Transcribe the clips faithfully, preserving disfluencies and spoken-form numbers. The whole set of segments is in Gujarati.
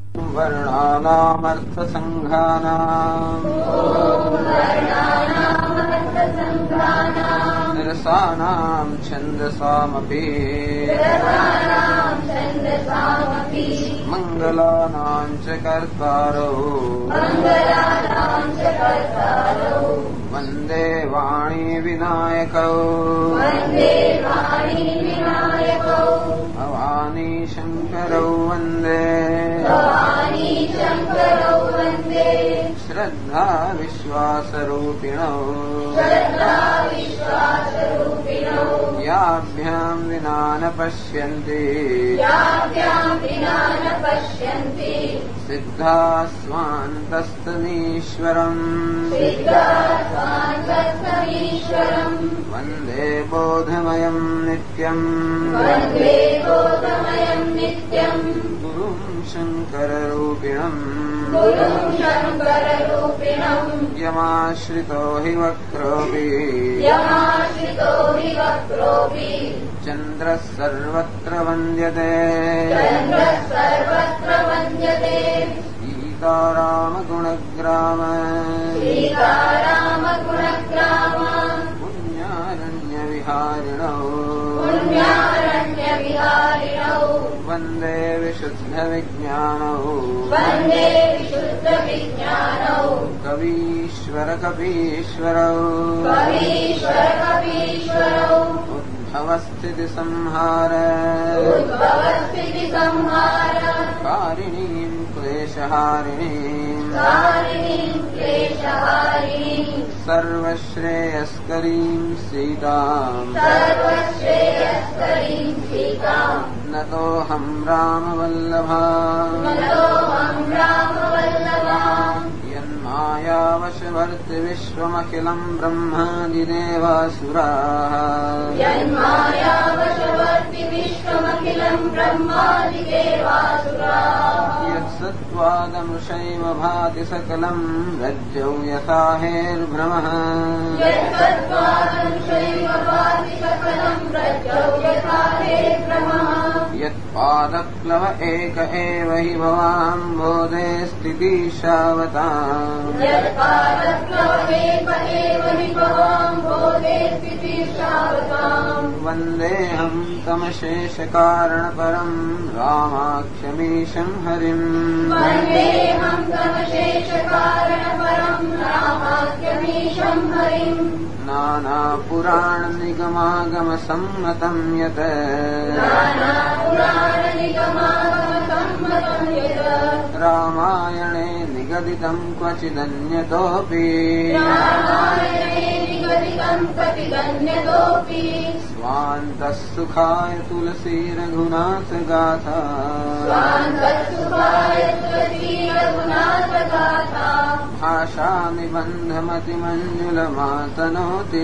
वर्णानामर्थसङ्घानाम् रसानाम् छन्दसामपि मङ्गलानाम् च कर्तारौ वन्दे वाणी विनायकौ भवानी शङ्करौ वन्दे श्रद्धा विश्वासरूपिणौ याभ्याम् विना न पश्यन्ति सिद्धा स्वान्तस्तमीश्वरम् वन्दे बोधमयम् नित्यम् गुरुम् शङ्कररूपिणम् यमाश्रितो हि वक्रोऽपि चन्द्रः सर्वत्र वन्द्यते सीतारामगुणग्राम पुण्यारण्यविहारिणौ वन्दे विशुद्धविज्ञानौ कवीश्वर कपीश्वरौ उद्भवस्थितिसंहार कारिणीम् क्लेशहारिणीम् सर्वश्रेयस्करीम् सीताम् नतोऽहम् रामवल्लभा यन्मायावशवर्ति विश्वमखिलम् ब्रह्मादिदेवासुराः यत्सत्त्वादमृषैव भाति सकलम् रज्जौ यथा हेर्भ्रमः यत्पादप्लव एक एव हि भवाम्भोधे स्थितिशावताम् वन्देऽहम् तमशेषकारणपरम् रामाख्यमीशम् हरिम् नानापुराणनिगमागमसम्मतम् यत् रामायणे निगदितम् क्वचिदन्यतोऽपि स्वान्तः सुखाय तुलसी रघुनाथ गाथा भाषा निबन्धमतिमञ्जुलमातनोति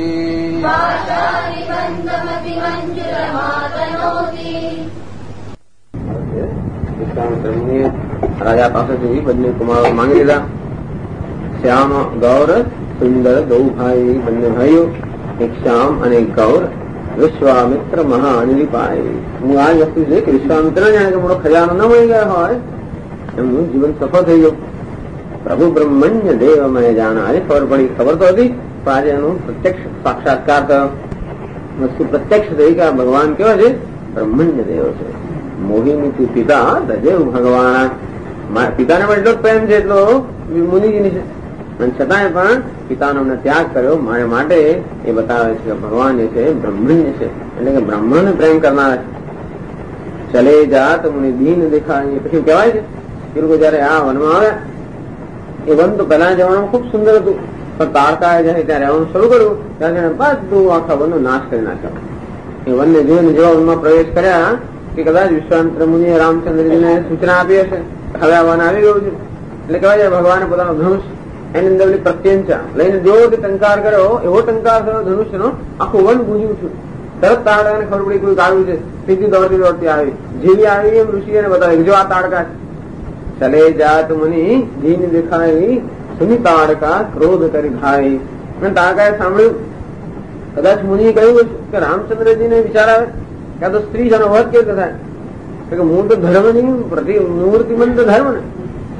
राजा पासेથી બંને કુમારો માંગી લીધા. શ્યામ ગૌર સુંદર દો ભાઈ, બંને ભાઈઓ એક શ્યામ અને એક ગૌર વિશ્વામિત્ર મહાઅનિલી પાય. હું આ વસ્તુ છે કે વિશ્વામિત્ર જાણે કે મોટો ખજાનો ન મળી ગયો હોય એમનું જીવન સફળ થઈ ગયું. પ્રભુ બ્રહ્મણ્ય દેવ મને જાણ. આજે ખબર પડી, ખબર તો હતી પણ આજે એનું પ્રત્યક્ષ સાક્ષાત્કાર થયો. વસ્તુ પ્રત્યક્ષ થઈ કે આ ભગવાન કેવા છે? બ્રહ્મણ્ય દેવ છે. મોહિની તું પિતા દજેવ ભગવાન. પિતાને પણ એટલો જ પ્રેમ છે એટલો મુનિજીની છે, અને છતાંય પણ પિતાનો અમને ત્યાગ કર્યો મારા માટે એ બતાવે છે કે ભગવાન એ છે બ્રહ્મણ્ય છે, એટલે કે બ્રહ્મને પ્રેમ કરનાર છે. ચલે જાત મુનિ દીન દેખાય. પછી કહેવાય છે એ લોકો જયારે આ વનમાં આવ્યા, એ વન તો પહેલા જવાનું ખુબ સુંદર હતું, પણ તારકાએ જયારે ત્યાં રહેવાનું શરૂ કર્યું ત્યારે તેને બધું આખા વનનો નાશ કરી નાખ્યો. એ વનને જોઈને જેવા વનમાં પ્રવેશ કર્યા કે કદાચ વિશ્વામિત્ર મુનિએ રામચંદ્રજીને સૂચના આપી હશે હવે આ વન આવી ગયું છે. એટલે કહેવાય છે ભગવાને પોતાનો ધનુષ એની અંદર પ્રત્યંચા લઈને જેવો ટંકાર કર્યો એવો ટંકાર થયો ધનુષ્યનો, આખું વન ગુંજ્યું છું. તરત તારકાને ખબર પડી કોઈ આવ્યું છે, સીધી દોડતી દોડતી આવી. જેવી આવી એમ ઋષિ એને બતાવે જો આ તારકા છે. ચલે જાત મુનિ દીન દેખાય સુની તારકા ક્રોધ કરી ખાય. અને તારકાએ સાંભળ્યું, કદાચ મુનિએ કહ્યું કે રામચંદ્રજીને વિચાર આવે કે આ તો સ્ત્રી છે, વધ કેવી રીતે થાય? કે મૂળ તો ધર્મ નહીં, પ્રતિ નિવૃત્તિમંત ધર્મ ને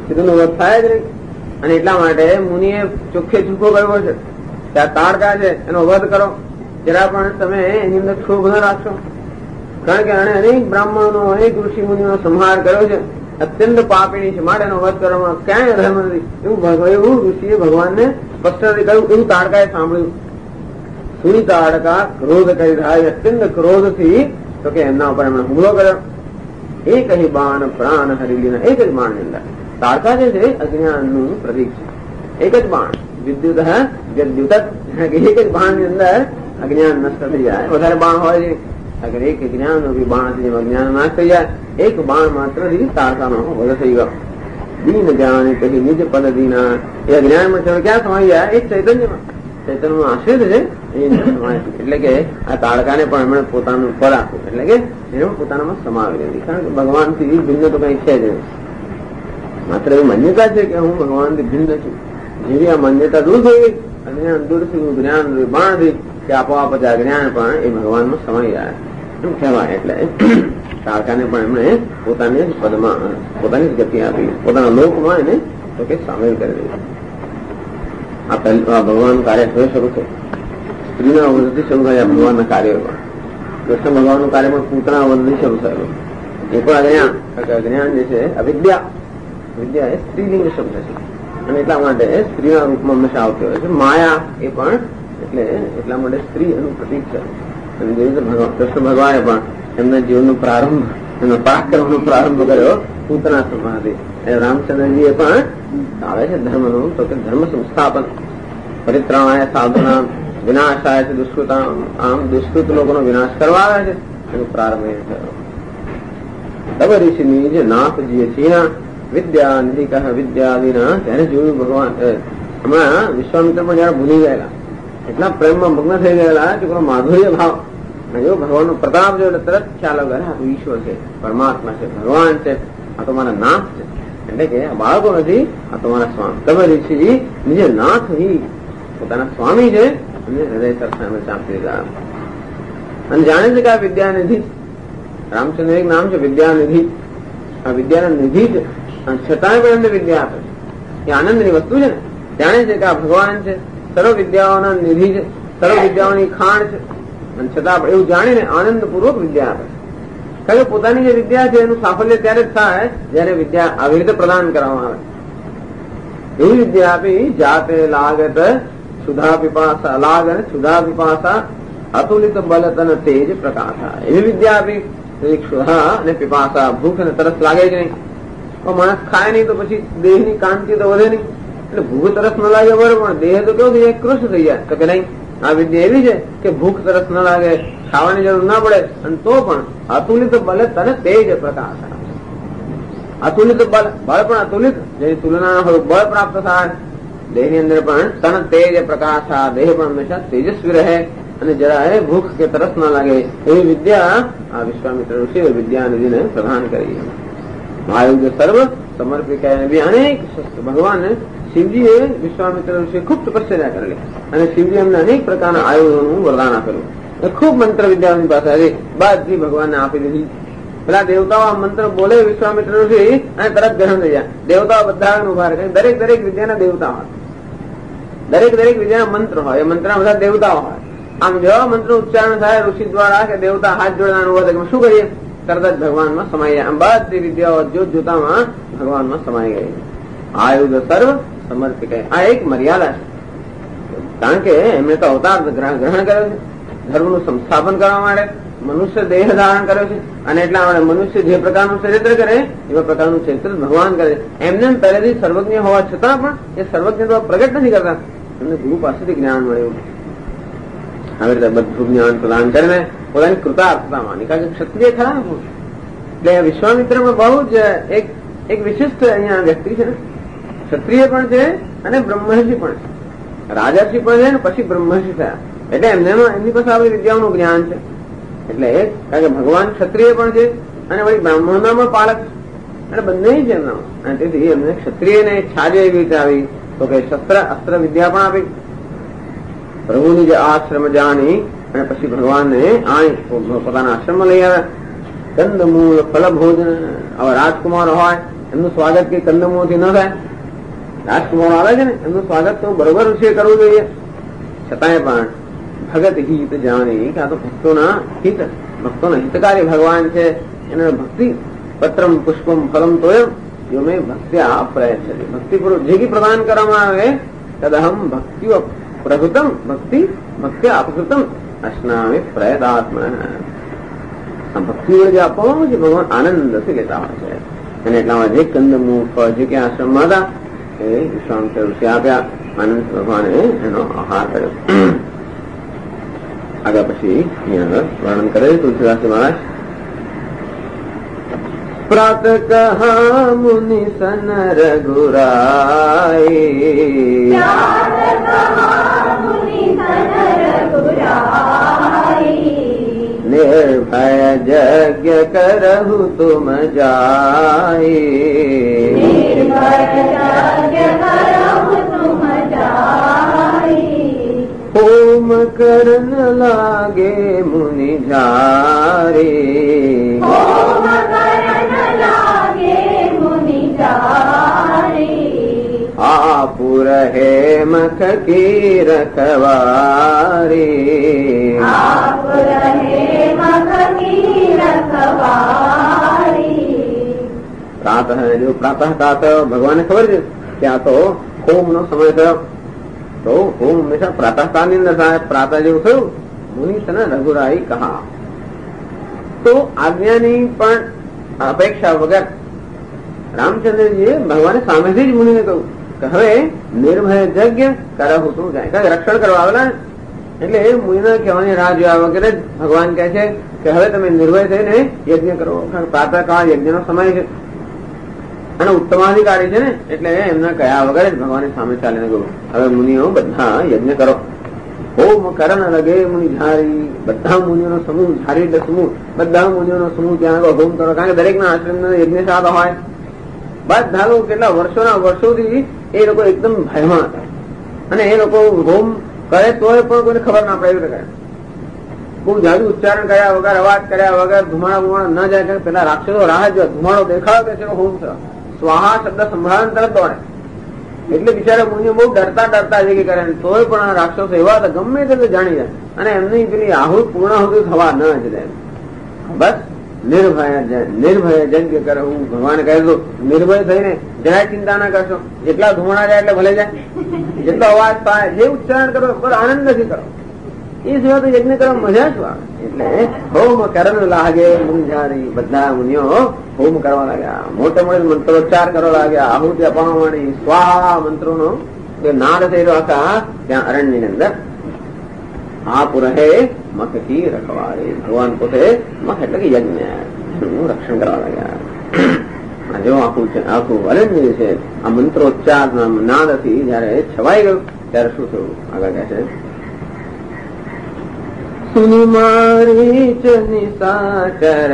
સ્ત્રીનો વધ થાય જ નહીં. અને એટલા માટે મુનિએ ચોખ્ખે ચોખ્ખો કહ્યો છે કે આ તાડકા છે એનો વધ કરો, જરા પણ તમે એની અંદર ક્ષોભ ન રાખશો. કારણ કે આને અનેક બ્રાહ્મણોનો અનેક ઋષિ મુનિનો સંહાર કર્યો છે, અત્યંત પાપીણી છે, માટે એનો વધ કરવામાં ક્યાંય અધર્મ નથી. એવું એવું ઋષિએ ભગવાનને સ્પષ્ટથી કહ્યું. એવું તાડકાએ સાંભળ્યું. સુની તાડકા ક્રોધ કરી થાય, અત્યંત ક્રોધથી તો કે એમના ઉપર એમણે હુમલો કર્યો. એક જ બાણ પ્રાણ હરી લીધા. એક જ બાણની અંદર તાડકા જે છે અજ્ઞાનનું પ્રતીક છે. એક જ બાણ વિદ્યુત વિદ્યુત એક જ બાણની અંદર અજ્ઞાન નષ્ટ થઈ જાય. વધારે બાણ હોય છે, અગર એક જ્ઞાન બાણ જેમ અજ્ઞાન નાશ થઈ જાય, એક બાણ માત્રથી તાડકાનો વધ થઈ ગયો. દીન જાણે કહી નિજ પદ દીના. એ અજ્ઞાનમાં ક્યાં સમાઈ જાય? એક ચૈતન્યમાં. ચૈતન્યનો આશ્રિત છે એ સમાય. એટલે કે આ તાડકાને પણ એમણે પોતાનું ફળ આપ્યું, એટલે કે એને પોતાનામાં સમાવી દીધી. કારણ કે ભગવાનથી ભિન્ન તો કઈ છે જ નહીં. માત્ર એવી માન્યતા છે કે હું ભગવાનથી ભિન્ન છું. જેવી આ માન્યતા દૂર થઈ ગઈ, અજ્ઞાન દૂર થયું, જ્ઞાન બાણ થઈ, કે આપોઆપ જ આ જ્ઞાન પણ એ ભગવાનમાં સમાઈ જાય એમ કહેવાય. એટલે તાડકાને પણ એમણે પોતાની પદમાં પોતાની જ ગતિ આપી, પોતાના લોકમાં એને તો કે સામેલ કરી દીધું. આ પહેલું ભગવાનનું કાર્ય થઈ શરૂ છે. સ્ત્રીના વંશથી શરૂ થયા ભગવાનના કાર્યો પણ. કૃષ્ણ ભગવાનનું કાર્ય પણ પૂતના વંશથી શરૂ થયેલું. એ પણ અજ્ઞાન, અજ્ઞાન જે છે અવિદ્યા, વિદ્યા એ સ્ત્રીલિંગ શબ્દ છે અને એટલા માટે સ્ત્રીના રૂપમાં હંમેશા આવતી હોય છે. માયા એ પણ એટલે એટલા માટે સ્ત્રી એનું પ્રતીક છે. અને જે રીતે કૃષ્ણ ભગવાને પણ એમના જીવનનો પ્રારંભ, એમના પરાક્રમનો પ્રારંભ કર્યો પૂતના સમાધિ. રામચંદ્રજીએ પણ આવે છે ધર્મનું તો કે ધર્મ સંસ્થાપન, પરિત્રાણાય સાધુના વિનાશાય છે દુષ્કૃતા. આમ દુષ્કૃત લોકોનો વિનાશ કરવા આવે છે, એનો પ્રારંભ એ થયો. તબ ઋષિની જે નાથજીએ છીના વિદ્યા નિધિ કહે વિદ્યાદિના. ત્યારે જોયું ભગવાન હમણાં વિશ્વામિત્ર પણ જયારે ભૂલી ગયેલા, એટલા પ્રેમમાં મગ્ન થઈ ગયેલા કે પેલો માધુર્ય ભાવ જો ભગવાનનો પ્રતાપ જો એટલે તરત ખ્યાલ આવે આ તો ઈશ્વર છે, પરમાત્મા છે, ભગવાન છે, આ તો મારા નાથ છે. એટલે કે આ બાળકો નથી, આ તો મારા સ્વામી. તમે ઋષિ નિજે નાથ હી પોતાના સ્વામી છે અને હૃદય સરસામે ચાંપી દીધા. અને જાણે છે કે આ વિદ્યાનિધિ, રામચંદ્ર એક નામ છે વિદ્યાનિધિ. આ વિદ્યાના નિધિ છે, છતાંય પણ એમને વિદ્યા આપે છે. એ આનંદની વસ્તુ છે ને. જાણે છે કે આ ભગવાન છે, સર્વ વિદ્યાઓના નિધિ છે, સર્વ વિદ્યાઓની ખાણ છે, અને છતાં એવું જાણીને આનંદપૂર્વક વિદ્યા આપે છે. કારણ કે પોતાની જે વિદ્યા છે એનું સાફલ્ય ત્યારે જ થાય જયારે વિદ્યા આવી રીતે પ્રદાન કરવામાં આવે. એવી વિદ્યા આપી જાતે લાગત સુધા પીપાસા, લાગ અને સુધા પીપાસા અતુલિત બલતન તેજ પ્રકાશા. એવી વિદ્યા આપી સુધા અને પીપાસા, ભૂખ અને તરસ લાગે જ નહીં. માણસ ખાય નહીં તો પછી દેહની કાંતિ તો વધે નહીં. એટલે ભૂખ તરસ ન લાગે બરોબર, પણ દેહ તો કેવું થઈ જાય? કૃષ્ણ થઈ જાય. તો કે નહીં, આ વિદ્યા એવી છે કે ભૂખ તરસ ન લાગે, ખાવાની જરૂર ના પડે, અને તો પણ અતુલિત બલ તને તેજ પ્રકાશ. અતુલિત બળ, બળ પણ અતુલિત, જેની તુલના હોય બળ પ્રાપ્ત થાય. દેહની અંદર પણ તન તેજ પ્રકાશ, દેહ પણ હંમેશા તેજસ્વી રહે અને જરા ભૂખ કે તરસ ના લાગે એવી વિદ્યા આ વિશ્વામિત્ર ઋષિ વિદ્યાનિધિને પ્રદાન કરી. આયુધ સર્વ સમર્પિત બી અનેક ભગવાન શિવજીએ વિશ્વામિત્ર ઋષિ ખૂબ તપસ્યા કરેલી અને શિવજી એમને અનેક પ્રકારના આયુધોનું વરદાન આપેલું. ખૂબ મંત્ર વિદ્યાની પાસે હતી, બધી ભગવાનને આપી દીધી. પેલા દેવતાઓ આ મંત્ર બોલે વિશ્વામિત્ર ઋષિ અને તરત ગ્રહણ થઈ જાય. દેવતાઓ બધા ઉભા રહે. દરેક દરેક વિદ્યાના દેવતા હોય, દરેક દરેક વિદ્યાના મંત્ર હોય, એ મંત્રના બધા દેવતાઓ હોય. આમ જેવા મંત્ર ઉચ્ચારણ થાય ઋષિ દ્વારા કે દેવતા હાથ જોડવાનું હોય, શું કરીએ? તરત જ ભગવાનમાં સમાઈ જાય. આમ બધી વિદ્યાઓ જોત જોતામાં ભગવાનમાં સમાઈ ગઈ. આયુધ સર્વ સમર્પિત. આ એક મર્યાદા છે, કારણ કે એમણે તો અવતાર ગ્રહણ કર્યો છે, ધર્મનું સંસ્થાપન કરવા માટે મનુષ્ય દેહ ધારણ કર્યો છે. અને એટલા માટે મનુષ્ય જે પ્રકારનું ચરિત્ર કરે એવા પ્રકારનું ચરિત્ર ભગવાન કરે છે. એમને પહેલેથી સર્વજ્ઞ હોવા છતાં પણ એ સર્વજ્ઞ પ્રગટ નથી કરતા, એમને ગુરુ પાસેથી જ્ઞાન મળ્યું. આવી રીતે બધું જ્ઞાન પ્રદાન કરીને પોતાની કૃતાર્થતા માની. કારણ કે ક્ષત્રિય ખરા ને, એટલે વિશ્વામિત્રમાં બહુ જ એક એક વિશિષ્ટ અહીંયા વ્યક્તિ છે ને. ક્ષત્રિય પણ છે અને બ્રહ્મર્ષિ પણ છે, રાજાર્ષિ પણ છે ને પછી બ્રહ્મર્ષિ થયા. એટલે એમને એમની પાસે આવી વિદ્યાઓનું જ્ઞાન છે. એટલે એક કારણ કે ભગવાન ક્ષત્રિય પણ છે અને વળી બ્રાહ્મણના પણ પાલક છે, અને બંને છે એમના. અને તેથી એમને ક્ષત્રિયને છાજે એવી રીતે આવી તો કે શસ્ત્ર અસ્ત્ર વિદ્યા પણ આપી. પ્રભુની જે આશ્રમ જાણી અને પછી ભગવાનને આ પોતાના આશ્રમમાં લઈ આવ્યા. કંદમૂળ ફલ ભોજન. હવે રાજકુમાર હોય એમનું સ્વાગત કે કંદમૂળથી ન થાય. રાજકુમારો આવે છે ને એમનું સ્વાગત તો બરોબર છે કરવું જોઈએ. છતાંય પણ ભગત હિત જાણી કે આ તો ભક્તોના હિત ભક્તોના હિતકારી ભગવાન છે. એને ભક્તિ પત્રમ પુષ્પમ ફલમ તોયમ જો મેં ભક્તિ આ પ્રયત્ન છે ભક્તિપૂર્વક જે કી પ્રદાન કરવામાં આવે તદહમ ભક્તિ પ્રભુતમ ભક્તિ ભક્તિ અપકૃતમ અશ્નામી પ્રયતાત્મન. આ ભક્તિ વડે જે આપવામાં છે ભગવાન આનંદથી લેતા હોય છે. અને એટલામાં જે કંદમૂળ ફળ જે કે આશ્રમમાં હતા એ વિશ્વામિત્ર ઋષિ આપ્યા. આનંદ ભગવાને એનો આહાર કર્યો. આગળ પછી અહીંયા વર્ણન કરે તુલસીદાસજી મહારાજ. પ્રાત કહા મુનિ સન રઘુરાય નિર્ભય જગ્ય કરહુ તુમ જાય હોમ કરન લાગે મુનિ ઝારે આપુર હે મખ કી રખવારી પ્રાતઃ જો પ્રાતઃ પ્રાત ભગવાનને ખબર છે કે આ તો હોમ નો સમય થયો. તો હોમ હંમેશા પ્રાતઃ કાળની અંદર થાય. પ્રાતઃ જેવું થયું મુનિ સન રઘુરાઈ કહા. તો આજ્ઞાની પણ અપેક્ષા વગર રામચંદ્રજીએ ભગવાને સામેથી જ મુનિને કહ્યું કે હવે નિર્ભય યજ્ઞ કરવું તું જાય. કારણ રક્ષણ કરવા આવેલા એટલે એ મુનિના કહેવાની રાહ જોયા વગર જ ભગવાન કહે છે કે હવે તમે નિર્ભય થઈને યજ્ઞ કરો. કારણ પ્રાતઃ કાળ યજ્ઞનો સમય છે અને ઉત્તમાધિકારી છે ને એટલે એમના કયા વગર જ ભગવાને સામે ચાલીને કહ્યું હવે મુનિઓ બધા યજ્ઞ કરો. હોમ કરણ લગે મુનિ ઝારી. બધા મુનિઓનો સમૂહ ઝારી એટલે સમૂહ બધા મુનિઓનો સમૂહ ત્યાં આગળ હોમ કરો. કારણ કે દરેકના આશ્રમનો યજ્ઞશાળા હોય. બધા લોકો કેટલા વર્ષોના વર્ષોથી એ લોકો એકદમ ભયમાં હતા અને એ લોકો હોમ કરે તોય પણ કોઈને ખબર ના પડે એવી કરે. બહુ જાજુ ઉચ્ચારણ કર્યા વગર અવાજ કર્યા વગર ધુમાડા બુમાડા ન જાય. પેલા રાક્ષસો રાહ જો ધુમાડો દેખાડો કે હોમ થયો સ્વાહા શબ્દ સંભળાવે તરત દોડે. એટલે બિચારા મુનિઓ બહુ ડરતા ડરતા જે કરે તોય પણ આ રાક્ષસો એવા હતા ગમે તે જાણી જાય અને એમની પેલી આહુત પૂર્ણાહુતિ થવા ન જ દે. બસ નિર્ભય નિર્ભય યજ્ઞ કરે. હું ભગવાને કહી દઉં નિર્ભય થઈને જરાય ચિંતા ના કરશો. જેટલા ધુમાડા જાય એટલે ભલે જાય જેટલો અવાજ થાય જે ઉચ્ચારણ કરો પણ આનંદ નથી કરો. એ સિવાય તો યજ્ઞ કરવા મજા જ આવે. એટલે હોમ કરણ લાગે મુનિજારી. બધા મુનિઓ હોમ કરવા લાગ્યા. મોટે મોટે મંત્રોચ્ચાર કરવા લાગ્યા. આહુતિ અપાવવા માંડી. સ્વાહા મંત્રોનો જે નાદ થઈ રહ્યો હતા ત્યાં અરણ્યની અંદર. આપ રહે મખ કી રખવાળી. ભગવાન પોતે મખ એટલે કે યજ્ઞ નું રક્ષણ કરવા લાગ્યા. જો આખું છે આખું અરણ્ય છે આ મંત્રોચ્ચાર નાદથી જયારે છવાઈ ગયું ત્યારે શું થયું આગળ કહે છે સુનિ મારી ચ નિશાચર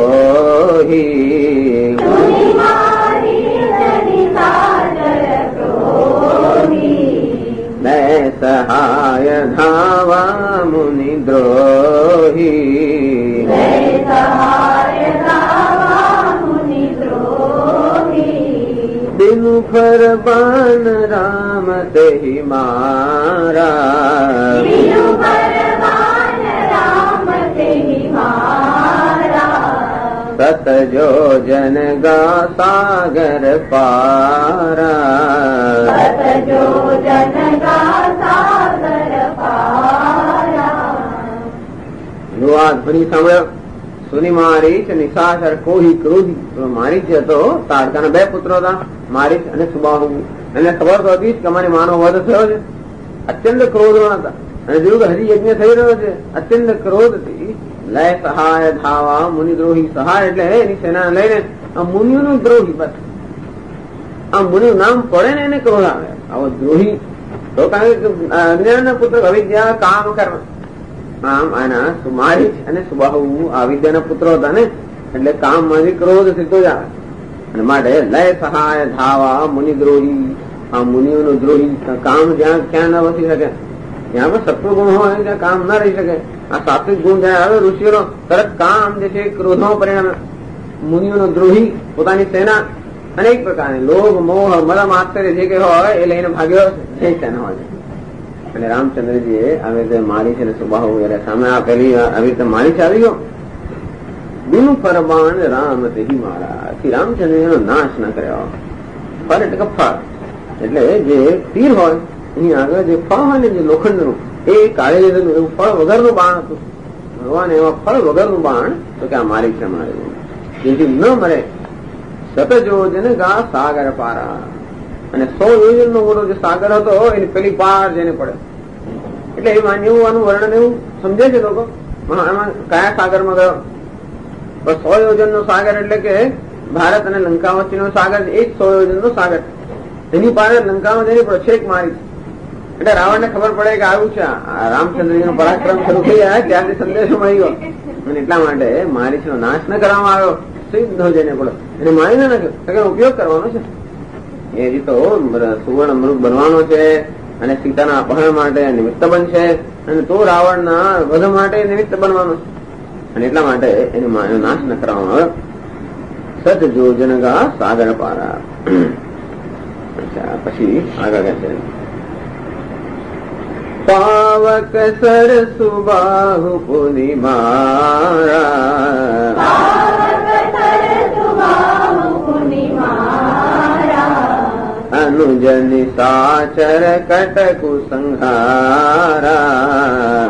કોહી मैं सहाय धावा मुनि द्रोही दिनु फर बान राम ते मारा सत जो जन गा सागर पारा જો આ ધ્વનિ સાંભળ્યો સુની મારીચ નિશાચર કોહી ક્રોધી. મારીચ હતો તારકાના બે પુત્રો હતા મારીચ અને સુબાહુ. એને ખબર તો હતી કે અમારી માનો વધ થયો છે. અત્યંત ક્રોધમાં હતા અને જોયું કે હજી યજ્ઞ થઈ રહ્યો છે. અત્યંત ક્રોધથી લય સહાય ધાવા મુનિ દ્રોહી. સહાય એટલે એની સેના લઈને આ મુનિઓનું દ્રોહી. બસ આ મુનિનું નામ પડે ને એને ક્રોધ આવે. આવો દ્રોહી તો કારણ કે અજ્ઞાનના પુત્ર અવિદ્યા કામ કર્મ આમ આના સુમારી અને સુબાહુ આ વિદ્યાના પુત્રો હતા ને એટલે કામ માંથી ક્રોધ સીધો જ આવે. અને માટે લય સહાય ધાવા મુનિ દ્રોહી. આ મુનિઓનો દ્રોહી. કામ જ્યાં ક્યાં ન વસી શકે જ્યાં પણ સત્વ ગુણ હોય ત્યાં કામ ના રહી શકે. આ સાત્વિક ગુણ જ્યાં આવે ઋષિઓનો તરત કામ જે છે ક્રોધમાં પરિણામે. મુનિઓનો દ્રોહી પોતાની સેના અનેક પ્રકારની લોભ મોહ મલમ આશ્ચર્ય જે કે હોય એ લઈને ભાગ્યો છે તેને હોય. અને રામચંદ્રજીએ આવી રીતે મારી છે ને સુબાહુ જયારે સામે આ પેલી આવી રીતે મારી છે આવી ગયો બિન ફરબાણ રામ તેહી મારા. શ્રી રામચંદ્રજી એનો નાશ ન કર્યો. ફળ એટલે કે ફળ એટલે જે તીર હોય એની આગળ જે ફળ હોય ને જે લોખંડનું એ કાઢી લીધેલું એવું ફળ વગરનું બાણ હતું. ભગવાન એવા ફળ વગરનું બાણ તો કે આ મારી છે મારી જેથી ન મરે. સતજોજન ગા સાગર પારા. અને સો યોજન નો મોટો જે સાગર હતો એની પેલી પાર જેને પડે એટલે એમાં એવું આનું વર્ણન એવું સમજે છે લોકો. એમાં કયા સાગરમાં ગયો? બસ સો યોજન નો સાગર એટલે કે ભારત અને લંકા વચ્ચેનો સાગર એ જ સો યોજન નો સાગર. એની પાર લંકામાં જઈને પડે છેક મારી. એટલે રાવણ ને ખબર પડે કે આવું છે રામચંદ્રજી નો પરાક્રમ શરૂ થઈ જાય ત્યારથી સંદેશો મળી ગયો. અને એટલા માટે મારીચ નો નાશ ન કરવામાં આવ્યો. સિદ્ધ જઈને પડે એને મારી ના નાખ્યો ઉપયોગ કરવાનો છે. એ રીતો સુવર્ણ મૃગ બનવાનો છે અને સીતાના અપહરણ માટે નિમિત્ત બનશે અને તો રાવણના વધ માટે નિમિત્ત બનવાનો છે. અને એટલા માટે એનો નાશ ન કરવામાં આવ્યો. સત જોજન ગા સાગર પારા. પછી આગળ કહે છે પાવક સર સુબાહુ પુનિ મારા. अनुजन साचर कटकु संहारा.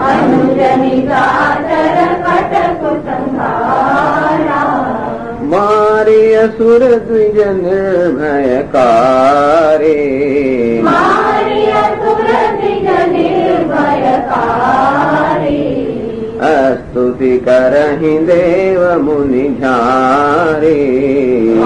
मारी असुर द्विज निर्भयकारी. स्तुति करहि देव मुनि झारी.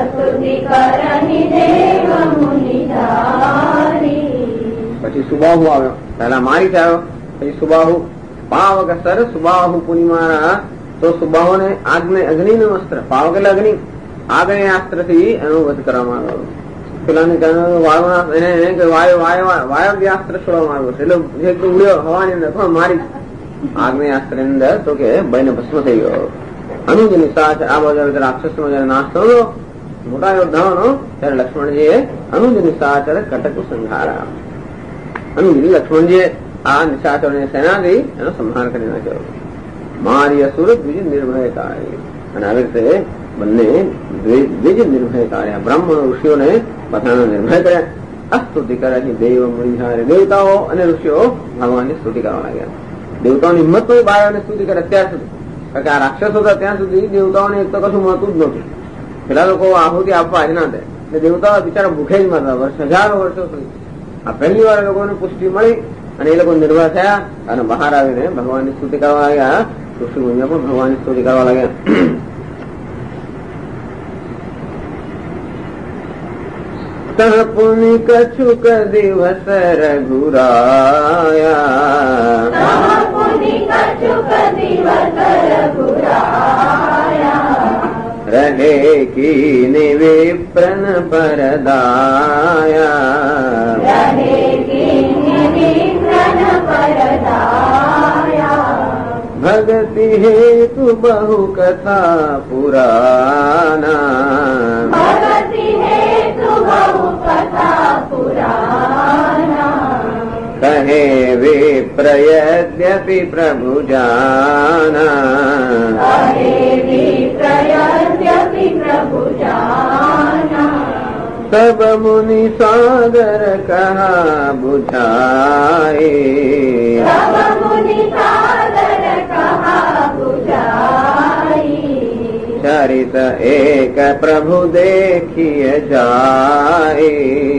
પછી સુબાહુ આવ્યો. પહેલા મારી આવ્યો પછી સુબાહુ. પાવક સર સુબાહુ પુનિ મારા. તો સુબાહુ ને આગને અગ્નિ નું અસ્ત્ર. પાવક એટલે અગ્નિ. આગને અસ્ત્ર થી એનો વધ કરવામાં આવ્યો. પેલા ને વાયુ એને વાયુ વાયુ અસ્ત્ર છોડવામાં આવ્યો એટલે ઉડ્યો હવાની અંદર પણ મારી આગને અસ્ત્ર ની અંદર તો કે બને ભસ્મ થઈ ગયો. અનુજ નિશાચ આ બાજુ રાક્ષસ નો જયારે નાશ થયો મોટા યોદ્ધાઓનો ત્યારે લક્ષ્મણજીએ અનુજ નિશાચર કટક સંહારા. અનુજ લક્ષ્મણજીએ આ નિશાચરોની સેનાથી એનો સંહાર કરી નાખ્યો. મારી અસુર દ્વિજ નિર્ભયકારી. અને આવી રીતે બંને દ્વિજ નિર્ભયકાર્યા. બ્રહ્મ ઋષિઓને બધાને નિર્ભય કર્યા. અસ્તુતિ કરે દેવ મુનિહારે. દેવતાઓ અને ઋષિઓ ભગવાનની સ્તુતિ કરવા લાગ્યા. દેવતાઓની હિંમત તો બાળાને સ્તુતિ કરે અત્યાર સુધી. કારણ કે આ રાક્ષસો હતા ત્યાં સુધી દેવતાઓને એક તો કશું મળતું જ નહોતું. પેલા લોકો આહુતિ આપવા જ ના દે એટલે દેવતાઓ બિચારા ભૂખે જ મરતા વર્ષ હજારો વર્ષો સુધી. આ પહેલી વાર લોકોને પુષ્ટિ મળી અને એ લોકો નિર્ભય થયા અને બહાર આવીને ભગવાનની સ્તુતિ કરવા લાગ્યા. ઋષિ મુનિઓ પણ ભગવાનની સ્તુતિ કરવા લાગ્યા. તહ પુનિ કછુક દિવસ રઘુરાયા. રહે કી વિપ્રન પરદાયા. ભગતિ હેતુ બહુ કથા પુરાના. કહે વિપ્રયદ્યપિ પ્રભુ જાના. સબ મુનિ સાગર કહા બુઝાએ. ચરિત એક પ્રભુ દેખિય જાય.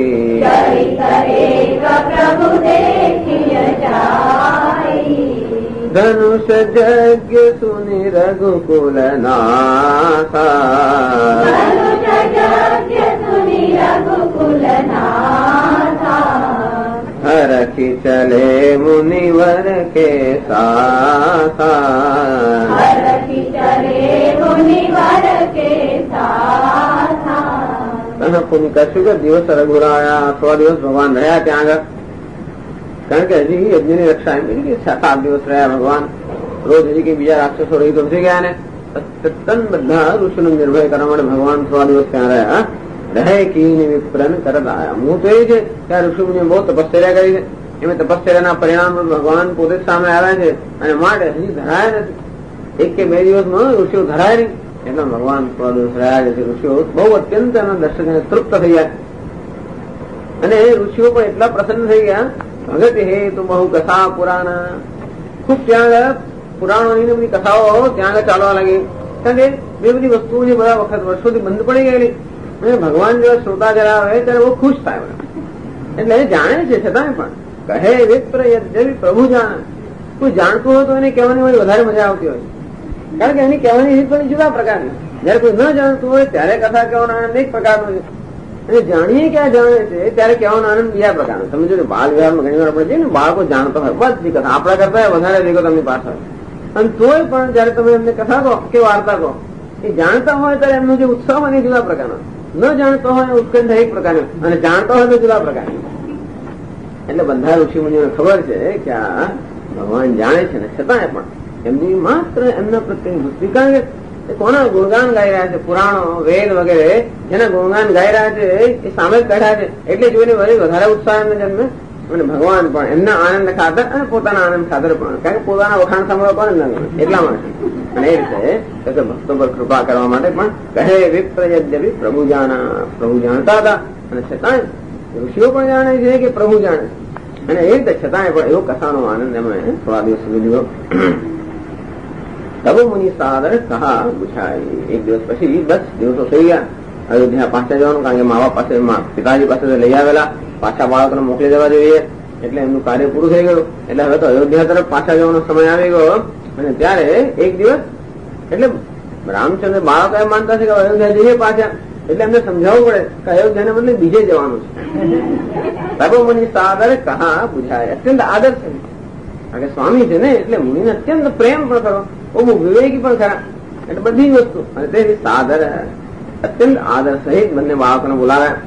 ધનુષ જગ્ઞ સુનિ રઘુકુલ નાથા. હરખી ચલે મુનિવર કે સાથા. પુનિ કશું કે દિવસ રઘુરાયા. સો દિવસ ભગવાન રહ્યા ત્યાં આગળ. કારણ કે હજી યજ્ઞની રક્ષા એમ કે સાત દિવસ રહ્યા ભગવાન. રોજ હજી કઈ બીજા રાક્ષસો રહી તો થઈ ગયા ને તદ્દન બધા ઋષિનો નિર્ભય કરવા માટે ભગવાન સો દિવસ ત્યાં રહ્યા. રહે કીન વિપ્રન કરત આયા. હું તો એ છે કે આ ઋષિમુનિએ બહુ તપશ્ચર્યા કરી છે, એમાં તપશ્ચર્યાના પરિણામ ભગવાન પોતે જ સામે આવ્યા છે, અને માટે હજી ધરાયા નથી. એક કે બે દિવસમાં ઋષિઓ ધરાય નહીં, એટલે ભગવાન ધરાયા છે. ઋષિઓ બહુ અત્યંત એના દર્શને તૃપ્ત થઈ ગયા, અને ઋષિઓ પણ એટલા પ્રસન્ન થઈ ગયા. ભગત હે તો બહુ કથા પુરાણ, ખુબ ત્યાં આગળ પુરાણોની બધી કથાઓ ત્યાં આગળ ચાલવા લાગી. કારણ કે બે બધી વસ્તુઓ જે બધા વખત વર્ષોથી બંધ પડી ગયેલી, અને ભગવાન જેવા શ્રોતા જરા આવે ત્યારે બહુ ખુશ થાય. એટલે એ જાણે છે છતાં પણ કહે વિપ્ર યદ્યપિ પ્રભુ જાણે. કોઈ જાણતું હોય તો એને કહેવાની વળી વધારે મજા આવતી હોય, કારણ કે એની કહેવાની રીત પણ જુદા પ્રકારની. જયારે કોઈ ન જાણતું હોય ત્યારે કથા કહેવાનો આનંદ એક પ્રકારનો છે, અને જાણીએ ક્યાં જાણે છે ત્યારે કહેવાનો આનંદ બીજા પ્રકારનો. તમે જો બાલ વિહારમાં ઘણી વાર આપણે જઈએ ને, બાળકો જાણતો હોય બધી કથા, આપણા કરતા વધારે વિગત એમની પાસે હોય, અને તોય પણ જયારે તમે એમને કથા કહો કે વાર્તા કહો, એ જાણતા હોય ત્યારે એમનો જે ઉત્સાહ હોય એ જુદા પ્રકારનો, ન જાણતો હોય ઉત્કંઠ એક પ્રકારનો, અને જાણતો હોય તો જુદા પ્રકારનો. એટલે બધા ઋષિ મુનિઓને ખબર છે કે આ ભગવાન જાણે છે, ને છતાંય પણ એમની માત્ર એમના પ્રત્યેની ભક્તિ. કારણ કે કોના ગુણગાન ગાઈ રહ્યા છે, પુરાણો વેદ વગેરે જેના ગુણગાન ગાઈ રહ્યા છે એ સામે જ બેઠા છે, એટલે જોઈને વધારે ઉત્સાહ એમને જન્મે. અને ભગવાન પણ એમના આનંદ ખાતર અને પોતાના આનંદ ખાતર પણ, કારણ કે પોતાના વખાણ સાંભળવા કોને ના ગમે એટલા માટે. અને એ રીતે ભક્તો પર કૃપા કરવા માટે પણ કહે વિપ્ર યદ્યપિ પ્રભુ જાણા. પ્રભુ જાણતા હતા, અને છતાંય ઋષિઓ પણ જાણે છે કે પ્રભુ જાણે, અને એ રીતે છતાંય પણ એવો કથાનો આનંદ એમણે થોડા દિવસ સુધી લીધો. તબ મુનિ સાદર કહા પૂછાય. એક દિવસ પછી દસ દિવસો થઈ ગયા, અયોધ્યા પાછા જવાનું. કારણ કે મા બાપ પાસે પિતાજી પાસે લઈ આવેલા, પાછા બાળકોને મોકલી દેવા જોઈએ, એટલે એમનું કાર્ય પૂરું થઈ ગયું. એટલે હવે તો અયોધ્યા તરફ પાછા જવાનો સમય આવી ગયો. અને ત્યારે એક દિવસ એટલે રામચંદ્ર બાળકો એમ માનતા છે કે અયોધ્યા જઈએ પાછા, એટલે એમને સમજાવવું પડે કે અયોધ્યાને બદલે બીજે જવાનું છે. તબ મુનિ સાદર કહા બુઝાય. અત્યંત આદર છે, કારણ કે સ્વામી છે ને, એટલે મુનિને અત્યંત પ્રેમ પણ કરો, બહુ વિવેકી પણ ખરા, એટલે બધી વસ્તુ. અને તે સાદર અત્યંત આદર સહિત બંને બાળકોને બોલાવ્યા.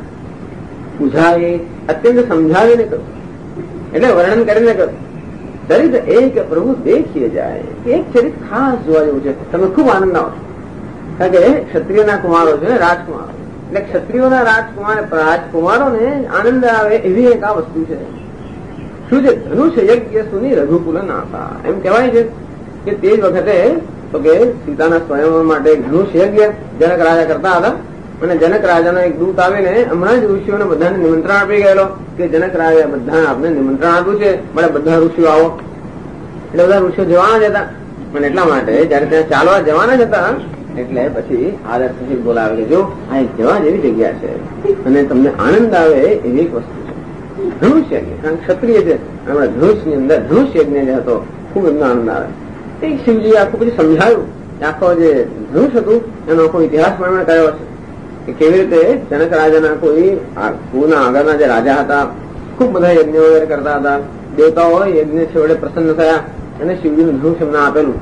બુઝાય અત્યંત સમજાવીને કહ્યું, એટલે વર્ણન કરીને કહ્યું. ચરિત્ર એક પ્રભુ દેખીએ જાય. એક ચરિત્ર ખાસ જોવા જેવું છે, તમે ખૂબ આનંદ આવો. કારણ કે ક્ષત્રિયોના કુમારો છે, રાજકુમારો, એટલે ક્ષત્રિયોના રાજકુમાર રાજકુમારોને આનંદ આવે એવી એક આ વસ્તુ છે. શું છે? ધનુષ્ય યજ્ઞ સુની રઘુકુલ નાથા. એમ કહેવાય છે કે તે જ વખતે તો કે સીતાના સ્વયંવર માટે ધનુષ યજ્ઞ જનક રાજા કરતા હતા, અને જનક રાજાનો એક દૂત આવીને હમણાં જ ઋષિઓને બધાને નિમંત્રણ આપી ગયેલો કે જનક રાજા બધા આપને નિમંત્રણ આપ્યું છે, મને બધા ઋષિઓ આવો. એટલે બધા ઋષિઓ જવાના જ હતા, અને એટલા માટે જયારે ત્યાં ચાલવા જવાના જ હતા, એટલે પછી આદર સહિત બોલાવે કે જો આ એક જવા જેવી જગ્યા છે, અને તમને આનંદ આવે એવી એક વસ્તુ છે ધનુષ યજ્ઞ. કારણ ક્ષત્રિય છે, હમણાં ધનુષ ની અંદર ધનુષ યજ્ઞ જે હતો ખૂબ એમનો આનંદ આવે. એ શિવજી આખું પછી સમજાયું, આખો જે ધનુષ હતું એનો આખો ઇતિહાસ પણ કયો છે કે કેવી રીતે જનક રાજાના કોઈ કુળના આગળના જે રાજા હતા, ખૂબ બધા યજ્ઞ વગેરે કરતા હતા, દેવતાઓ યજ્ઞ છેવટે પ્રસન્ન થયા અને શિવજીનું ધનુષ એમને આપેલું.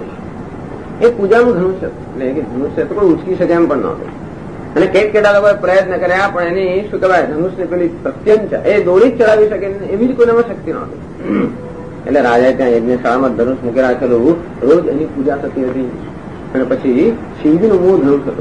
એ પૂજાનું ધનુષ હતું, એટલે કે ધનુષ્ય તો કોઈ ઉચકી શકે એમ પણ નહોતું. અને કેટ કેટલા લોકોએ પ્રયત્ન કર્યા, પણ એની શું કહેવાય ધનુષને પેલી પ્રત્યંચ એ દોડી જ ચડાવી શકે એવી જ કોઈનામાં શક્તિ નહોતી. એટલે રાજાએ ત્યાં યજ્ઞશાળામાં ધનુષ મૂકી રાખેલું, રોજ એની પૂજા થતી હતી. અને પછી શિવજીનું મૂળ ધનુષ હતું.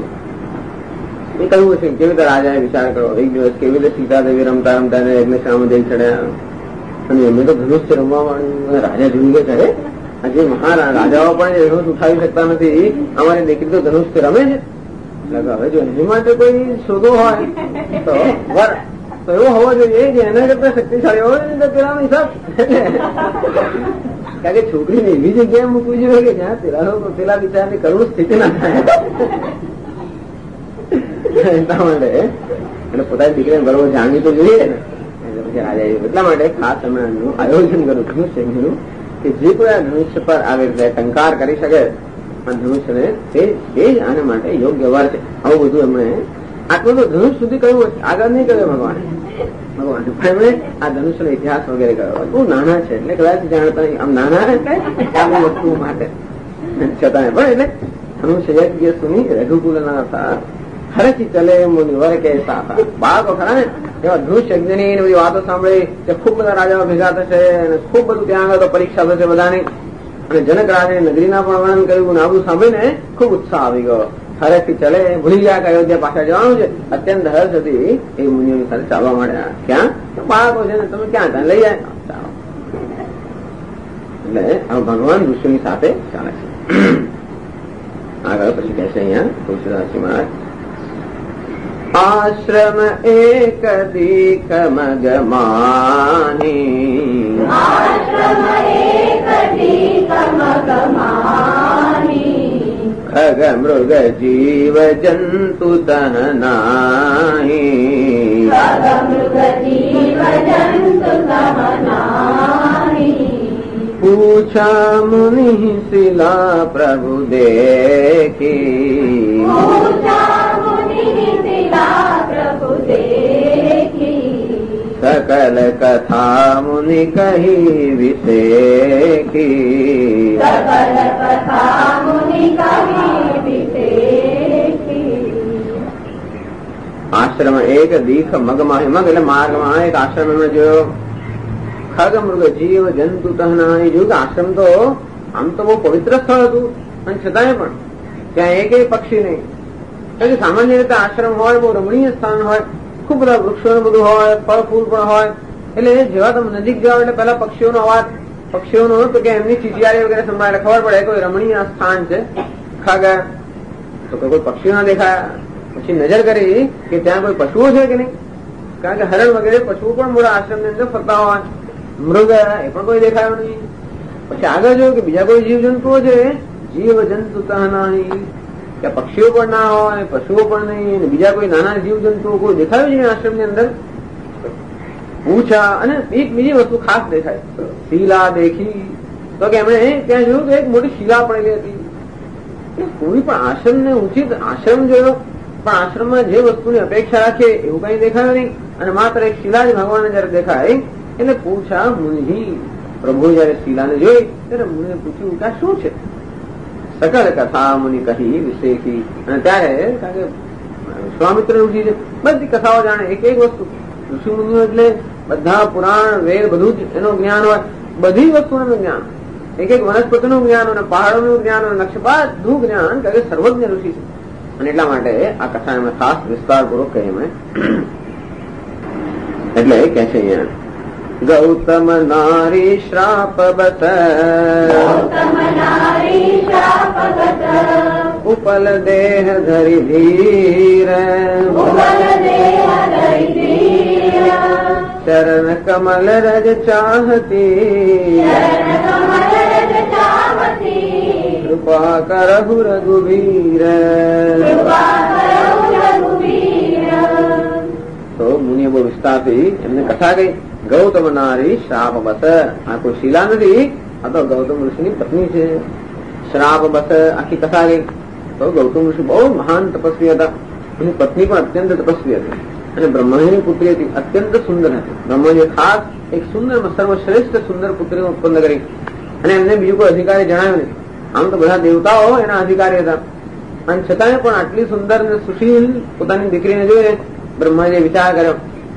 એ કહ્યું છે કેવી રીતે રાજાએ વિચાર કર્યો, એક દિવસ કેવી રીતે સીતાદેવી રમતા રમતા યજ્ઞશાળામાં જઈ ચડ્યા, અને એમને તો ધનુષ રમવા માંડ્યું. રાજા જોઈ ગયા કરે આજે મહારા રાજાઓ પણ ધનુષ ઉઠાવી શકતા નથી, અમારી દીકરી તો ધનુષ રમે છે. હવે જો એની માટે કોઈ શોધો હોય તો વર તો એવો હોવો જોઈએ જે એના કરતા શક્તિશાળી હોય ને પેલાનો હિસાબ. કારણ કે છોકરીને એવી જગ્યાએ મૂકવી જોઈએ કે જ્યાં પેલા પેલા બિચારાની કરુણ સ્થિતિ ના થાય. એટલા માટે એટલે પોતાની દીકરીને બરોબર જાણવી તો જોઈએ ને. એટલે પછી રાજા એટલા માટે ખાસ અમે આયોજન કર્યું ધનુષ્યનું કે જે કોઈ આ ધનુષ્ય પર આવી રીતે ટંકાર કરી શકે ધનુષ્યને તે જ આના માટે યોગ્ય વાર છે. આવું બધું એમણે આટલું તો ધનુષ સુધી કહ્યું છે, આગળ નહીં કહ્યું ભગવાન ભગવાન એમણે આ ધનુષ્યનો ઇતિહાસ વગેરે કહ્યો. બહુ નાના છે એટલે કદાચ જાણતા નહીં, આમ નાના એટલે આ વસ્તુ માટે છતાં પણ એટલે ધનુષ્ય યજ્ઞ સુની રઘુકુલ ના હતા હરખી ચલે મુનિવર કે સાથ. બાળકો ખરા ને એવા ધનુષ યજ્ઞની બધી વાતો સાંભળી કે ખૂબ બધા રાજાઓ ભેગા થશે અને ખૂબ બધું ત્યાં આગળ તો પરીક્ષા થશે બધાની. અને જનક રાજાએ નગરીના પણ વર્ણન કર્યું, ને આ બધું સાંભળીને ખૂબ ઉત્સાહ આવી ગયો. હરેથી ચલે, ભૂલી ગયા કે અયોધ્યા પાછા જવાનું છે. અત્યંત હર્ષ હતી એ મુનિઓની સાથે ચાલવા માંડ્યા. ક્યાં? બાળકો છે ને તમે ક્યાં ત્યાં લઈ જાય. એટલે આ ભગવાન ઋષિની સાથે ચાલે છે. આગળ પછી કહે છે અહીંયા તુલસીદાસજી મહારાજ, આશ્રમ એક દીખ મગમાની, આશ્રમ એક દીખ મગમાની, ખગ મૃગ જીવ જંતુ તહનાહી, ખગ મૃગ જીવ જંતુ તહનાહી, પૂછા મુનિ શિલા પ્રભુ દેખી, પૂછા મુનિ શિલા પ્રભુ દેખી, સકલ કથા મુનિ કહી વિશેખી, સકલ કથા મુનિ કહી વિશેખી. આશ્રમ એક દીખ મગમાં, મગ એટલે માર્ગમાં એક આશ્રમ એમણે જોયો. ખગ મૃગ જીવ જંતુ તહના, એ જોયું કે આશ્રમ તો આમ તો બહુ પવિત્ર સ્થળ હતું, અને છતાંય પણ ત્યાં એક પક્ષી નહીં. કારણ કે સામાન્ય રીતે આશ્રમ હોય, બહુ રમણીય સ્થાન હોય, ખૂબ બધા વૃક્ષો બધું હોય, ફળ ફૂલ પણ હોય, એટલે જેવા તમે નજીક જાઓ એટલે પેલા પક્ષીઓનો અવાજ, પક્ષીઓનો તો કે એમની ચીચિયારી વગેરે સંભાળે, ખબર પડે કોઈ રમણીય સ્થાન છે. ખગ તો કોઈ પક્ષીઓ ના દેખાયા. પછી નજર કરી કે ત્યાં કોઈ પશુઓ છે કે નહીં, કારણ કે હરણ વગેરે પશુઓ પણ મોટા આશ્રમની અંદર ફરતા હોય. મૃગ એ પણ કોઈ દેખાયો નહીં. પછી આગળ જોયું કે બીજા કોઈ જીવ જંતુઓ છે, જીવ જંતુ તહનાહી, કે પક્ષીઓ પણ ના હોય, પશુઓ પણ નહીં, બીજા કોઈ નાના જીવ જંતુઓ કોઈ દેખાયું છે આશ્રમની અંદર. પૂછા, અને એક બીજી વસ્તુ ખાસ દેખાય, શીલા દેખી, તો કે એમણે ત્યાં જોયું કે એક મોટી શીલા પડેલી હતી. કોઈ પણ આશ્રમને ઉચિત આશ્રમ જોયો, પણ આશ્રમમાં જે વસ્તુની અપેક્ષા રાખીએ એવું કઈ દેખાયું નહીં, અને માત્ર એક શીલા જ ભગવાનને જયારે દેખાય એટલે પૂછા મુનિ, પ્રભુ જયારે શીલાને જોઈ ત્યારે મુનિએ પૂછ્યું કે આ શું છે? સકલ કથા મુનિ કહી વિશેખી, અને ત્યારે કારણ કે વિશ્વામિત્ર ઋષિ છે, બધી કથાઓ જાણે, એક એક વસ્તુ. ઋષિ મુનિઓ એટલે બધા પુરાણ વેદ બધું જ એનું જ્ઞાન હોય, બધી વસ્તુનું જ્ઞાન, એક એક વનસ્પતિનું જ્ઞાન અને પહાડોનું જ્ઞાન અને નકશા બધું જ્ઞાન, કારણ કે સર્વજ્ઞ ઋષિ છે. અને એટલા માટે આ કથા એમણે ખાસ વિસ્તારપૂર્વક કહી એમણે. એટલે કે છે અહીંયા ગૌતમ નારી શ્રાપ બત, ગૌતમ નારી શ્રાપ બત, ઉપલ દેહ ધરી ધીર, ઉપલ દેહ ધરી ધીર, ચરણ કમલ રજ ચાહતી, ચરણ કમલ રજ ચાહતી, કૃપા કરહુ રઘુવીર. કૃપા કરહુ રઘુવીર. તો મુનિએ બહુ વિસ્તારથી એમને કથા કહી. ગૌતમ નારી શ્રાપ બસ, આ કોઈ શીલા નથી, આ તો ગૌતમ ઋષિની પત્ની છે. શ્રાપ બસ આખી કથા ગઈ. તો ગૌતમ ઋષિ બહુ મહાન તપસ્વી હતા, એની પત્ની પણ અત્યંત તપસ્વી હતી, અને બ્રહ્માજીની પુત્રી હતી, અત્યંત સુંદર હતી. બ્રહ્માજીએ ખાસ એક સુંદર સર્વશ્રેષ્ઠ સુંદર પુત્રી ઉત્પન્ન કરી, અને એમને બીજું કોઈ અધિકારી જણાવ્યું નહીં. આમ તો બધા દેવતાઓ એના અધિકારી હતા, અને છતાંય પણ આટલી સુંદર અને સુશીલ પોતાની દીકરીને જોઈને બ્રહ્માજીએ વિચાર કર્યો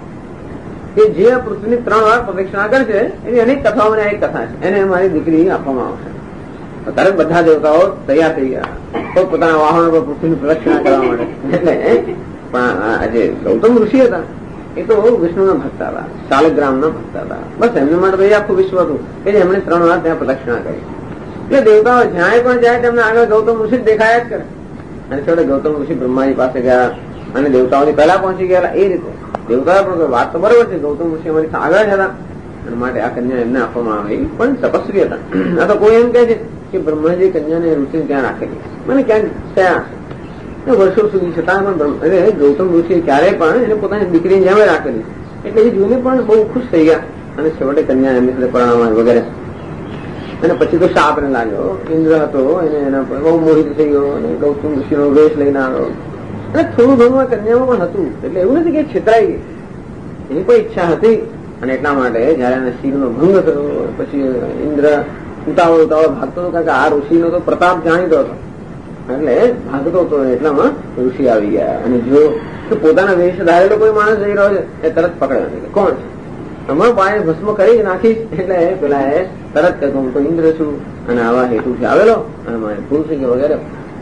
કે જે પૃથ્વીની ત્રણ વાર પ્રદક્ષિણા કરશે એની અનેક કથાઓને એક કથા છે, એને મારી દીકરી આપવામાં આવશે. ત્યારે બધા દેવતાઓ તૈયાર થઈ ગયા પોતાના વાહનો પર પૃથ્વીની પ્રદક્ષિણા કરવા માટે. એટલે પણ આજે ગૌતમ ઋષિ હતા એ તો વિષ્ણુના ભક્ત હતા, શાલિગ્રામના ભક્ત હતા. બસ એમને માટે તો એ આખું વિશ્વ હતું કે એમણે ત્રણ વાર ત્યાં પ્રદક્ષિણા કરી. એટલે દેવતાઓ જ્યાં પણ જાય તેમને આગળ ગૌતમ ઋષિ દેખાયા જ કરે. અને છેવટે ગૌતમ ઋષિ બ્રહ્માજી પાસે ગયા અને દેવતાઓની પહેલા પહોંચી ગયા. એ રીતે દેવતાઓ પણ વાત તો બરોબર છે, ગૌતમ ઋષિ અમારી આગળ જ હતા, અને માટે આ કન્યા એમને આપવામાં આવી, પણ તપસ્વી હતા. આ તો કોઈ એમ કહે છે કે બ્રહ્માજી કન્યાને ઋષિને ત્યાં રાખેલી, મને ક્યાંક થયા વર્ષો સુધી, છતાં પણ એટલે ગૌતમ ઋષિ ક્યારેય પણ એને પોતાની દીકરીને જેમ રાખેલી. એટલે એ જોઈને પણ બહુ ખુશ થઈ ગયા, અને છેવટે કન્યા એમની સાથે પરણાવવા વગેરે. અને પછી તો શાપ ને લાગ્યો. ઇન્દ્ર હતો એને એના પર બહુ મોહિત થઈ ગયો, અને ગૌતમ ઋષિનો વેશ લઈને આવ્યો. અને થોડું ઘણું આ કન્યામાં પણ હતું, એટલે એવું નથી કે છેતરાઈ ગઈ, એની કોઈ ઈચ્છા હતી. અને એટલા માટે જયારે એને શિવનો ભંગ થયો પછી ઇન્દ્ર ઉતાવળ ઉતાવળ ભાગતો હતો, કારણ કે આ ઋષિનો તો પ્રતાપ જાણીતો હતો, એટલે ભાગતો હતો. એટલામાં ઋષિ આવી ગયા, અને જો પોતાના વેશ ધારેલો કોઈ માણસ જઈ રહ્યો છે એ તરત પકડ્યો. કોણ છે? તમારો પાણી ભસ્મ કરી જ નાખીશ. એટલે પેલા એ તરત કહ્યું હું તો ઇન્દ્ર છું, અને આવા હેતુથી આવેલો, અને મારે ભૂલ થઈ ગઈ વગેરે.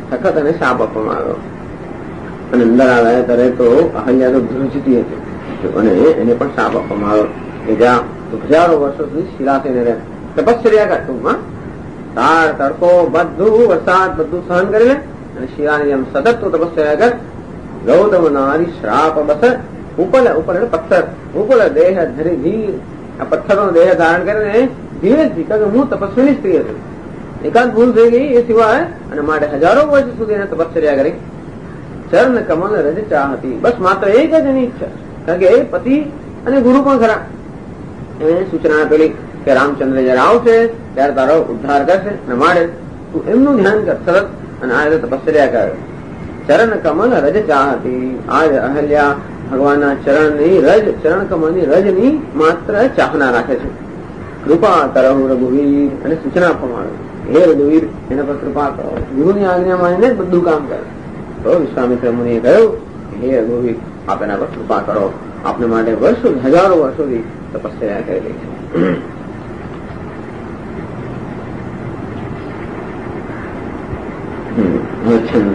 સખત અને શાપ આપવામાં આવ્યો. અને અંદર આવ્યા ત્યારે તો અહલ્યા તો ધ્રુજતી હતી અને એને પણ શાપ આપવામાં આવ્યો કે જ્યાં હજારો વર્ષો સુધી શિલા થઈને રહે, તપશ્ચર્યા કર ટૂંકમાં, તાર તડકો બધું વરસાદ બધું સહન કરી લે અને શિલાની જેમ સતત તું તપશ્ચર્યા કર. ગૌતમ નારી શ્રાપ બસર ઉપલ ઉપર એટલે પથ્થર ઉપલ દેહ ધરી ધીર, આ પથ્થરનો દેહ ધારણ કરીને ધીરેથી, કારણ કે હું તપસ્વીની સ્ત્રી હતી, એકાદ ભૂલ થઈ ગઈ એ સિવાય, અને માટે હજારો વર્ષ સુધી એને તપશ્ચર્યા કરી. ચરણ કમલ રજ ચાહતી, બસ માત્ર એક જ એની ઈચ્છા, કારણ કે એ પતિ અને ગુરુ પણ ખરા. એને સૂચના આપેલી કે રામચંદ્ર જયારે આવશે ત્યારે તારો ઉદ્ધાર કરશે અને માટે તું એમનું ધ્યાન કર સરસ, અને આ રીતે તપશ્ચર્યા કર. ચરણ કમલ રજ ચાહતી, આજ અહલ્યા ભગવાનના ચરણની રજ, ચરણ કમળની રજની માત્ર ચાહના રાખે છે. કૃપા કરહુ રઘુવીર, અને સૂચના આપવામાં આવે, હે રઘુવીર એના પર કૃપા કરો, ગુરુની આજ્ઞા માનીને જ બધું કામ કરે. તો વિશ્વામિત્ર મુનિએ કહ્યું, હે રઘુવીર આપ એના પર કૃપા કરો, આપને માટે વર્ષો હજારો વર્ષોથી તપસ્યા કરેલી છે. છંદ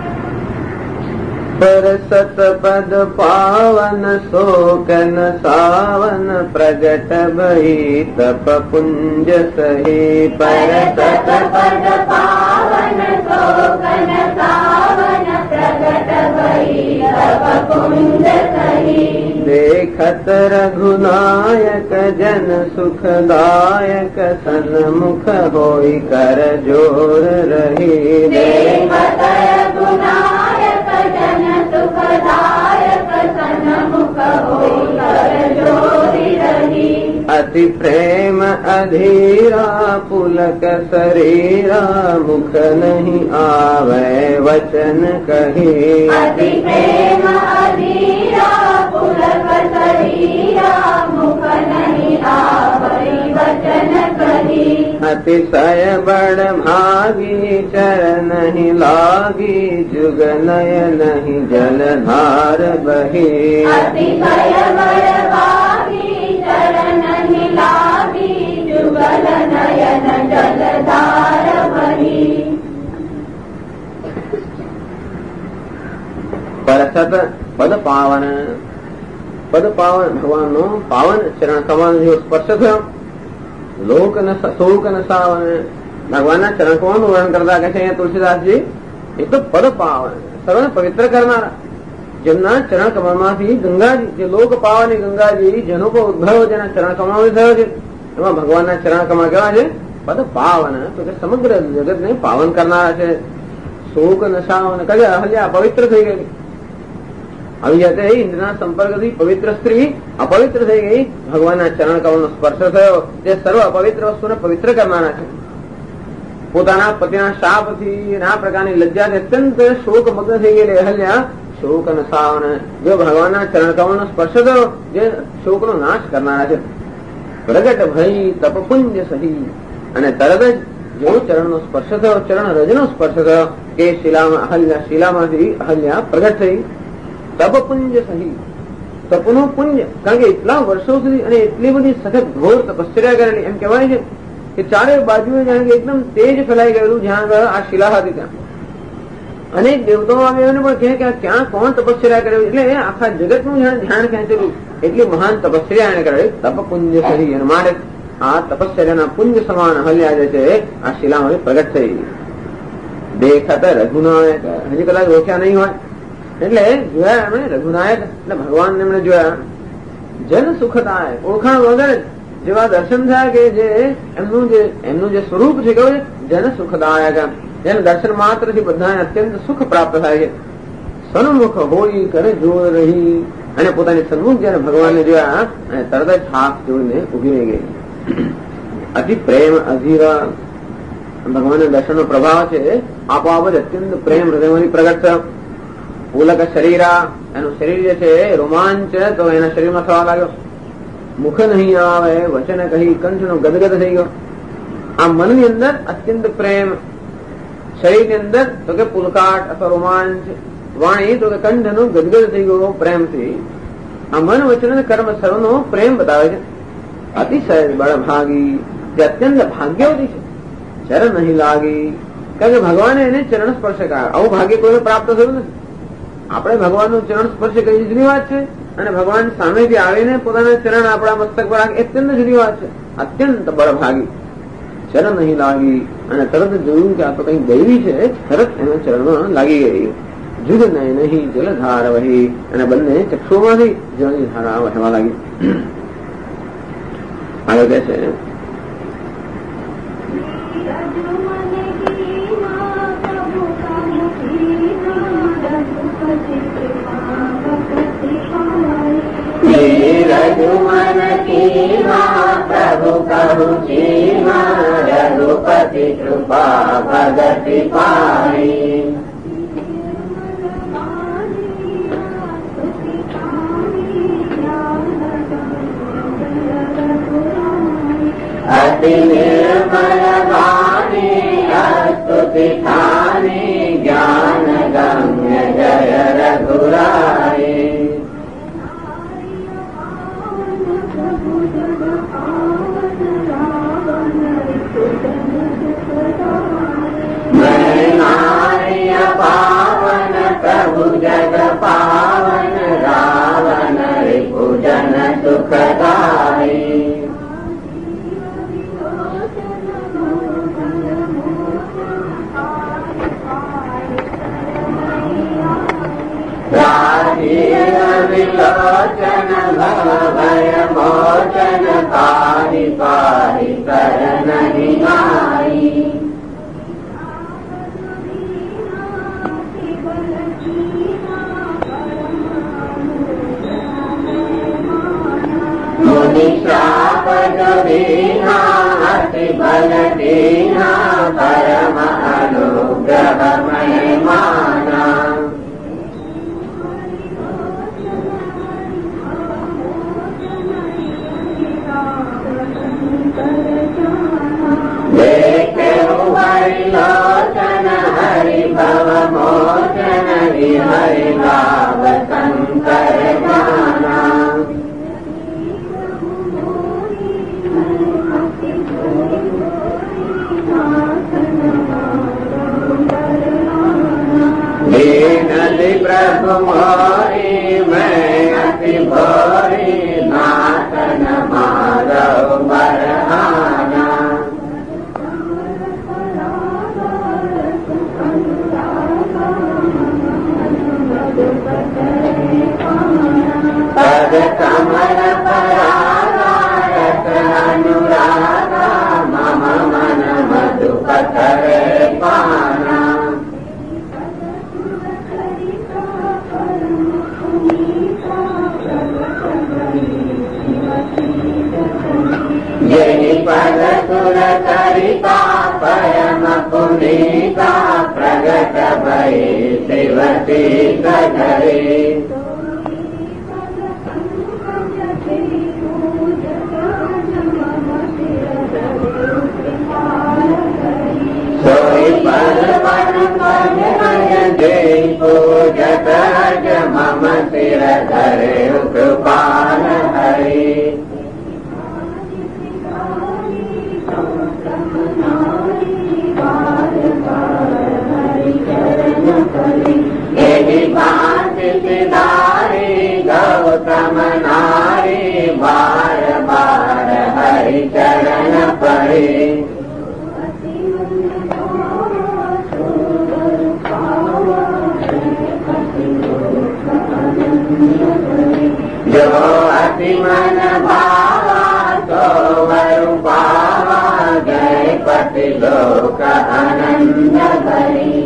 પર સતપદ પાવન શોકન સાવન પ્રગટ ભઈ તપ પુંજ સહી. પર સતપદ પાવન શોકન સાવન પ્રગટ ભઈ તપ પુંજ સહી. દેખત રઘુનાયક જન સુખદાયક સન્મુખ હોઈ કર જોર રહી. દેખત રઘુનાયક જન સુખદાયક સન્મુખ હોઈ કર જોરી રહી. અતિ પ્રેમ અધીરા પુલક શરીરા, મુખ નહીં આવે વચન કહી. અતિ પ્રેમ અધીરા પુલક શરીરા, મુખ નહીં આવે વચન કહી. અતિશય બળ ભાગી ચર નહીં લાગી, જુગ નય નહીં જલધાર બહી. અતિશય બળ ભાગી ચર નહીં લાગી, જુગલ નયન જલધાર બહી. પરસત પદ પાવન, પદ પાવન ભગવાનનો પાવન ચરણ કમળ જેવો સ્પર્શ થયો. લોક શોક ન સાવન, ભગવાનના ચરણ કમળનું વર્ણન કરતા કહે છે અહીંયા તુલસીદાસજી, એ તો પદ પાવન સર્વને પવિત્ર કરનારા, જેમના ચરણ કમળમાંથી ગંગાજી, જે લોક પાવની ગંગાજી જેનો પણ ઉદ્ભવ જેના ચરણ કમળમાંથી થયો છે, એમાં ભગવાનના ચરણ કમળ કેવા છે? પદ પાવન, તો કે સમગ્ર જગતને પાવન કરનારા છે. શોક નશાવન, કયા અહલ્યા પવિત્ર થઈ ગઈ, આવી જાતે ઇન્દ્રના સંપર્કથી પવિત્ર સ્ત્રી અપવિત્ર થઈ ગઈ, ભગવાનના ચરણ કમળનો સ્પર્શ થયો, જે સર્વ અપવિત્ર વસ્તુને પવિત્ર કરનારા છે. પોતાના પતિના શાપથી અને આ પ્રકારની લજ્જાથી અત્યંત શોકમગ્ન થઈ ગયેલી અહલ્યા શોક અને સાવન, જો ભગવાનના ચરણ કમળનો સ્પર્શ થયો, જે શોકનો નાશ કરનારા છે. પ્રગટ ભઈ તપપુંજ સહી, અને તરત જ જેવો ચરણનો સ્પર્શ થયો, ચરણ રજનો સ્પર્શ થયો કે શિલામાં અહલ્યા, શિલામાંથી અહલ્યા પ્રગટ થઈ. તપપુંજ સહી, તપનું પુંજ, કારણ કે એટલા વર્ષો સુધી અને એટલી બધી સખત ઘોર તપશ્ચર્યા કરેલી, એમ કહેવાય છે કે ચારે બાજુએ જાણે કે એકદમ તેજ ફેલાઈ ગયેલું, જ્યાં આ શિલા હતી ત્યાં અનેક દેવતાઓ આવ્યા પણ કહે કે ક્યાં કોણ તપશ્ચર્યા કર્યો, એટલે આખા જગતનું જાણે ધ્યાન ખેંચેલું, એટલી મહાન તપશ્ચર્યા એને કરેલી. તપપુંજ સહી, અને માટે આ તપશ્ચર્યાના પુંજ સમાન અહલ્યા જે છે આ શિલામાં પ્રગટ થઈ. દેખત રઘુનાયક, હજી કદાચ ઓળખ્યા નહીં હોય એટલે જોયા એમણે રઘુનાયક, એટલે ભગવાન એમણે જોયા. જન સુખદાયક, ઓળખાણ વગર જેવા દર્શન થયા કે જે એમનું જે એમનું જે સ્વરૂપ છે કેવું છે? જન સુખદાયક, જેને દર્શન માત્રથી બધાને અત્યંત સુખ પ્રાપ્ત થાય છે. સન્મુખ હોઈ કરે જોર રહી, અને પોતાની સન્મુખ જયારે ભગવાનને જોયા અને તરત જ હાથ જોડીને ઉભી રહી ગઈ. અતિ પ્રેમ અધીરા, ભગવાનના દર્શનનો પ્રભાવ છે આપોઆપ જ અત્યંત પ્રેમ હૃદયમાંથી પ્રગટ થયો. પુલક શરીરા, એનું શરીર જે છે રોમાંચ તો એના શરીરમાં થવા લાગ્યો. મુખ નહીં આવે વચન કહી, કંઠનો ગદગદ થઈ ગયો. આ મનની અંદર અત્યંત પ્રેમ, શરીરની અંદર તો કે પુલકાટ અથવા રોમાંચ, વાણી તો કે કંઠનું ગદગદ થઈ ગયો પ્રેમથી. આ મન વચન અને કર્મ સર્વનો પ્રેમ બતાવે છે. અતિશય બળભાગી, જે અત્યંત ભાગ્યવતી છે. ચરણ નહીં લાગી, કારણ કે ભગવાને એને ચરણ સ્પર્શ કર્યા. આવું ભાગ્ય કોઈને પ્રાપ્ત થયું નથી. આપણે ભગવાનનું ચરણ સ્પર્શ કરી જુદી વાત છે, અને ભગવાન સામેથી આવીને પોતાના ચરણ આપણા મસ્તક પર રાખે અત્યંત જુદી વાત છે. અત્યંત બળભાગી. ચરણ નહીં લાગી અને તરત જોયું કે આ તો કંઈક દૈવી છે, તરત એના ચરણમાં લાગી ગઈ. જુગ નય નહીં જલધાર વહી, અને બંને ચક્ષુમાંથી જળની ધારા વહેવા લાગી. આગળ કહે છે रघुमन कीमा प्रभु कहु चीमा रघुपति कृपा भगति पाई. अति निर्मल वाणी स्तुति ठानी ज्ञान गम्य जय रघुराई. पावन प्रभु जग पावन रावण रिपुजन सुखदाई. राजीव विलोचन भव भय मोचन पाहि पाहि कर नहीं आई. श्राप जो दीना अति बल दीना परम अनुग्रह मैं माना. देखे हरि लोचन हरि भव मोचन हरि लाभ शंकर जाना. दीनति प्रभु मोरी मैं अति भोरी नाथन माधव बरहाना. पद कमल परागा रस अनुरागा मम मन मधुपथरे पाना. यही पद सुर करिता परम पुनीता प्रगट भई शिवती सधरे. सोई पद पद पद दे पूजत मम सिर धरे कृपाल हरि. यही भांति सिधारी गौतम नारी बार बार हरि चरण पड़े. जो अति मन भावा तो वरु पावा जय पति लोक आनंद भरी.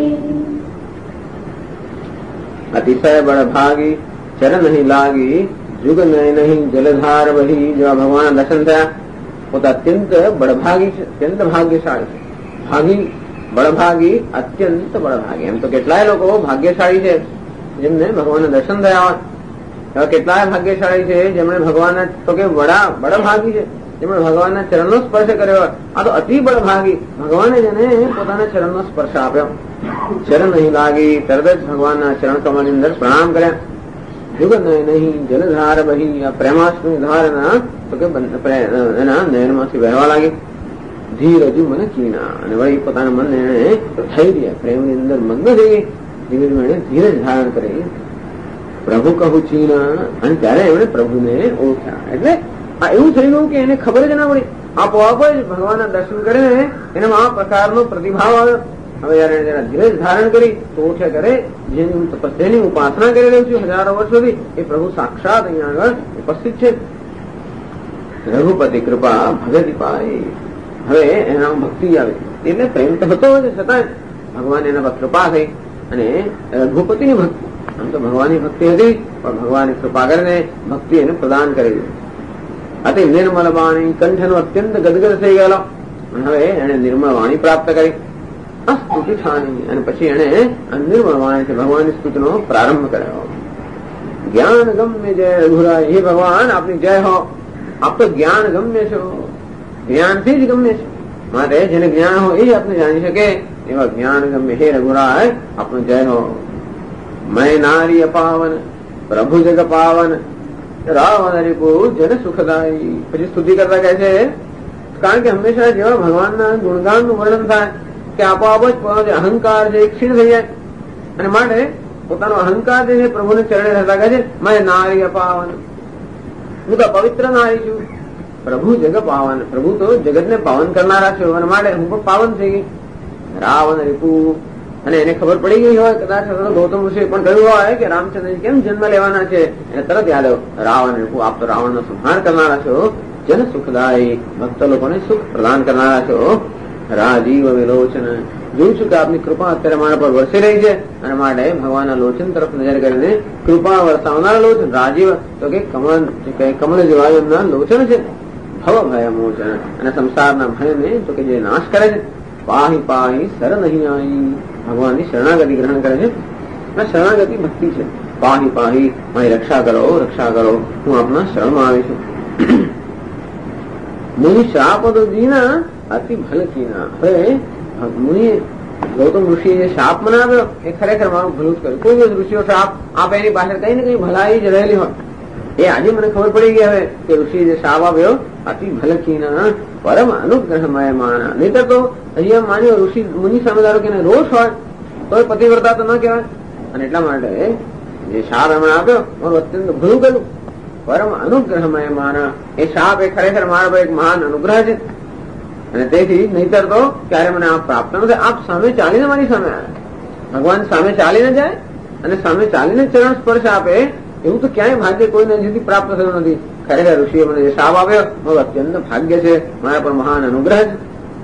अतिशय बड़भागी चरण नहीं लागी जुग नय नहीं जलधार वही. जो भगवान दर्शन થયા પોતે અત્યંત બળભાગી છે, અત્યંત ભાગ્યશાળી છે. ભાગી બળભાગી અત્યંત બળભાગી. એમ તો કેટલાય લોકો ભાગ્યશાળી છે જેમને ભગવાનના દર્શન થયા હોય. એવા કેટલાય ભાગ્યશાળી છે જેમણે ભગવાનના તો કે બડા બળભાગી છે જેમણે ભગવાનના ચરણનો સ્પર્શ કર્યો હોય. આ તો અતિ બળભાગી ભગવાને જેને પોતાના ચરણનો સ્પર્શ આપ્યો. ચરણ નહીં લાગી તરત જ ભગવાનના ચરણ કમળની અંદર પ્રણામ કર્યા. યુગ નય નહીં જલધાર બહી. આ પ્રેમાસ્મી ધારના તો કે એના નયનમાંથી વહેવા લાગી. ધીરજ મન કીના, અને વળી પોતાના મનને એને ધૈર્ય પ્રેમની અંદર મગ્ન થઈ ધીમે ધીમે એને ધીરજ ધારણ કરી. પ્રભુ કહું ચીના, અને ત્યારે એમણે પ્રભુને ઓળખ્યા. એટલે આ એવું થઈ ગયું કે એને ખબર જ ના પડી, આપોઆપ જ ભગવાનના દર્શન કરીને એનામાં આ પ્રકારનો પ્રતિભાવ આવ્યો. હવે જયારે જરા ધીરજ ધારણ કરી તો ઓળખે કરે જેની હું તપસ્યાની ઉપાસના કરી રહ્યો છું હજારો વર્ષોથી, એ પ્રભુ સાક્ષાત અહીંયા આગળ ઉપસ્થિત છે. રઘુપતિ કૃપા ભગતિ પાય. હવે એના ભક્તિ આવે એટલે પ્રેમ તો હતો જ, છતાં ભગવાન એના પર કૃપા થઈ અને રઘુપતિની ભક્તિ, આમ તો ભગવાનની ભક્તિ હતી પણ ભગવાનની કૃપા કરીને ભક્તિ એને પ્રદાન કરી દીધી. અતિ નિર્મલ વાણી, કંઠનો અત્યંત ગદગદ થઈ ગયેલો, હવે એને નિર્મળ વાણી પ્રાપ્ત કરી. સ્તુતિ ઠાની, અને પછી એને નિર્મળ વાણીથી ભગવાનની સ્તુતિનો પ્રારંભ કર્યો. જ્ઞાન ગમ્ય જય રઘુરાય, હે ભગવાન આપની જય હો, આપ તો જ્ઞાન ગમ્ય છો, જ્ઞાનથી જ ગમ્ય છે, માટે જેને જ્ઞાન હો એ જ આપને જાણી શકે એવા જ્ઞાન ગમ્ય હે રઘુરાય આપનો જય હો. મય નારી અપાવન પ્રભુ જગ પાવન રાવણ રિપુ જન સુખદાયી. પછી સ્તુતિ કરતા કહે છે, કારણ કે હંમેશા જેવા ભગવાનના ગુણગાનનું વર્ણન થાય કે આપોઆપ જ પોતાનો અહંકાર છે ક્ષીણ થઈ જાય, અને માટે પોતાનો અહંકાર જે છે પ્રભુને ચરણે રહેતા કહે છે મય નારી અપાવન, હું તો પવિત્ર નારી છું. પ્રભુ જગ પાવન, પ્રભુ તો જગતને પાવન કરનારા છે, અને માટે હું પણ પાવન થઈ ગઈ. રાવણ રિપુ, અને એને ખબર પડી ગઈ હોય કદાચ ગૌતમ ઋષિ પણ કહ્યું હોય કે રામચંદ્રજી કેમ જન્મ લેવાના છે, એને તરત યાદ આવ્યો રાવણ રિપુ, આપ તો રાવણનો સંહાર કરનારા છો, જન સુખદાયી, ભક્ત લોકોને સુખ પ્રદાન કરનારા છો. રાજીવ વિલોચન, જોઉં છું કે આપની કૃપા અત્યારે મારા પર વરસી રહી છે, અને માટે ભગવાનના લોચન તરફ નજર કરીને કૃપા વરસાવનારા લોચન. રાજીવ તો કે કમળ, કમળ જેવા એમના લોચન છે. ભવ ભય મોચન, અને સંસારના ભયને તો કે જે નાશ કરે છે. પાહી પાહી સર નહીં આવી, ભગવાનની શરણાગતિ ગ્રહણ કરે છે, અને શરણાગતિ ભક્તિ છે. પાહી પાહી, મારી રક્ષા કરો, રક્ષા કરો, હું આપના શરણમાં આવી છું. મુનિ શાપ તો જીના અતિ ભલકીના. હવે મુનિ ગૌતમ ઋષિએ જે શાપ મનાવ્યો એ ખરેખર મારું ભલું જ કર્યું. કોઈ દિવસ ઋષિઓ શાપ આપે એની પાછળ કઈ ને કઈ ભલાઈ જ રહેલી હોય, એ આજે મને ખબર પડી ગઈ હવે કે ઋષિએ જે શાપ આપ્યો અતિ ભલકીના પરમ અનુગ્રહમય માના. નહીતર તો અહીંયા માન્યો ઋષિ મુનિ સામે ધારો કે રોષ હોય તો એ પતિવ્રતા તો ન કહેવાય, અને એટલા માટે જે શાપ એમણે આપ્યો મારું અત્યંત ભલું કર્યું. પરમ અનુગ્રહમય માના, એ શાપ એ ખરેખર મારા પર એક મહાન અનુગ્રહ છે, અને તેથી નહીતર તો ક્યારે મને આપ પ્રાપ્ત નથી. આપ સામે ચાલીને મારી સામે આવ્યા, ભગવાન સામે ચાલીને જાય અને સામે ચાલીને ચરણ સ્પર્શ આપે, એવું તો ક્યાંય ભાગ્ય કોઈને હજી પ્રાપ્ત થયું નથી. ખરેખર ઋષિએ મને જે શાપ આપ્યો મારું અત્યંત ભાગ્ય છે, મારા પર મહાન અનુગ્રહ છે.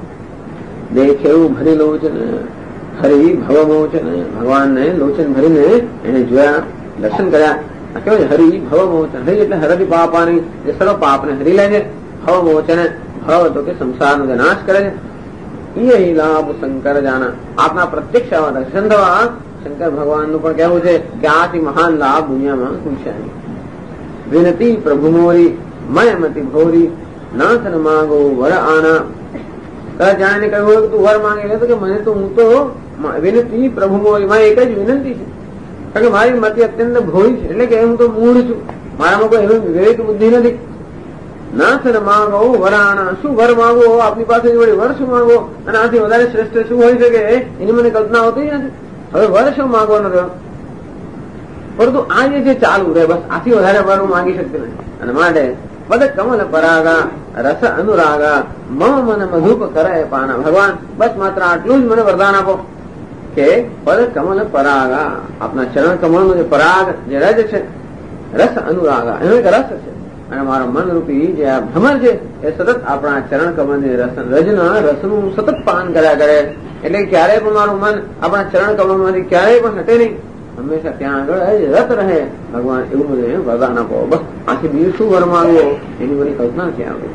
દેખેવું ભરી લોચન હરી ભવમોચન, ભગવાનને લોચન ભરીને એને જોયા, દર્શન કર્યા. કેવું છે હરી ભવમોચન, હરી એટલે હરદી પાપાની, જે સર્વ પાપને હરી લે છે. ભવમોચન, ભવ તો કે સંસારનો જે નાશ કરે છે. એ લાભ શંકર જાના, આપના પ્રત્યક્ષ દર્શન થવા શંકર ભગવાનનું પણ કહેવું છે કે આથી મહાન લાભ દુનિયામાં કોઈ છે નહીં. વિનતી પ્રભુ મોરી મયમતી ભોરી, નાથ માગો વર આના. જાણે કહ્યું તું વર માંગે તો કે મને તો હું તો વિનતી પ્રભુ મોરી, મારી એક જ વિનંતી છે, કારણ કે મારી મતિ અત્યંત ભોળી છે, એટલે કે હું તો મૂળ છું, મારામાં કોઈ એવી વિવેક બુદ્ધિ નથી. નાથ માગો વરાણા, શું વર માંગો આપની પાસે વળી વર શું માંગો, અને આથી વધારે શ્રેષ્ઠ શું હોઈ શકે એની મને કલ્પના હોતી નથી. હવે વર શું માંગવાનો રહ્યો, પરંતુ આ જે છે ચાલુ રહે, બસ આથી વધારે વર હું માંગી શકતી નથી. અને માટે પદ કમલ પરાગા રસ અનુરાગા મમ મન મધુપ કરે પાના. ભગવાન બસ માત્ર આટલું જ મને વરદાન આપો કે પદ કમલ પરાગા, આપના ચરણ કમળનો જે પરાગ જે રજ છે, રસ અનુરાગા એનો એક રસ છે, અને મારા મનરૂપી જે આ ભ્રમર છે એ સતત આપણા ચરણ કમળની રસ રજના રસનું સતત પાન કર્યા કરે, એટલે ક્યારેય પણ મારું મન આપણા ચરણ કમળમાંથી ક્યારેય પણ હટે નહીં, હંમેશા ત્યાં આગળ રત રહે. ભગવાન એવું મને વરદાન આપો, બસ આથી બીજું શું વર માંગવો એની બધી કલ્પના છે આવે.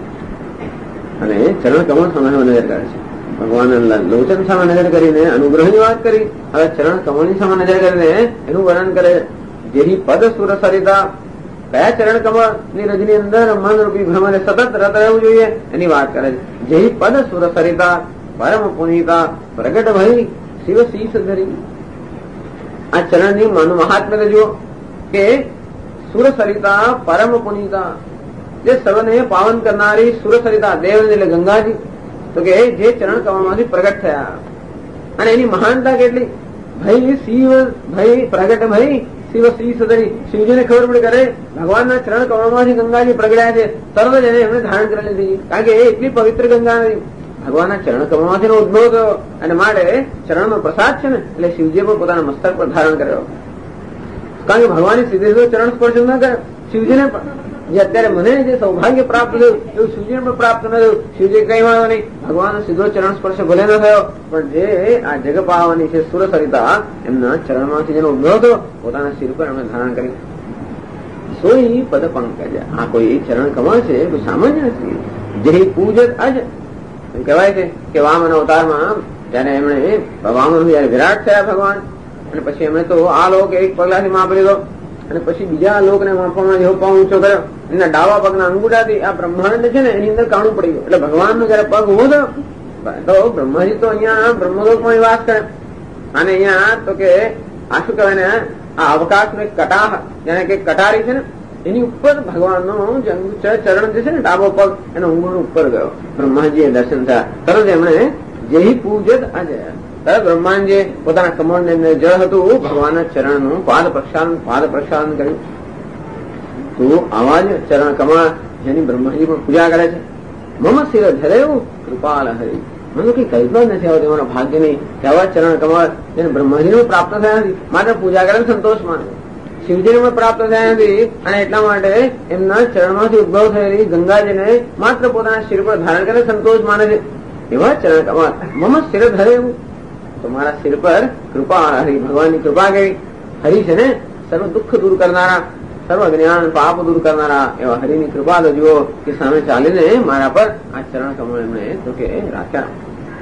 અને ચરણ કમળ સામે નજર કરે છે ભગવાન, લોચન સામે નજર કરીને અનુગ્રહની વાત કરી, હવે ચરણ કમળની સામે નજર કરીને એનું વર્ણન કરે. જેની પદ સુર સરિતા, કયા ચરણ કમળ ની રજની અંદર મનરૂપી ભ્રમરે સતત રત રહેવું જોઈએ એની વાત કરે છે. જેની પદ સુર સરિતા પરમ પુનિતા પ્રગટ ભઈ શિવ શીશ ધરી. આ ચરણની મન મહાત્મ્ય જુઓ કે સુર સરિતા પરમ પુનિતા, જે સર્વને પાવન કરનારી સુર સરિતા, દેવ એટલે ગંગાજી, તો કે જે ચરણ કમળમાંથી પ્રગટ થયા અને એની મહાનતા કેટલી. ભાઈ શિવ ભાઈ પ્રગટ ભાઈ શિવ શ્રી સદરી શિવજીને ખબર પડી કરે ભગવાનના ચરણ કમળમાંથી ગંગાજી પ્રગટ્યા છે, તરત જ એને એમને ધારણ કરી લીધી. કારણ કે એ એટલી પવિત્ર ગંગા નથી, ભગવાનના ચરણ કમળમાંથી ઉદ્ભવ થયો અને માટે ચરણનો પ્રસાદ છે ને એટલે શિવજીએ પણ પોતાના મસ્તક પર ધારણ કર્યો. કારણ કે ભગવાને સીધે સીધો ચરણ સ્પર્શ ન કર્યો શિવજીને પણ. જે અત્યારે મને જે સૌભાગ્ય પ્રાપ્ત થયું એવું શિવજીને પણ પ્રાપ્ત ન થયું. શિવજી કઈ વાળો નહીં, ભગવાનનો સીધો ચરણ સ્પર્શ ભલે ન થયો પણ જે આ જગ પાવાની છે સુર સરિતા એમના ચરણમાંથી જેનો ઉદ્ભવ થયો પોતાના શિર પર એમણે ધારણ કરી. સોઈ પદ પંકજ, આ કોઈ ચરણ કમળ છે કોઈ સામાન્ય નથી. જે પૂજત અજ એમ કહેવાય છે કે વામન અવતારમાં જયારે એમણે વામન જયારે વિરાટ થયા ભગવાન અને પછી એમણે તો આ લોક એક પગલાથી માપી લીધો અને પછી બીજા લોકને માપવામાં જેવો પગ ઊંચો કર્યો. એના ડાવા પગના અંગૂઠાથી આ બ્રહ્માંડ છે ને એની અંદર કાણું પડી ગયું. એટલે ભગવાનનો જયારે પગ ઉભો થયો તો બ્રહ્માજી તો અહીંયા બ્રહ્મલોકમાં નિવાસ કરે અને અહીંયા તો કે આ શું કહેવાય ને આ અવકાશનો એક કટાહ જેને કે કટારી છે ને એની ઉપર ભગવાનનો ચરણ જે છે ને ડાબો પગ એનો ઊંઘ ઉપર ગયો. બ્રહ્માજીએ દર્શન થયા. તરત એમણે જેહી પૂજત આજે તરત બ્રહ્માંડે પોતાના કમળને અંદર જળ હતું ભગવાનના ચરણનું પાદ પ્રક્ષાલન પાદ પ્રક્ષાલન કર્યું. તો આવા જ ચરણ કમળ જેની બ્રહ્માજી પણ પૂજા કરે છે. મમ શિર ધરેવું કૃપાલ હરી, મને કઈ કલ્પના નથી આવતી મારા ભાગ્ય નહીં કે આવા ચરણ કમળ જેને બ્રહ્માજીને પ્રાપ્ત થયા નથી માત્ર પૂજા કરે સંતોષ માને. શિવજીને પણ પ્રાપ્ત થયા નથી અને એટલા માટે એમના ચરણમાંથી ઉદ્ભવ થયેલી ગંગાજીને માત્ર પોતાના શિર પર ધારણ કરે સંતોષ માને છે. એવા ચરણ કમળ મમ શિર ધરેવું, તો મારા શિર પર કૃપા હરી ભગવાનની કૃપા કેવી. હરિ છે ને સર્વ દુઃખ દૂર કરનારા સર્વ જ્ઞાન પાપ દૂર કરનારા એવા હરિની કૃપા તો જુઓ કે સામે ચાલીને મારા પર આ ચરણ કમળ એમણે તો કે રાખ્યા.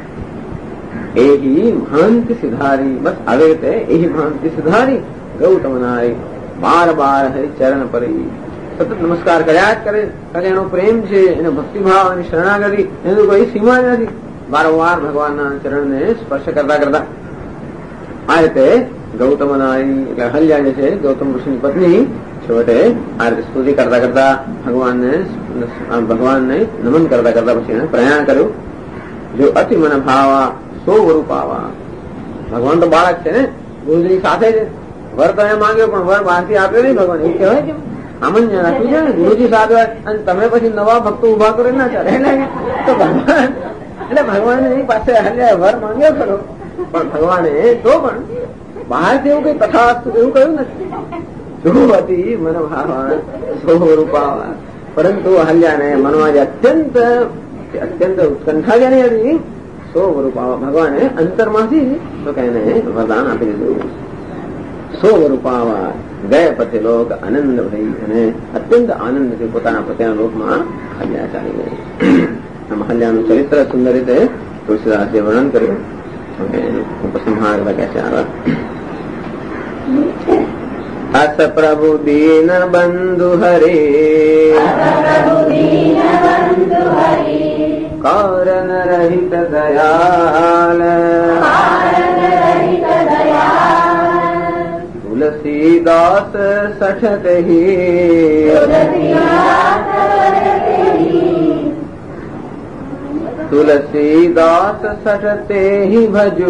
એહી મહાંતિ સિધારી, બસ આવે રીતે એહી મહાંતિ સિધારી ગૌતમ નારી બાર બાર હરિ ચરણ પરી સતત નમસ્કાર કર્યા જ કરે. કારણ એનો પ્રેમ છે, એનો ભક્તિભાવ અને શરણાગતિ એનું કોઈ સીમા જ નથી. વારંવાર ભગવાનના ચરણને સ્પર્શ કરતા કરતા આ રીતે ગૌતમ નારી એટલે અહલ્યા જે છે ગૌતમ ઋષિની પત્ની છેવટે આ રીતે સ્તુતિ કરતા કરતા ભગવાનને ભગવાનને નમન કરતા કરતા પછી એને પ્રયાણ કર્યું. જો અતિ મન ભાવા સો વરૂપ આવા, ભગવાન તો બાળક છે ને ગુરુજી સાથે છે. વર તો એ માંગ્યો પણ વર બહારથી આપ્યો નહીં ભગવાન એવું કહેવાય કે સામાન્ય રાખ્યું છે ને ગુરુજી સાથે હોય અને તમે પછી નવા ભક્તો ઉભા કરો ના ચાલે. તો ભગવાન એટલે ભગવાને એની પાસે વર માંગ્યો ખરો પણ ભગવાને તો પણ બહારથી એવું કઈ તથાસ્તુ એવું કહ્યું નથી. શું હતી મન ભાવા સો રૂપાવા, પરંતુ અહલ્યાને મનમાં જે અત્યંત અત્યંત ઉત્કંઠા જેની હતી સો રૂપાવા ભગવાને અંતરમાંથી તો કે એને વરદાન આપી દીધું. સો રૂપાવા ગયા પતિ લોક આનંદ ભઈ અને અત્યંત આનંદથી પોતાના પતિના લોકમાં અહલ્યા ચાલી ગઈ. અહલ્યાનું ચરિત્ર સુંદર રીતે તુલસીદાસે વર્ણન કર્યું. ઉપસંહાર લખ્યા છે આગળ. અસ પ્રભુ દીન બંધુ હરે કારણ રહિત દયાલ તુલસીદાસ સઠત તુલસીદાસ સઠતે હિ ભજુ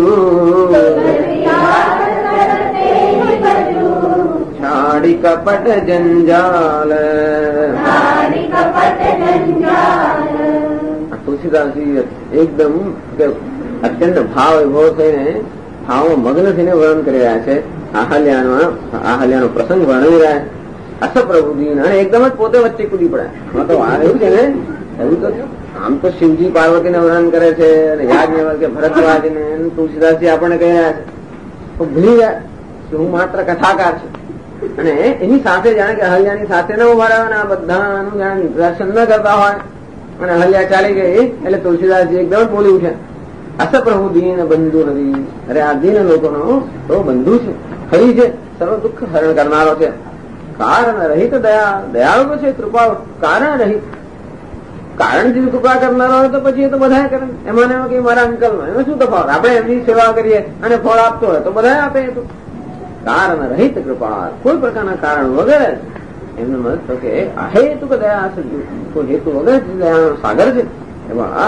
છાડી કપટ જંજાલ. તુલસીદાસજી એકદમ અત્યંત ભાવ વિભોર થઈને ભાવમાં મગ્ન થઈને વર્ણન કરી રહ્યા છે. આહલ્યાનો આહલ્યાનો પ્રસંગ વર્ણવી રહ્યા અસ પ્રભુજી અને એકદમ જ પોતે વચ્ચે કૂદી પડ્યા. તો આ એવું છે ને એવું તો આમ તો શિવજી પાર્વતીને વર્ણન કરે છે અને યાજ્ઞવલ્ક્ય કે ભરદ્વાજને તુલસીદાસજી આપણને કહી રહ્યા છે તો ભૂલી ગયા કે હું માત્ર કથાકાર છું. અને એની સાથે જાણે કે અહલ્યાની સાથે ન ઉભા રહ્યો અને આ બધાનું જાણે દર્શન ન કરતા હોય અને અહલ્યા ચાલી ગઈ એટલે તુલસીદાસજી એકદમ બોલી ઉઠ્યા અસ પ્રભુ દીન બંધુ નથી. અરે આ દીન લોકોનો તો બંધુ છે, હરી છે, સર્વ દુઃખ હરણ કરનારો છે. કારણ રહિત દયા દયાળુ છે, કૃપા કારણ રહિત. કારણથી કૃપા કરનારો હોય તો પછી એ તો બધા કરે. એમાં એમાં કઈ મારા અંકલમાં એમાં શું તફાવત? આપણે એમની સેવા કરીએ અને ફળ આપતો હોય તો બધા આપે. તો કારણ રહિત કૃપા, કોઈ પ્રકારના કારણ વગર એમનું મત તો કે અહેતુક દયા, કોઈ હેતુ વગર દયાનો સાગર છે. એવા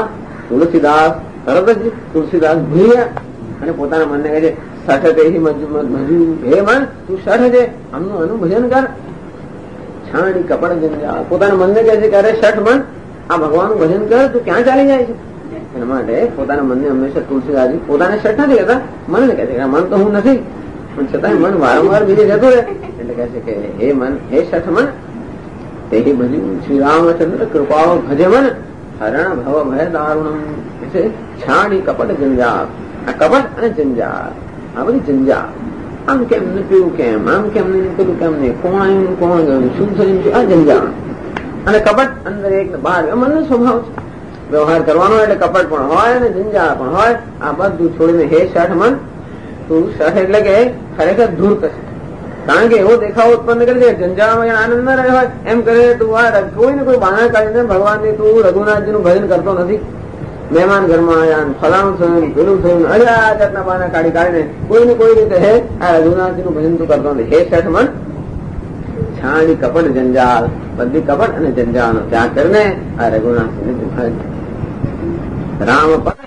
તુલસીદાસ તરત જ તુલસીદાસ ભૂલી ગયા અને પોતાના મનને કહે છે સઠ તે મજુ હે મન તું સઠ છે આમનું આનું ભજન કર. છાણી કપડ જંજાળ પોતાના મનને કહે છે કે અરે શઠ મન આ ભગવાનનું ભજન કર, તું ક્યાં ચાલી જાય છે? એના માટે પોતાના મનને હંમેશા તુલસીદાસજી પોતાને શઠ નથી કહેતા, મનને કહે છે કે મન તો હું નથી, પણ છતાંય મન વારંવાર બીજે જતો રહે એટલે કહે છે કે હે મન હે શઠ મન તે ભજ્યું શ્રી રામચંદ્ર કૃપાઓ ભજે મન હરણ ભવ ભય દારુણમ. છાણી કપટ જંજાળ આ કપટ અને જંજાળ આ બધી જંજાળ આમ કેમ ને પેલું કેમ આમ કેમ ને પેલું કેમ ને કોણ આવ્યું કોણ ગયું શું થયું આ જંજાળ અને કપટ અંદર એક બહાર મનનો સ્વભાવ છે. વ્યવહાર કરવાનો એટલે કપટ પણ હોય અને જંજાળ પણ હોય. આ બધું છોડીને હે શઠ મન તું શઠ એટલે કે ખરેખર ધૂર્ત છે, કારણ કે એવો દેખાવો ઉત્પન્ન કરી દે જંજાળમાં આનંદ ન રહ્યો હોય એમ કરે તું આ કોઈ ને કોઈ બહાના કાઢીને ભગવાનની તું રઘુનાથજીનું ભજન કરતો નથી. મહેમાન ઘરમાં આવ્યા ફલાણું થયું પેલું થયું અરે આ જાતના બહાના કાઢી કાઢીને કોઈ ને કોઈ રીતે હે આ રઘુનાથજીનું ભજન તું કરતો નથી. હે શઠ મન છાણી કપટ જંજાળ બધી કપટ અને જંજાળનો ત્યાગ કરીને આ રઘુનાથજીને તું ભજ. રામ પદ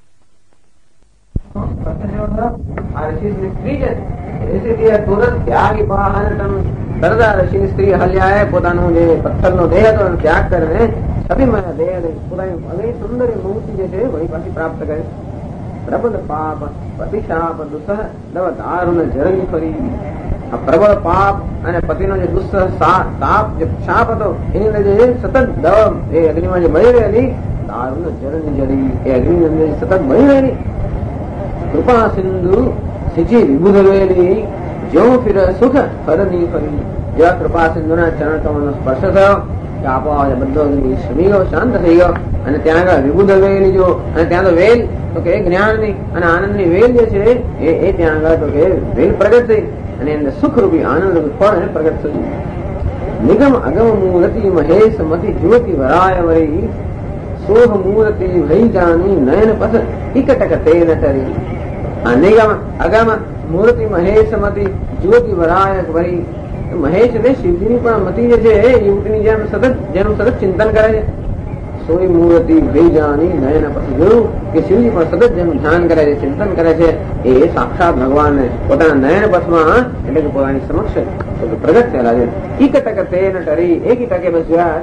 તુરંત ત્યાગી સરદાર ઋષિ સ્ત્રી હલ્યાએ પોતાનું જે પથ્થરનો દેહ હતો એનો ત્યાગ કરીને અભિમાન દેહ પોતાની સુંદર મૂર્તિ જે છે વળી પાછી પ્રાપ્ત કરે. પ્રબળ પાપ પ્રતિશાપ દુસહ દવ દારૂણ જરંગ ફરી. આ પ્રબળ પાપ અને પતિનો જે દુસ્સહ તાપ જે શાપ હતો એની અંદર જે સતત દવ એ અગ્નિમાં જે મળી રહેલી દારૂણ જરંગ જરી એ અગ્નિની અંદર સતત મળી રહેલી કૃપા સિંધુ સિંચી વિભુધવેલી જો ફિર સુખ ફરની ફરી. જેવા કૃપા સિંધુના ચરણ કમળનો સ્પર્શ થયો કે આપોઆપ બધો શમી ગયો શાંત થઈ ગયો અને ત્યાં આગળ વિભુધ વેલી જો અને ત્યાં તો વેલ તો કે જ્ઞાનની અને આનંદની વેલ જે છે એ એ ત્યાં આગળ તો કે વેલ પ્રગટ થઈ અને અંદર સુખરૂપી આનંદરૂપી ફળ એને પ્રગટ થયું. નિગમ અગમ મૂર્તિ મહેશ મતિ જ્યોતિ વરાય વરી સોહ મૂર્તિ ભઈ જાની નયન પથ ટિકટક તેન તરી. આ નિગમ અગમ મૂર્તિ મહેશ મતિ જ્યોતિ વરાય વરી. મહેશ એટલે શિવજીની પણ મતિ જે છે એ યુવતીની જેમ સતત જેનું સતત ચિંતન કરે છે. સોઈ મૂર્તિ ભઈ જાની નયન પછી જોયું કે શિવજી પણ સતત જેનું ધ્યાન કરે છે ચિંતન કરે છે એ સાક્ષાત ભગવાનને પોતાના નયન પથમાં એટલે કે પોતાની સમક્ષ પ્રગટ થયેલા છે. એક ટકે તેન ટરી એક ટકે બસ જોયા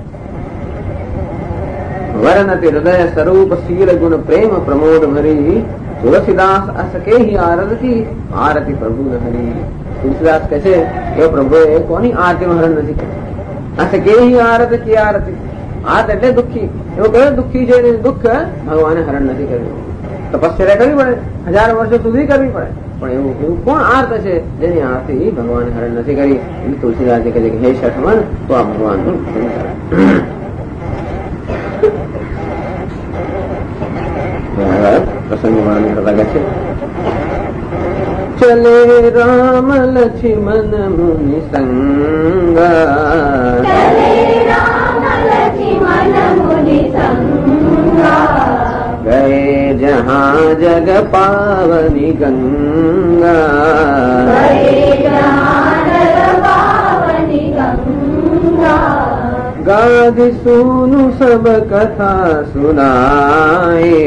વરનતિ હૃદય સ્વરૂપ શીલ ગુણ પ્રેમ પ્રમોદ ભરી. તુલસીદાસ અસકે ही આરતી આરતી પ્રભુ હરી. તુલસીદાસ કહે છે કે પ્રભુએ કોની આરતીમાં હરણ નથી કરી. અસકે ही આરતી की આરતી આર્ત એટલે દુઃખી. એવો કયો દુઃખી છે દુઃખ ભગવાને હરણ નથી કર્યું. તપસ્યા કરવી પડે હજાર વર્ષો સુધી કરવી પડે પણ એવું એવું કોણ આર્ત છે જેની આરતી ભગવાને હરણ નથી કરી. એટલે તુલસીદાસ કહે છે કે હે શઠમન તો આ ભગવાનનું ભજન કરે. પ્રસંગ વર્ણન કરતા કહે છે ચલે રામ લક્ષ્મણ મુનિ સંગા गए जहाँ जग पावनी गंगा गादि सुनु सब कथा सुनाए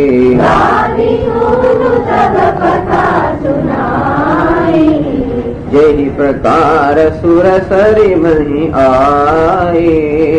यही प्रकार सुर सरी मही आए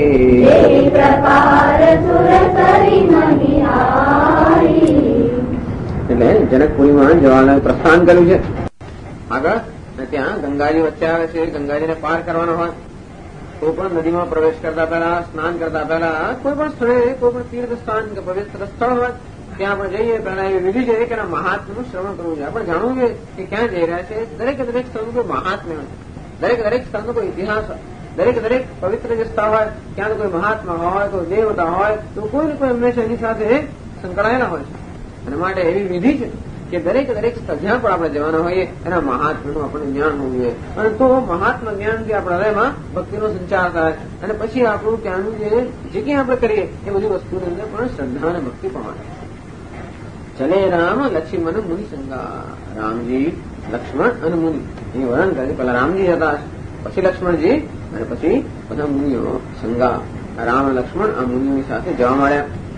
એટલે જનકપુરીમાં જવાનું પ્રસ્થાન કર્યું છે. આગળ ત્યાં ગંગાજી વચ્ચે આવે છે. ગંગાજીને પાર કરવાનો હોય કોઈ પણ નદીમાં પ્રવેશ કરતા પહેલા સ્નાન કરતા પહેલા કોઈ પણ સ્થળે કોઈ પણ તીર્થ સ્થાન કે પવિત્ર સ્થળ હોય ત્યાં આપણે જઈએ પહેલા એ વિધિ છે કે મહાત્મ્યનું શ્રવણ કરવું જોઈએ. આપણે જાણવું જોઈએ કે ક્યાં જઈ રહ્યા છે. દરેક દરેક સ્થળનું કોઈ મહાત્મ્ય હોય, દરેક દરેક સ્થળનો કોઈ ઇતિહાસ હોય, દરેક દરેક પવિત્ર જે સ્થળ હોય ત્યાં કોઈ મહાત્મા હોય કોઈ દેવતા હોય તો કોઈ ને કોઈ હંમેશા એની સાથે સંકળાયેલા હોય છે. અને માટે એવી વિધિ છે કે દરેક દરેક સ્થળ જ્યાં પણ આપણે જવાના હોઈએ એના મહાત્મ્યનું આપણને જ્ઞાન હોવું જોઈએ. અને તો મહાત્મા જ્ઞાનથી આપણા હૃદયમાં ભક્તિનો સંચાર થાય અને પછી આપણું ત્યાંનું જે જે કંઈ આપણે કરીએ એ બધી વસ્તુની અંદર પણ શ્રદ્ધા અને ભક્તિ પણ આવે. ચલે રામ લક્ષ્મણ મુનિ સંગા. રામજી લક્ષ્મણ અને મુનિ એ વર્ણન કરે. પેલા રામજી હતા પછી લક્ષ્મણજી અને પછી બધા મુનિઓ સંગા. રામ લક્ષ્મણ આ મુનિઓની સાથે જવા માંડ્યા.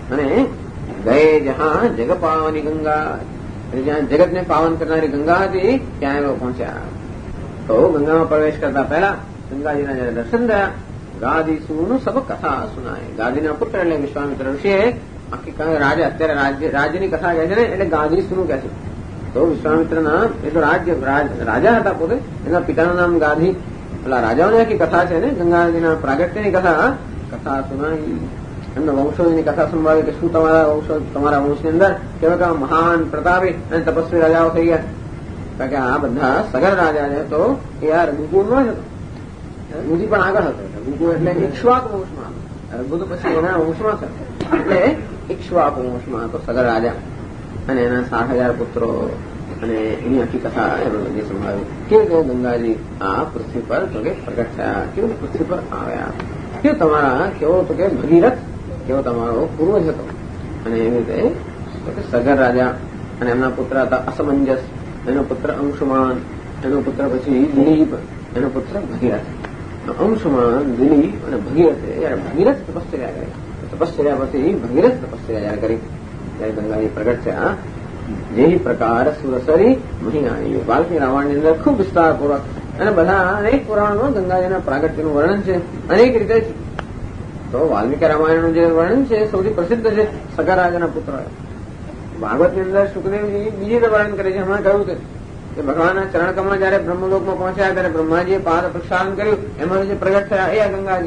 અને ગયે જહાં જગ પાવની ગંગા, જ્યાં જગતને પાવન કરનારી ગંગા હતી ત્યાં એવો પહોંચ્યા. તો ગંગામાં પ્રવેશ કરતા પહેલા ગંગાજીના જયારે દર્શન થયા, ગાદીસુનું સબ કથા સુનાય. ગાદીના પુત્ર એટલે વિશ્વામિત્ર ઋષિએ આખી રાજા અત્યારે રાજ્ય રાજ્યની કથા કહે છે ને, એટલે ગાદીસુનું કહે છે. તો વિશ્વામિત્રના એ તો રાજ્ય રાજા હતા પોતે, એના પિતાનું નામ ગાદી. પેલા રાજાઓની આખી કથા છે ને, ગંગાજીના પ્રાગટ્યની કથા કથા સુનાઈ. એમના વંશોની કથા સંભળાવી કે શું તમારા વંશો તમારા વંશની અંદર કેવા કેવા મહાન પ્રતાપી અને તપસ્વી રાજાઓ થઈ ગયા. કારણ કે આ બધા સગર રાજા છે. તો એ આ રઘુકુળનો જ હતો. રઘુજી પણ આગળ હતો. રઘુકુળ એટલે ઇક્ષ્વાકુ વંશમાં, રઘુ તો પછી એના વંશમાં છે. એટલે ઇક્ષ્વાકુ વંશમાં હતો સગર રાજા અને એના સાત હજાર પુત્રો. અને એની આખી કથા એમણે સંભળાવી કેવી રીતે ગંગાજી આ પૃથ્વી પર તો કે પ્રગટ થયા, કેવું પૃથ્વી પર આવ્યા, કેવું તમારા કેવો તો કે ભગીરથ કેવો તમારો પૂર્વજ હતો. અને એવી રીતે સગર રાજા અને એમના પુત્ર હતા અસમંજસ, એનો પુત્ર અંશુમાન, એનો પુત્ર પછી દિલીપ, એનો પુત્ર ભગીરથ. અંશુમાન, દિલીપ અને ભગીરથ જયારે ભગીરથ તપશ્ચર્યા કરે, તપશ્ચર્યા પછી ભગીરથ તપશ્ચર્યા જયારે કરી ત્યારે ગંગાજી પ્રગટ થયા. જે પ્રકાર સુરસરી મહી આવી. વાલ્મીકી રામાયણની અંદર ખૂબ વિસ્તારપૂર્વક અને બધા અનેક પુરાણોમાં ગંગાજીના પ્રાગટ્યનું વર્ણન છે અનેક રીતે છે. તો વાલ્મીકી રામાયણનું જે વર્ણન છે સૌથી પ્રસિદ્ધ છે સગર રાજાના પુત્ર. ભાગવતની અંદર સુખદેવજી બીજી રીતે વર્ણન કરે છે. હમણાં કહ્યું છે કે ભગવાનના ચરણકમળ જયારે બ્રહ્મલોકમાં પહોંચ્યા ત્યારે બ્રહ્માજીએ પાદ પ્રક્ષાલન કર્યું, એમાં જે પ્રગટ થયા એ આ ગંગાજી.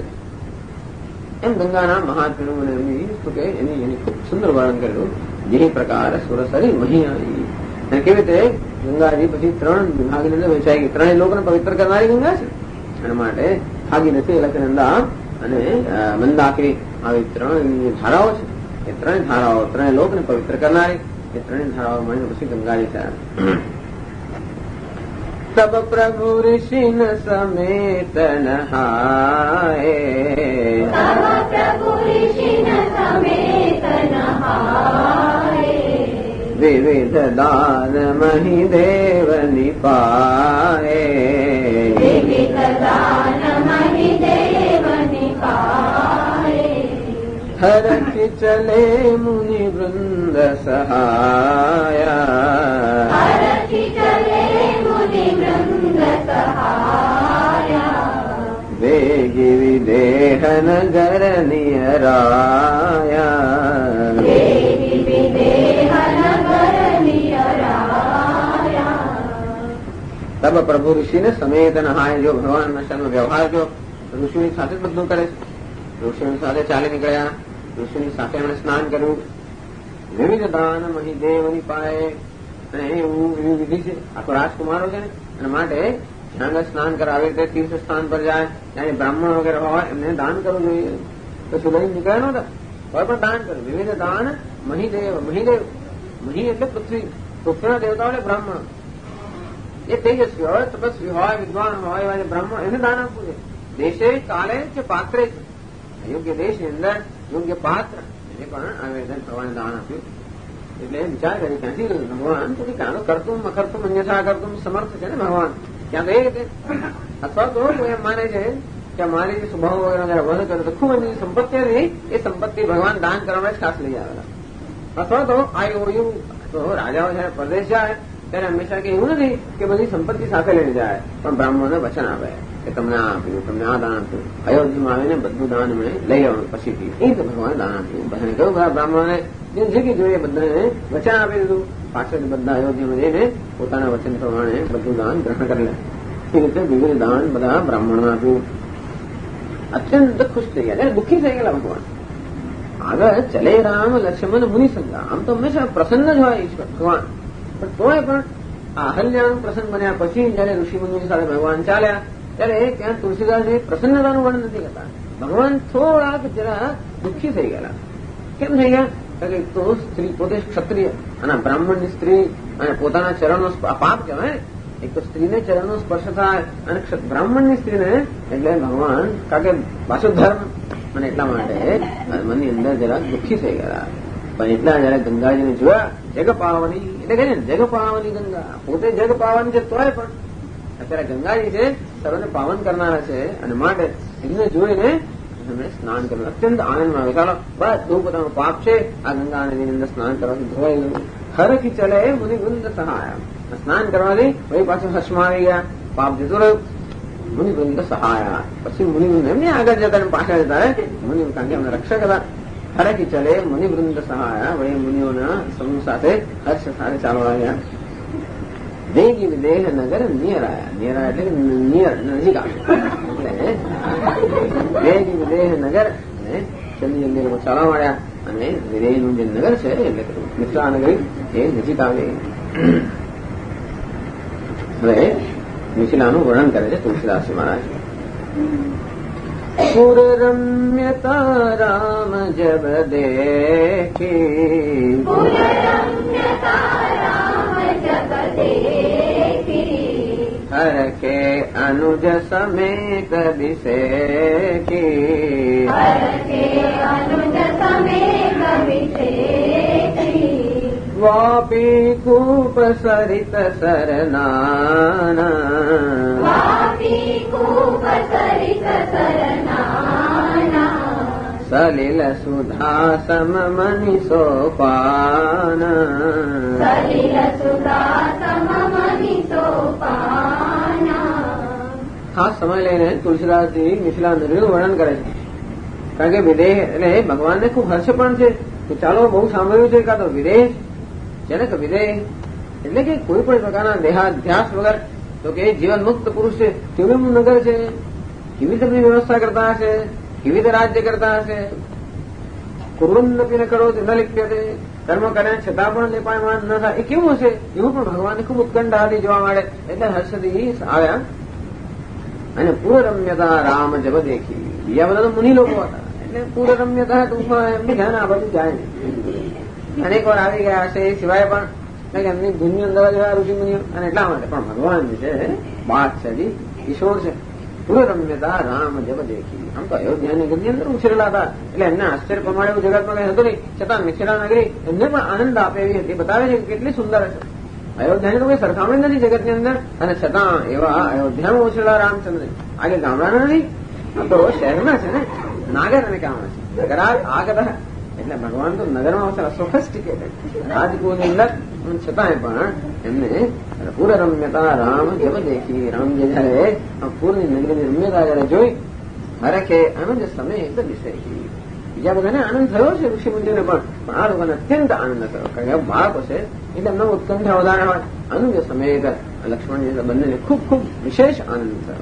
એમ ગંગાના મહાત્મ્યનું અને એમની કે એની એની ખૂબ સુંદર વર્ણન કરેલું. જે પ્રકાર સુરસરી મહી આવી. અને કેવી રીતે ગંગાજી પછી ત્રણ વિભાગની અંદર વેચાઈ ગઈ. ત્રણેય લોકોને પવિત્ર કરનારી ગંગા છે. એના માટે ભાગીરથી અલકનંદા અને મંદાકિની આવી ત્રણ ધારાઓ છે. એ ત્રણેય ધારાઓ ત્રણેય લોકને પવિત્ર કરનારી એ ત્રણેય ધારાઓ મળીને પછી ગંગાજી થયા. તબ પ્રભુ ઋષિ ન સમેત નહાય, વિવિધ દાન મહી દેવ નિપાય, હરખી ચલે મુનિ વૃંદ સહાયા, વેગી વિદેહ નગર નિયરાયા, તબ પ્રભુ ઋષિને સમેત નહાય. જો ભગવાન નશાનો વ્યવહાર જો ઋષિની સાથે જ બધું કરે છે. ઋષિની સાથે ચાલી નીકળ્યા, ઋષિની સાથે એમણે સ્નાન કર્યું. વિવિધ દાન મહી દેવની પાએ. અને એવું એવી વિધિ છે. આખો રાજકુમારો છે ને અને માટે જ્યાં સ્નાન કરાવે તે તીર્થ સ્થાન પર જાય ત્યાં બ્રાહ્મણ વગેરે હોય એમને દાન કરવું જોઈએ. તો સુધારી નીકળ્યા નહોતા હોય પણ દાન કર્યું. વિવિધ દાન મહીદેવ. મહીદેવ મહી એટલે પૃથ્વી, પૃથ્વીના દેવતાઓ એટલે બ્રાહ્મણ. એ તેજસ્વી હોય, તપસ્વી હોય, વિદ્વાન હોય એવા બ્રાહ્મણ એને દાન આપવું છે. દેશે કાલે કે પાત્રે છે. યોગ્ય દેશની અંદર યોગ્ય પાત્ર એને પણ આવેદન પ્રમાણે દાન આપ્યું. એટલે વિચાર કરી ક્યાંથી ભગવાન તો કાનો કરતું અકર્તું અન્યથા કરતું સમર્થ છે ને ભગવાન. ત્યાં તો એ રીતે અથવા તો એમ માને છે કે મારી જે સ્વભાવ વગેરે જયારે વધ કરે તો ખૂબ એની સંપત્તિ હતી એ સંપત્તિ ભગવાન દાન કરવા માટે ખાસ લઈ આવેલા. અથવા તો આ એવું તો રાજાઓ જયારે પ્રદેશ જાય ત્યારે હંમેશા કે એવું નથી કે બધી સંપત્તિ સાથે લઈને જાય, પણ બ્રાહ્મણોને વચન આપે કે તમને આ આપ્યું, તમને આ દાન આપ્યું. અયોધ્યામાં આવીને બધું દાન એમણે લઈ આવવાનું પછીથી. એ તો ભગવાન દાન આપ્યું. બધાને કહ્યું બધા બ્રાહ્મણોને જે જે જોઈએ બધાને વચન આપી દીધું. પાછળ બધા અયોધ્યામાં જઈને પોતાના વચન પ્રમાણે બધું દાન ગ્રહણ કરી લે. એ રીતે વિવિધ દાન બધા બ્રાહ્મણો આપ્યું. અત્યંત ખુશ થઈ ગયા, દુઃખી થઈ ગયેલા ભગવાન. આગળ ચલે રામ લક્ષ્મણ મુનિ સંગા. આમ તો હંમેશા પ્રસન્ન જ હોય ઈશ્વર ભગવાન, પણ તોય પણ આ અહલ્યાનું પ્રસન્ન બન્યા પછી જયારે ઋષિ મુનિની સાથે ભગવાન ચાલ્યા ત્યારે ત્યાં તુલસીદાસજી પ્રસન્નતાનું વર્ણન નથી કરતા. ભગવાન થોડાક જરા દુઃખી થઈ ગયેલા. કેમ થઈ ગયા? કારણ કે તો સ્ત્રી પોતે ક્ષત્રિય અને બ્રાહ્મણની સ્ત્રી અને પોતાના ચરણનો પાપ કહેવાય. એક તો સ્ત્રીને ચરણનો સ્પર્શ થાય અને બ્રાહ્મણની સ્ત્રીને એટલે ભગવાન કારણ કે પાછો ધર્મ અને એટલા માટે મનની અંદર જરા દુઃખી થઈ ગયા. પણ એટલા જયારે ગંગાજીને જોયા જગ પાવની એટલે કહે ને જગ પાવની ગંગા, પોતે જગ પાવન છે તોય પણ અત્યારે ગંગાજી છે સર્વને પાવન કરનારા છે અને માટે એમને જોઈને એમણે સ્નાન કર્યું. અત્યંત આનંદમાં આવે. ચાલો બસ તું પોતાનું પાપ છે આ ગંગા નદીની અંદર સ્નાન કરવાથી ધોવાઈ ગયું. હરખી ચલે મુનિવૃંદ સહાય. સ્નાન કરવાથી વળી પાછું હર્ષમાં આવી ગયા, પાપ જતું રહ્યું. મુનિવૃંદ સહાય. પછી મુનિવૃંદ એમને આગળ જતા ને પાછળ જતા રહે મુનિ, કારણ કે એમને રક્ષક હતા. હરખી ચલે મુનિવૃંદ સહાય. વળી મુનિઓના સમૂહ સાથે હર્ષ સાથે ચાલવા આવ્યા. વેગી વિદેહ નગર નિયરાયા. નિયરાયા એટલે નિયર નજીક આવ્યા. એટલે વેગી વિદેહ નગર જલ્દી જલ્દી લોકો ચાલવા માંડ્યા અને વિદેહનું જે નગર છે એટલે મિથિલા નગરી એ નજીક આવી. હવે મિથિલાનું વર્ણન કરે છે તુલસીદાસજી મહારાજ. પુર રમ્યતા રામ જબ દેખી, હરખે અનુજ સમેત અભિષેકી, વાપી કૂપ સરિત સરનાના, સલિલ સુધા સમમનિ સોપાના, ખાસ સમય લઈને તુલસીદાસજી મિથિલા નગરીનું વર્ણન કરે છે. કારણ કે વિદેહ એટલે ભગવાનને ખૂબ હર્ષ પણ છે કે ચાલો બહુ સાંભળ્યું છે કાં તો વિદેહ જેને કે વિદેહ એટલે કે કોઈ પણ પ્રકારના દેહાધ્યાસ વગર તો કે જીવન મુક્ત પુરુષ છે કેવું નગર છે, કેવી રીતે બધી વ્યવસ્થા કરતા હશે, કેવી રીતે રાજ્ય કરતા હશે. કુર્વન્નપી ન કરો ન લિપ્યતે, કર્મ કરે છતાં પણ લેપાયમાન ન થાય એ કેવું હશે એવું પણ ભગવાનને ખૂબ ઉત્કંઠાથી જોવા મળે. એટલે હર્ષથી આવ્યા. અને પૂર્વરમ્યતા રામ જબ દેખી. બીજા બધા તો મુનિ લોકો હતા એટલે પૂર્વરમ્યતા ટૂંકમાં એમને ધ્યાન આ બધું જાય ને અનેક વાર આવી ગયા હશે. એ સિવાય પણ એમની ધૂનની અંદર જોયા ઋષિ મુનિઓ અને એટલા માટે પણ ભગવાન જે છે બાદ છે હજી ઈશ્વર છે. પૂર્વરમ્યતા રામ જબ દેખી. આમ તો અયોધ્યાની ગતિ અંદર ઉછરેલા હતા એટલે એમને આશ્ચર્ય પ્રમાણે એવું જગતમાં કઈ હતું નહીં, છતાં મિથિલા નગરી એમને પણ આનંદ આપે એવી હતી. બતાવે છે કે કેટલી સુંદર હશે. અયોધ્યાની તો કોઈ સરખામણી નથી જગતની અંદર અને છતાં એવા અયોધ્યામાં ઉછરેલા રામચંદ્ર આગે ગામડાના નથી, આ તો શહેરમાં છે ને નાગર અને કામ છે. નગરાજ આગત એટલે ભગવાન તો નગરમાં આવશે સોફિસ્ટિકેટેડ રાજકુળની અંદર છતાંય પણ એમને પૂર્વરમ્યતા રામ જબ દેખી. રામજી જયારે પૂરની નગરીની રમ્યતા જયારે જોઈ હરખે આનંદ સમય એકદમ વિષયી. બીજા બધાને આનંદ થયો છે ઋષિ મંદિરને પણ પણ આ લોકોને અત્યંત આનંદ થયો. કારણ કે બાળકો છે એટલે એમનો ઉત્કંઠા વધારે હોય. આનંદ સમેત લક્ષ્મણજી બંનેને ખૂબ ખૂબ વિશેષ આનંદ થયો.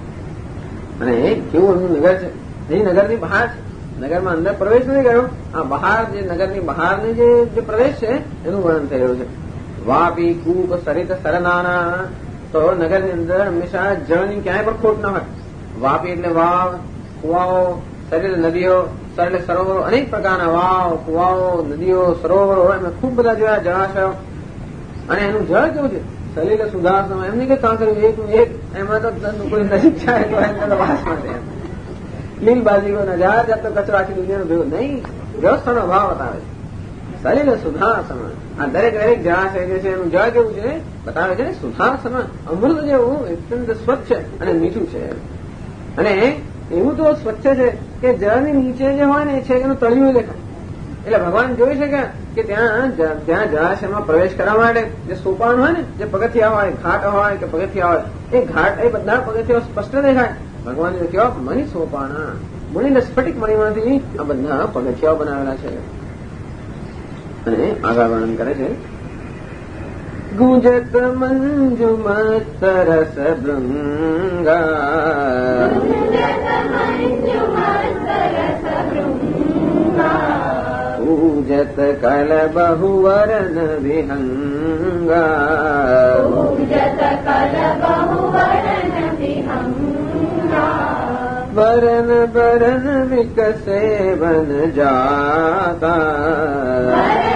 અને કેવું એમનું નગર છે એ નગરની બહાર છે. નગરમાં અંદર પ્રવેશ નથી કર્યો, આ બહાર જે નગરની બહારની જે પ્રવેશ છે એનું વર્ણન થઈ રહ્યું છે. વાપી કૂપ સરિત સરનાના. તો નગરની અંદર હંમેશા જળની ક્યાંય પણ ખોટ ન હોય. વાપી એટલે વાવ, કુવાઓ, સરિત નદીઓ, સર એટલે સરોવરો, અનેક પ્રકારના વાવ, કુવાઓ, નદીઓ, સરોવરો એમાં ખૂબ બધા જોયા જળાશયો. અને એનું જળ કેવું છે સલિલ સુધાસમ. એમની કે કાંકરી એક એક એમાં તો કોઈ નજીક જાય તો એમ વાસ માટે લીલ બાજી કો નજાર જબ તો કચરો આખી દુનિયાનો ભેગો નહીં, વ્યવસ્થાનો ભાવ બતાવે છે. સલિલ સુધાસમ. આ દરેક દરેક જળાશય જે છે એનું જળ કેવું છે બતાવે છે સુધાસમ, અમૃત જેવું અત્યંત સ્વચ્છ અને મીઠું છે. અને એવું તો સ્વચ્છ છે કે જળની નીચે જે હોય ને છે એનું તળિયું દેખાય. એટલે ભગવાન જોઈ શકે કે ત્યાં ત્યાં જળાશયમાં પ્રવેશ કરવા માટે જે સોપાન હોય ને, જે પગથિયા હોય, ઘાટ હોય કે પગથિયા હોય, એ ઘાટ એ બધા પગથિયાઓ સ્પષ્ટ દેખાય. ભગવાન કેવા મણી સોપાના, મણીને સ્ફટિક મણીમાંથી આ બધા પગથિયાઓ બનાવેલા છે. અને આગળ વર્ણન કરે છે ગુંજત મંજુમત રસ ભૃંગા, પૂજત કલ બહુવરન વિહંગા, વરન વરન વિકસે વન જાતા,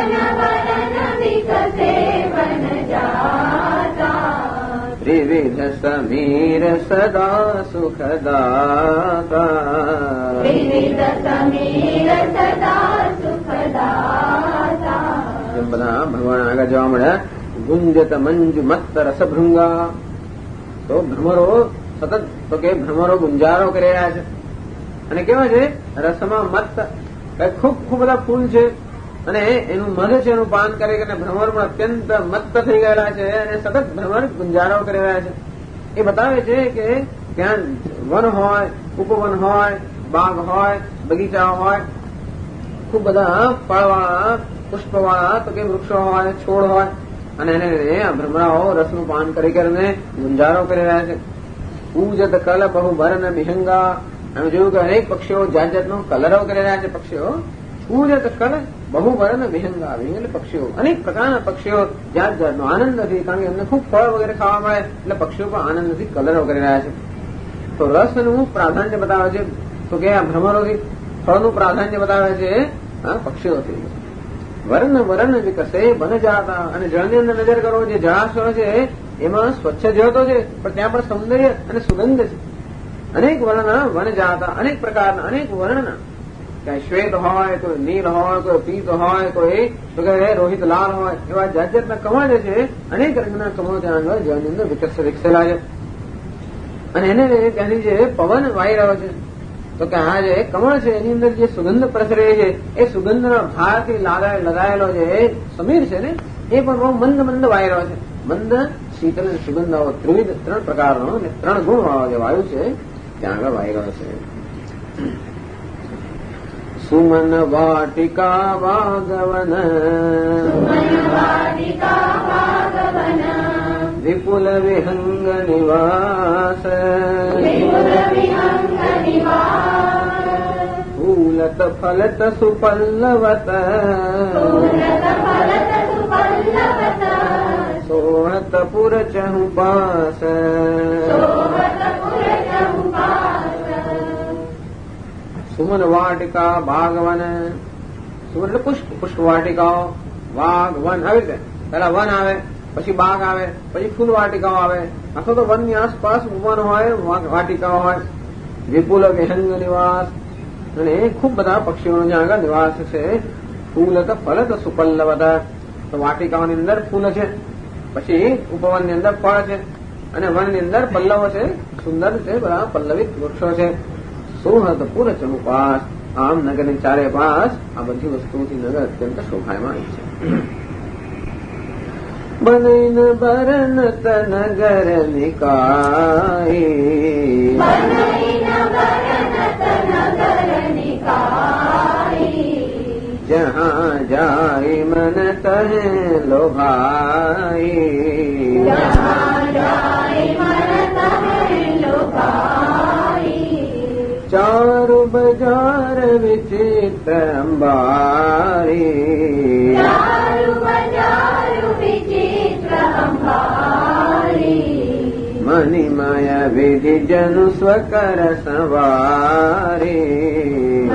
ત્રિવિધ સમીર સદા સુખદાતા, એમ બધા ભગવાન આગળ જવા મળ્યા. ગુંજત મંજુ મત્ત રસભૃંગા. તો ભ્રમરો સતત તો કે ભ્રમરો ગુંજારો કરી રહ્યા છે. અને કેવા છે? રસમાં મત્ત. ખૂબ ખૂબ બધા ફૂલ છે અને એનું મધ છે, એનું પાન કરે અને ભ્રમરમાં અત્યંત મત્ત થઈ ગયેલા છે અને સતત ભ્રમર ગુંજારો કરી રહ્યા છે. એ બતાવે છે કે ત્યાં વન હોય, ઉપવન હોય, બાગ હોય, બગીચા હોય, ખૂબ બધા ફળવાળા, પુષ્પવાળા તો કે વૃક્ષો હોય, છોડ હોય અને એને આ ભ્રમરાઓ રસનું પાન કરી કરીને ગુંજારો કરી રહ્યા છે. પૂજત કલ બહુ ભરન વિહંગા. અમે જોયું કે અનેક પક્ષીઓ જાત જાતનો કલરવ કરી રહ્યા છે. પક્ષીઓ પૂજત કલ બહુ ભરન વિહંગા. વિહંગ એટલે પક્ષીઓ, અનેક પ્રકારના પક્ષીઓ જાત જાતનો આનંદથી, કારણ કે એમને ખૂબ ફળ વગેરે ખાવા મળે એટલે પક્ષીઓ પણ આનંદથી કલરવ કરી રહ્યા છે. તો રસનું પ્રાધાન્ય બતાવે છે તો કે આ ભ્રમરોથી ફળનું પ્રાધાન્ય બતાવે છે આ પક્ષીઓથી. વર્ણ વર્ણ વિકસે બન જાતા. અને જળની અંદર નજર કરો, જે જળાશયો છે એમાં સ્વચ્છ જળ તો છે પણ ત્યાં પણ સૌંદર્ય અને સુગંધ છે. અનેક વર્ણ વન જાતા, અનેક પ્રકારના, અનેક વર્ણના, ક્યાંય શ્વેત હોય, કોઈ નીલ હોય, કોઈ પીત હોય, કોઈ વગેરે રોહિત લાલ હોય, એવા જાત જાતના કમળ જે છે અનેક રંગના કમળો ત્યાં આગળ જળની અંદર વિકસ વિકસેલા છે. અને એને ત્યાંની જે પવન વાઈ રહ્યો છે તો કે આ જે કમળ છે એની અંદર જે સુગંધ પ્રસરે છે એ સુગંધના ભારથી લગાયેલો જે સમીર છે ને એ પણ બહુ મંદ મંદ વાઈ રહ્યો છે. મંદ, શીતલ અને સુગંધ આવો ત્રિવિધ ત્રણ પ્રકારનો અને ત્રણ ગુણ વાળો જે વાયુ છે ત્યાં આગળ વાઈ રહ્યો છે. સુમન વાટિકા વાગવન વિપુલ વિહંગ નિવાસ ફૂલત ફલત સુપલ્લવત સોહત પુર ચહુપાસ. સુમન વાટિકા બાગવન. સુમન એટલે પુષ્પ, પુષ્પ વાટિકાઓ, વાઘ વન, આવી રીતે પેલા વન આવે, પછી બાગ આવે, પછી ફૂલ વાટિકાઓ આવે. અથવા તો વનની આસપાસ વન હોય, વાટિકાઓ હોય. વિપુલ વિહંગ નિવાસ. અને ખૂબ બધા પક્ષીઓનો જ્યાં આગળ નિવાસ છે. ફૂલત ફલત સુપલ્લવત. તો વાટિકાઓની અંદર ફૂલ છે, પછી ઉપવનની અંદર ફળ છે અને વનની અંદર પલ્લવો છે, સુંદર છે, બધા પલ્લવિત વૃક્ષો છે. સોહત પુર ચહુપાસ. આમ નગરની ચારે પાસ આ બધી વસ્તુઓથી નગર અત્યંત શોભાયમાન છે. બનૈન બરનત નગર નિકાય. જહાં જાય મન તહે લોભાઈ. ચારુ બજાર વિચિત્ર અંબારી. મણિમય વિધિ જનુ સ્વકર સવારી.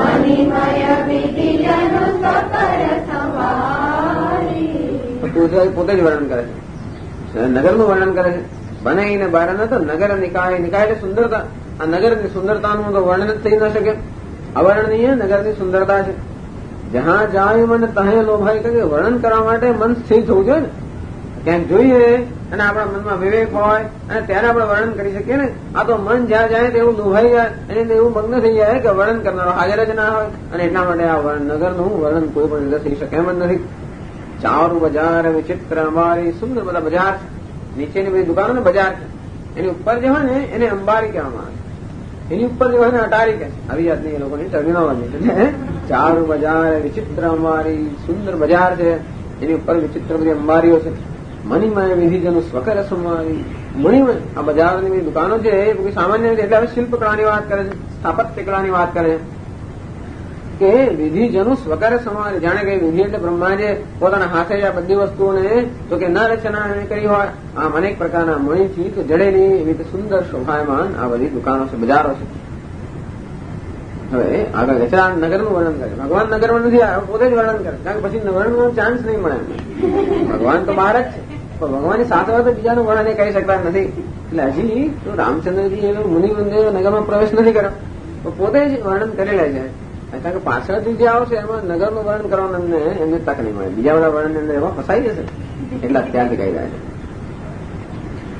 પોતે જ વર્ણન કરે છે, નગરનું વર્ણન કરે છે. બનાવીને બહાર ન તો નગર નિકાય. નિકાય એટલે સુંદરતા. આ નગરની સુંદરતાનું તો વર્ણન જ થઈ ન શકે. અવર્ણનીય નગરની સુંદરતા છે. જ્યાં જાય મન તહે લોભાય. કે વર્ણન કરવા માટે મન સ્થિર થવું જોઈએ ને. ક્યાંક જોઈએ અને આપણા મનમાં વિવેક હોય અને ત્યારે આપણે વર્ણન કરી શકીએ ને. આ તો મન જ્યાં જાય તો એવું લોભાઈ જાય, એની અંદર એવું મગ્ન થઈ જાય કે વર્ણન કરનારો હાજર જ ના હોય. અને એટલા માટે આ નગરનું વર્ણન કોઈ પણ રીતે થઈ શકે એમ જ નથી. ચારુ બજાર વિચિત્ર અંબારી. સુંદર બધા બજાર છે. નીચેની બધી દુકાનો ને બજાર છે. એની ઉપર જે હોય ને એને અંબારી કહેવામાં આવે. એની ઉપર જે હોય ને અટારી કહે છે. આવી જાતની એ લોકોની ટર્મિનોલોજી છે. ચારુ બજાર વિચિત્ર અંબારી. સુંદર બજાર છે, એની ઉપર વિચિત્ર બધી અંબારીઓ છે. મણિમય વિધિજનું સ્વકર સમારી. મણિમય આ બજારની બધી દુકાનો છે એ કોઈ સામાન્ય રીતે એટલે હવે શિલ્પકળાની વાત કરે છે, સ્થાપત્ય કળાની વાત કરે છે કે વિધિજનું સ્વકર સમારી. જાણે કે વિધિ એટલે બ્રહ્માજીએ પોતાના હાથે આ બધી વસ્તુઓને તો કે ન રચના કરી હોય. આમ અનેક પ્રકારના મણીથી કે જડેલી એવી રીતે સુંદર શોભાયમાન આ બધી દુકાનો છે, બજારો છે. હવે આગળ વેચરા નગરનું વર્ણન કરે. ભગવાન નગરમાં નથી આવ્યો, પોતે જ વર્ણન કરે. કારણ કે પછી વર્ણનનો ચાન્સ નહીં મળે. ભગવાન તો બહાર જ છે, પણ ભગવાનની સાથે હોય તો બીજાનું વર્ણન એ કરી શકતા નથી. એટલે હજી તો રામચંદ્રજી એ મુનિ મંદિર નગરમાં પ્રવેશ નથી કર્યો, તો પોતે જ વર્ણન કરી લે છે. કારણ કે પાછળથી જે આવશે એમાં નગરનું વર્ણન કરવાનું એમને એમને તક નહીં મળે. બીજા બધા વર્ણન અંદર એમાં ફસાઈ જશે. એટલે અત્યારથી કહી રહ્યા છે.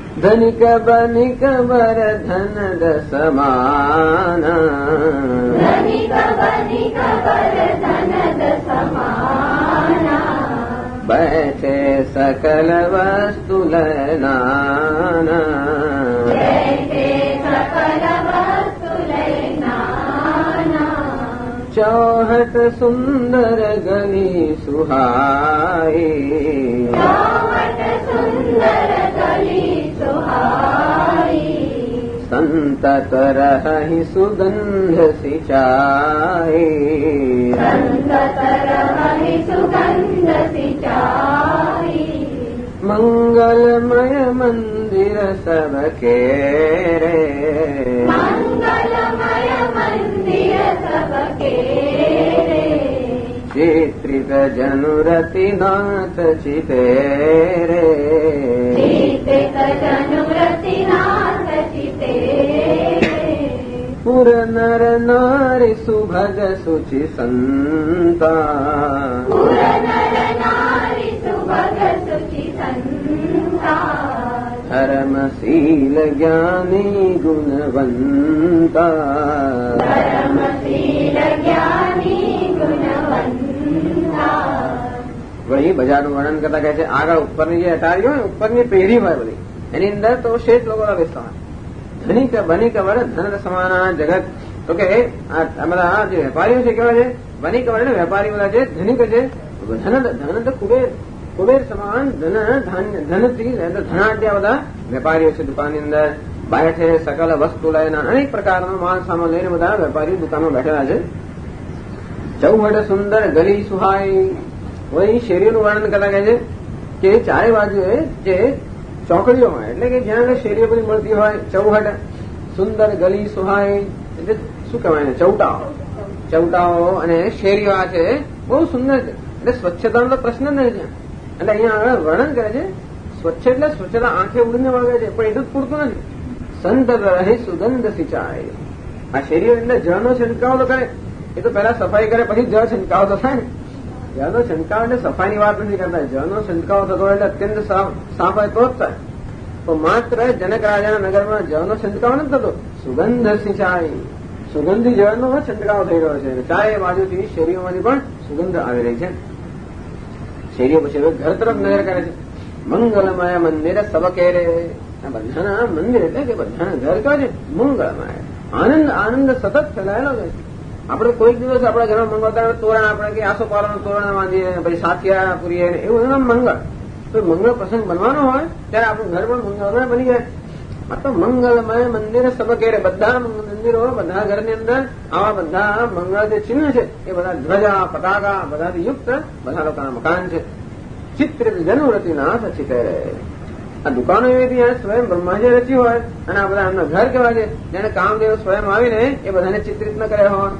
धनिक बनिक वर धन समाना, धनिक बनिक वर धन समाना, बैठे सकल वस्तु लयनाना, बैठे सकल वस्तु लयनाना, चौहट सुंदर गली सुहाई, चौहट सुंदर गली सुहाई, संतत रहि सुगंध सिंचाई, संतत रहि सुगंध सिंचाई, मंगलमय मंदिर सबके रे, मंगलमय मंदिर सबके रे, चित्रित जनुरति नाथ चिते रे, चित्रित जनुरति नाथ चिते रे, पुर नर नारी सुभग सुचि संता, पुर नर नारी सुभग सुचि संता, धर्मशील ज्ञानी गुणवंता, धर्मशील ज्ञानी गुणवंता. વળી બજારનું વર્ણન કરતા કહે છે આગળ ઉપરની જે અટારી હોય ઉપરની પેઢી હોય બધી એની અંદર તો શેઠ લોકો બેસતા હોય. ધનિક બનિક વર ધન સમાના જગત તો કે આ બધા જે વેપારીઓ છે કેવા છે બનિક વર ને વેપારી બધા છે ધનિક છે ધન ધન તો કુબેર કુબેર સમાન ધન ધાન્ય ધનથી ધનાઢ્યા બધા વેપારીઓ છે દુકાનની અંદર બહાર છે સકલ વસ્તુ લઈને અનેક પ્રકારનો માલ સામાન લઈને બધા વેપારીઓ દુકાનમાં બેઠેલા છે. ચૌહટ સુંદર ગલી સુહાઈ વળી શેરીઓનું વર્ણન કરતા કહે છે કે ચારે બાજુએ જે ચોકડીઓ હોય એટલે કે જ્યાં આગળ શેરીઓ બધી મળતી હોય ચૌહટ સુંદર ગલી સુહાઈ એટલે શું કહેવાય ને ચૌટાઓ ચૌટાઓ અને શેરીઓ આ છે બહુ સુંદર છે એટલે સ્વચ્છતાનો તો પ્રશ્ન જ નહીં છે એટલે અહીંયા આગળ વર્ણન કરે છે સ્વચ્છ એટલે સ્વચ્છતા આંખે ઉડીને વળગે છે પણ એટલું જ પૂરતું નથી. સંત રહે સુગંધ સિંચાઈ આ શેરીઓ એટલે જળનો છંટકાવ તો કરે એ તો પહેલા સફાઈ કરે પછી જળ છંટકાવ તો થાય ને. જળનો છંટકાવ એટલે સફાઈની વાત નથી કરતા જળનો છંટકાવ થતો એટલે અત્યંત સાફ હોય તો જ થાય તો માત્ર જનક રાજાના નગરમાં જળનો છંટકાવ નથી થતો સુગંધ સિંચાઈ સુગંધી જળનો છંટકાવ થઈ રહ્યો છે. ચારે બાજુથી શેરીઓમાંથી પણ સુગંધ આવી રહી છે. શેરીઓ પછી ઘર તરફ નજર કરે છે. મંગલમય મંદિર સબકે રે બધાના મંદિર એટલે કે બધાના ઘર કહે છે મંગળમય આનંદ આનંદ સતત ફેલાયેલો છે. આપણે કોઈક દિવસ આપણા ઘરમાં મંગળતા તોરણ આપણે કે આસોપાલવનું તોરણ બાંધીએ પછી સાથિયા પૂરીએ એવું એનું મંગળ તો મંગળ પ્રસંગ બનવાનો હોય ત્યારે આપણું ઘર પણ મંગળમય બની જાય. આ તો મંગલમય મંદિર સબકે રે બધા મંદિરો બધા ઘરની અંદર આવા બધા મંગળ જે ચિહ્ન છે એ બધા ધ્વજા પતાકા બધાથી યુક્ત બધા લોકોના મકાન છે. ચિત્રિત જનુરતિનાથ ચિતે રે આ દુકાનો એવી સ્વયં બ્રહ્માજી રચી હોય અને આ બધા એમના ઘર કેવા છે જેને કામદેવ સ્વયં આવીને એ બધાને ચિત્રિત ન કર્યા હોય.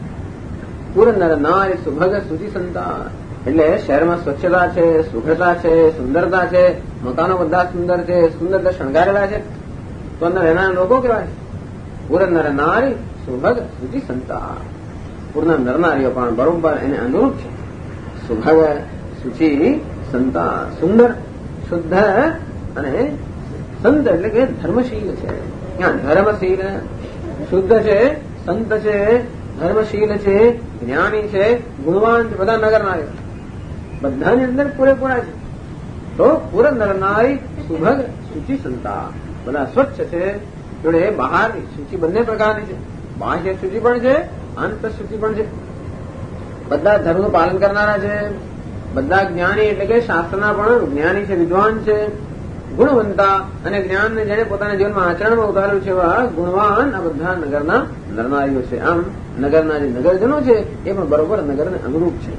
પુરંદર નારી સુભગ સુચિ સંતા એટલે શહેરમાં સ્વચ્છતા છે સુઘડતા છે સુંદરતા છે મકાનો બધા સુંદર છે સુંદર શણગારેલા છે તો અંદર એના લોકો કેવા છે પુરંદર નારી સુભગ સુચિ સંતા પૂર્ણ નરનારીઓ પણ બરોબર એને અનુરૂપ છે. સુભગ સુચિ સંતા સુંદર શુદ્ધ અને સંત એટલે કે ધર્મશીલ છે. ત્યાં ધર્મશીલ શુદ્ધ છે સંત છે ધર્મશીલ છે જ્ઞાની છે ગુણવાન છે બધા નગર નારી બધાની અંદર પૂરેપૂરા છે. તો પુરંદર નારી સુભગ સુચિ સંતા બધા સ્વચ્છ છે જોડે બહારની સૂચિ બંને પ્રકારની છે બાહ્ય સૂચિ પણ છે આંતર સૂચિ પણ છે. બધા ધર્મનું પાલન કરનારા છે બધા જ્ઞાની એટલે કે શાસ્ત્રના પણ જ્ઞાની છે વિદ્વાન છે ગુણવંતા અને જ્ઞાનને જેને પોતાના જીવનમાં આચરણમાં ઉતાર્યું છે એવા ગુણવાન આ બધા નગરના નરનારીઓ છે. આમ નગરના જે નગરજનો છે એ પણ બરોબર નગરને અનુરૂપ છે.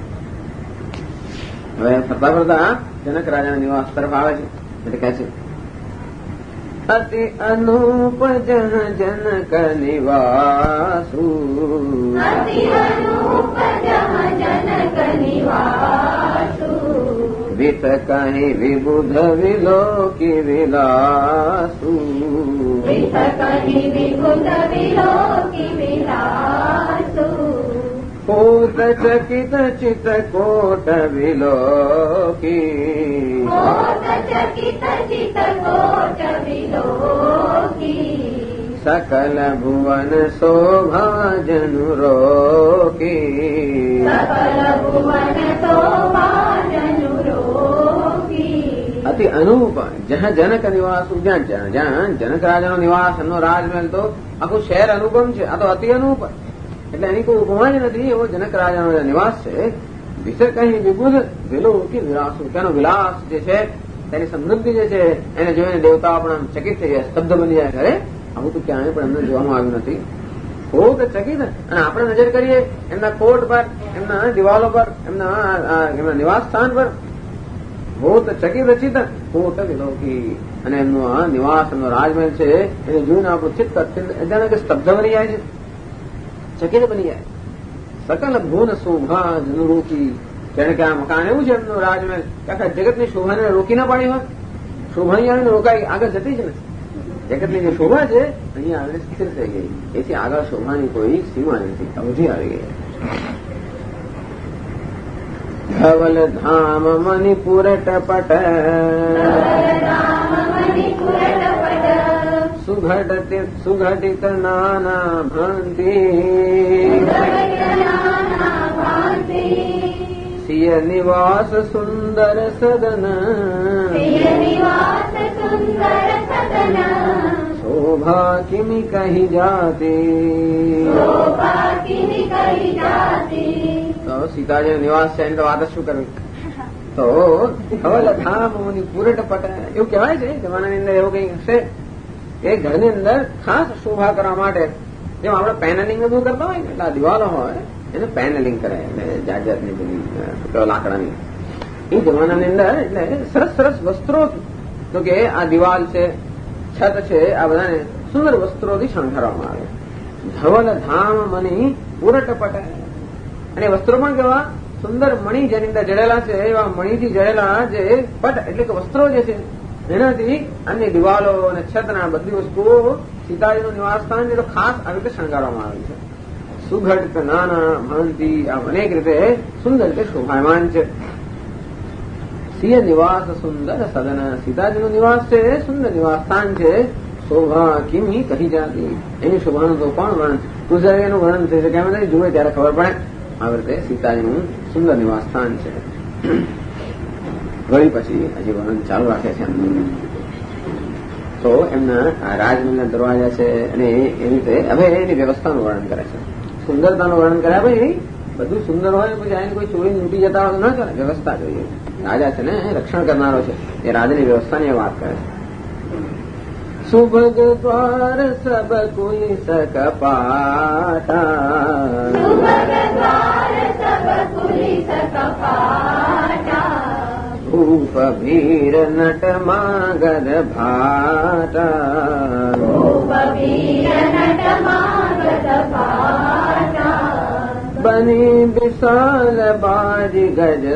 હવે ફરતા ફરતા જનક રાજાના નિવાસ તરફ આવે છે એટલે કહે છે અતિ અનુપ જન જનક નિવાસુ અતિ અનુપ જનક નિવાસુ વિત કહી વિબુધ વિલોકી વિલાસુ વિત કહી વિબુધ વિલોકી વિલાસુ પૂત ચકિત ચિત કોટ વિલોકી કોટ ચકિત ચિત કોટ વિલોકી સકલ ભુવન શોભા જનુ રોકી સકલ ભુવન શોભા જનુ રોકી અતિ અનુપ જ્યાં જનક નિવાસ જ્યાં જ્યાં જનક રાજાનો નિવાસ એમનો રાજમહેલ તો આખું શહેર અનુપમ છે. આ તો અતિ અનુપ એટલે એની કોઈ ઉપમા જ નથી. એવો જનક રાજાનો જે નિવાસ છે વિશે કઈ વિબુધ વિલોકી વિલાસુ તેનો વિલાસ જે છે તેની સમૃદ્ધિ જે છે એને જોઈને દેવતાઓ પણ ચકિત થઈ જાય, સ્તબ્ધ બની જાય. અરે આવું તો ક્યાંય પણ એમને જોવામાં આવ્યું નથી. કોટ ચકિત અને આપણે નજર કરીએ એમના કોટ પર, એમના દિવાલો પર, એમના એમના નિવાસ સ્થાન પર ભૂત ચકિત ચિત કોટ વિલોકી અને એમનો આ નિવાસ એમનો રાજમહેલ છે એને જોઈને આપણું ચિત્ત જાણે કે સ્તબ્ધ બની જાય છે, ચકિત બની જાય. સકલ ભુવન શોભા જનરોકી જાણે કે આ મકાન એવું છે એમનું રાજમહેલ કે આખા જગતની શોભાને રોકી ના પાડી હોય. શોભા અહીં આવીને રોકાઈ આગળ જતી જ નથી. જગતની જે શોભા છે અહીંયા આવીને સ્થિર થઈ ગઈ. એથી આગળ શોભાની કોઈ સીમા નથી, અવધિ આવી ગઈ. ધવલ ધામ મણિપુર ટપટ સુઘટિત સુઘટિત નાના ભ્રાંતિ સિય નિવાસ સુંદર સદન શોભા કિમિ કહી જાતી. તો સીતાજી નિવાસ છે એની તો વાત જ શું કરવી. તો ધવલ ધામ મણિપુર ટપટ એવું કહેવાય છે જમાનાની અંદર એવું કઈ હશે કે ઘરની અંદર ખાસ શોભા કરવા માટે જેમ આપણે પેનલિંગ બધું કરતા હોય ને એટલે આ દિવાલો હોય એને પેનલિંગ કરે એટલે જાત જાતની બધી લાકડાની એ જમાનાની અંદર એટલે સરસ સરસ વસ્ત્રો તો કે આ દિવાલ છે, છત છે, આ બધાને સુંદર વસ્ત્રોથી શણગારવામાં આવે. ધવલ ધામ મણી પૂરટપટ અને વસ્ત્રો પણ કેવા સુંદર મણી જેની અંદર જડેલા છે એવા મણીથી જડેલા જે પટ એટલે કે વસ્ત્રો જે છે એનાથી અન્ય દિવાલો અને છતના બધી વસ્તુઓ સીતાજીનું નિવાસસ્થાન જે તો ખાસ આવી રીતે શણગારવામાં આવે છે. સુઘટ નાના ભાંતિ આ અનેક રીતે સુંદર રીતે શોભાયમાન છે. સિંહ નિવાસ સુંદર સદન સીતાજીનું નિવાસ છે સુંદર નિવાસ સ્થાન છે. શોભા કિમી કહી જાતી એની શોભાનું તો પણ વર્ણન તુજનું વર્ણન થઈ શકે એમ નથી. જુએ ત્યારે ખબર પડે આવી રીતે સીતાજીનું સુંદર નિવાસ સ્થાન છે. વળી પછી હજી વર્ણન ચાલુ રાખે છે. તો એમના રાજમહેલના દરવાજા છે અને એ રીતે હવે એની વ્યવસ્થાનું વર્ણન કરે છે. સુંદરતાનું વર્ણન કર્યા ભાઈ બધું સુંદર હોય પછી આને કોઈ ચોરી લૂંટી જતા હોય ના ચાલે. વ્યવસ્થા જોઈએ. રાજા છે ને રક્ષણ કરનારો છે એ રાજાની વ્યવસ્થાની વાત કરે છે. સુભગ દ્વાર સબ કુલિસ કપાટા ભૂપ ભીર નટ માગધ ભાટા બની વિશાલ બાજી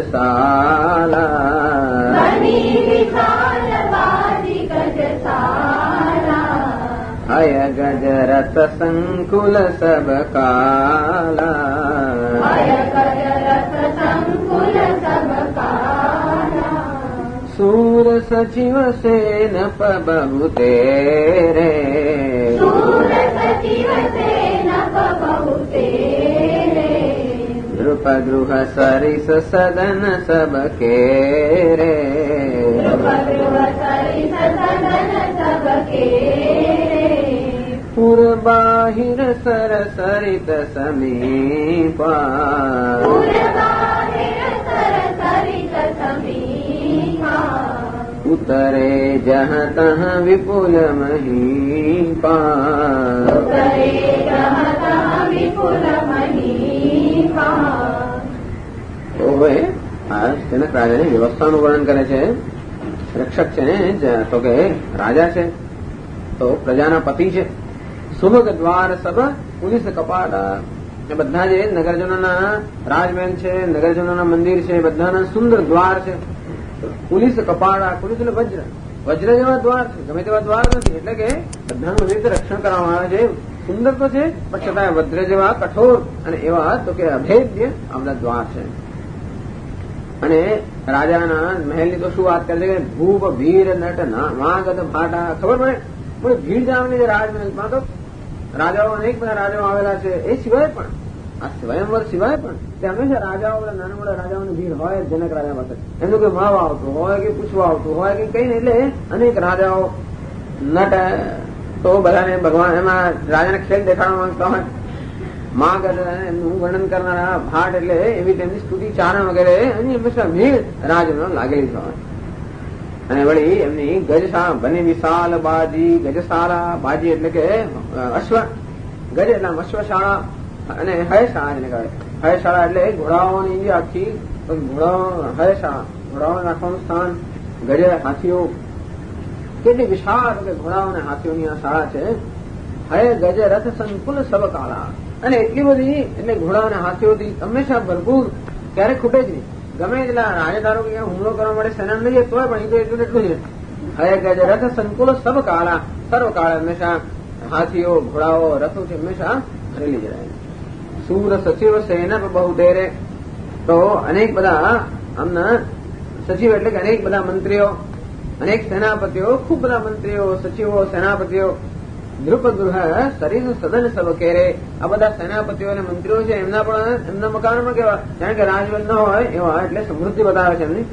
ગજસાલા હય ગજ રથ સંકુલ સબ કાલા सूर सचिव सेन पबहु तेरे नृप गृह सरिस सदन सब केरे पुर बाहिर सर सरित समीपा उतरे जहाँ तहाँ विपुल महीपा તો હવે આ જનક રાજાની વ્યવસ્થાનું વર્ણન કરે છે. રક્ષક છે ને તો કે રાજા છે તો પ્રજાના પતિ છે. સુભગ દ્વાર સબ પુલિસ કપાટ બધા જે નગરજનોના રાજમહેલ છે, નગરજનોના મંદિર છે, બધાના સુંદર દ્વાર છે. પુલિસ કપાળા પુલિસ એટલે વજ્ર વજ્ર જેવા દ્વાર છે, ગમે તેવા દ્વાર નથી. એટલે કે બધાનું એવી રીતે રક્ષણ કરવામાં આવે છે સુંદર તો છે પણ છતાં વજ્ર જેવા કઠોર અને એવા તો કે અભેદ્ય આ બધા દ્વાર છે. અને રાજાના મહેલની તો શું વાત કરે છે કે ભૂપ ભીર નટ વાગદ ભાટા ખબર પડે પણ ભીડ જામની રાજમહેલમાં તો રાજાઓ અનેક બધા રાજાઓ આવેલા છે. એ સિવાય પણ આ સ્વયંવર સિવાય પણ તે હંમેશા રાજાઓ નાના મોટા રાજાઓની ભીડ હોય જનક રાજા પાસે એમનું કોઈ મળવા આવતું હોય કે પૂછવા આવતું હોય કે કઈ ને એટલે અનેક રાજાઓ નટ તો બધાને ભગવાન એમાં રાજાને ખેલ દેખાડવા માંગતા હોય. માગદ એમનું વર્ણન કરનારા ભાટ એટલે એવી તેમની સ્તુતિ ચારણ વગેરે એની હંમેશા ભીડ રાજનો લાગેલી હોય. અને વળી એમની ગજશાળા બને વિશાલ બાજી ગજશાળા બાજી એટલે કે અશ્વ ગજ એટલે અશ્વશાળા અને હયશાળા જેને કહે. હયશાળા એટલે ઘોડાઓની આખી ઘોડાઓ હયશાળા ઘોડાઓને રાખવાનું સ્થાન. ગજ હાથીઓ કેટલી વિશાળ કે ઘોડાઓ અને હાથીઓની આ શાળા છે. હય ગજ રથ સંકુલ સબ કાળા અને એટલી બધી એટલે ઘોડા અને હાથીઓથી હંમેશા ભરપૂર ક્યારેક ખૂટે જ નહીં. ગમે એટલા રાજદારો કે હુમલો કરવા માટે સેના નહીં તોય પણ એ તો એટલું એટલું જ હય ગજ રથ સંકુલ સબ કાળા સર્વ કાળ હંમેશા હાથીઓ ઘોડાઓ રથો છે હંમેશા ભરેલી જાય. સૂર સચિવ સેના બહુ ડેરે તો અનેક બધા આમના સચિવ એટલે કે અનેક બધા મંત્રીઓ અનેક સેનાપતિઓ ખૂબ બધા મંત્રીઓ સચિવો સેનાપતિઓ દ્રુપગૃહ શરીર સદન સબ કેરે આ બધા સેનાપતિઓ અને મંત્રીઓ છે એમના પણ એમના મકાન પણ કેવા કારણ કે રાજવન ન હોય એવા એટલે સમૃદ્ધિ બતાવે છે એમની.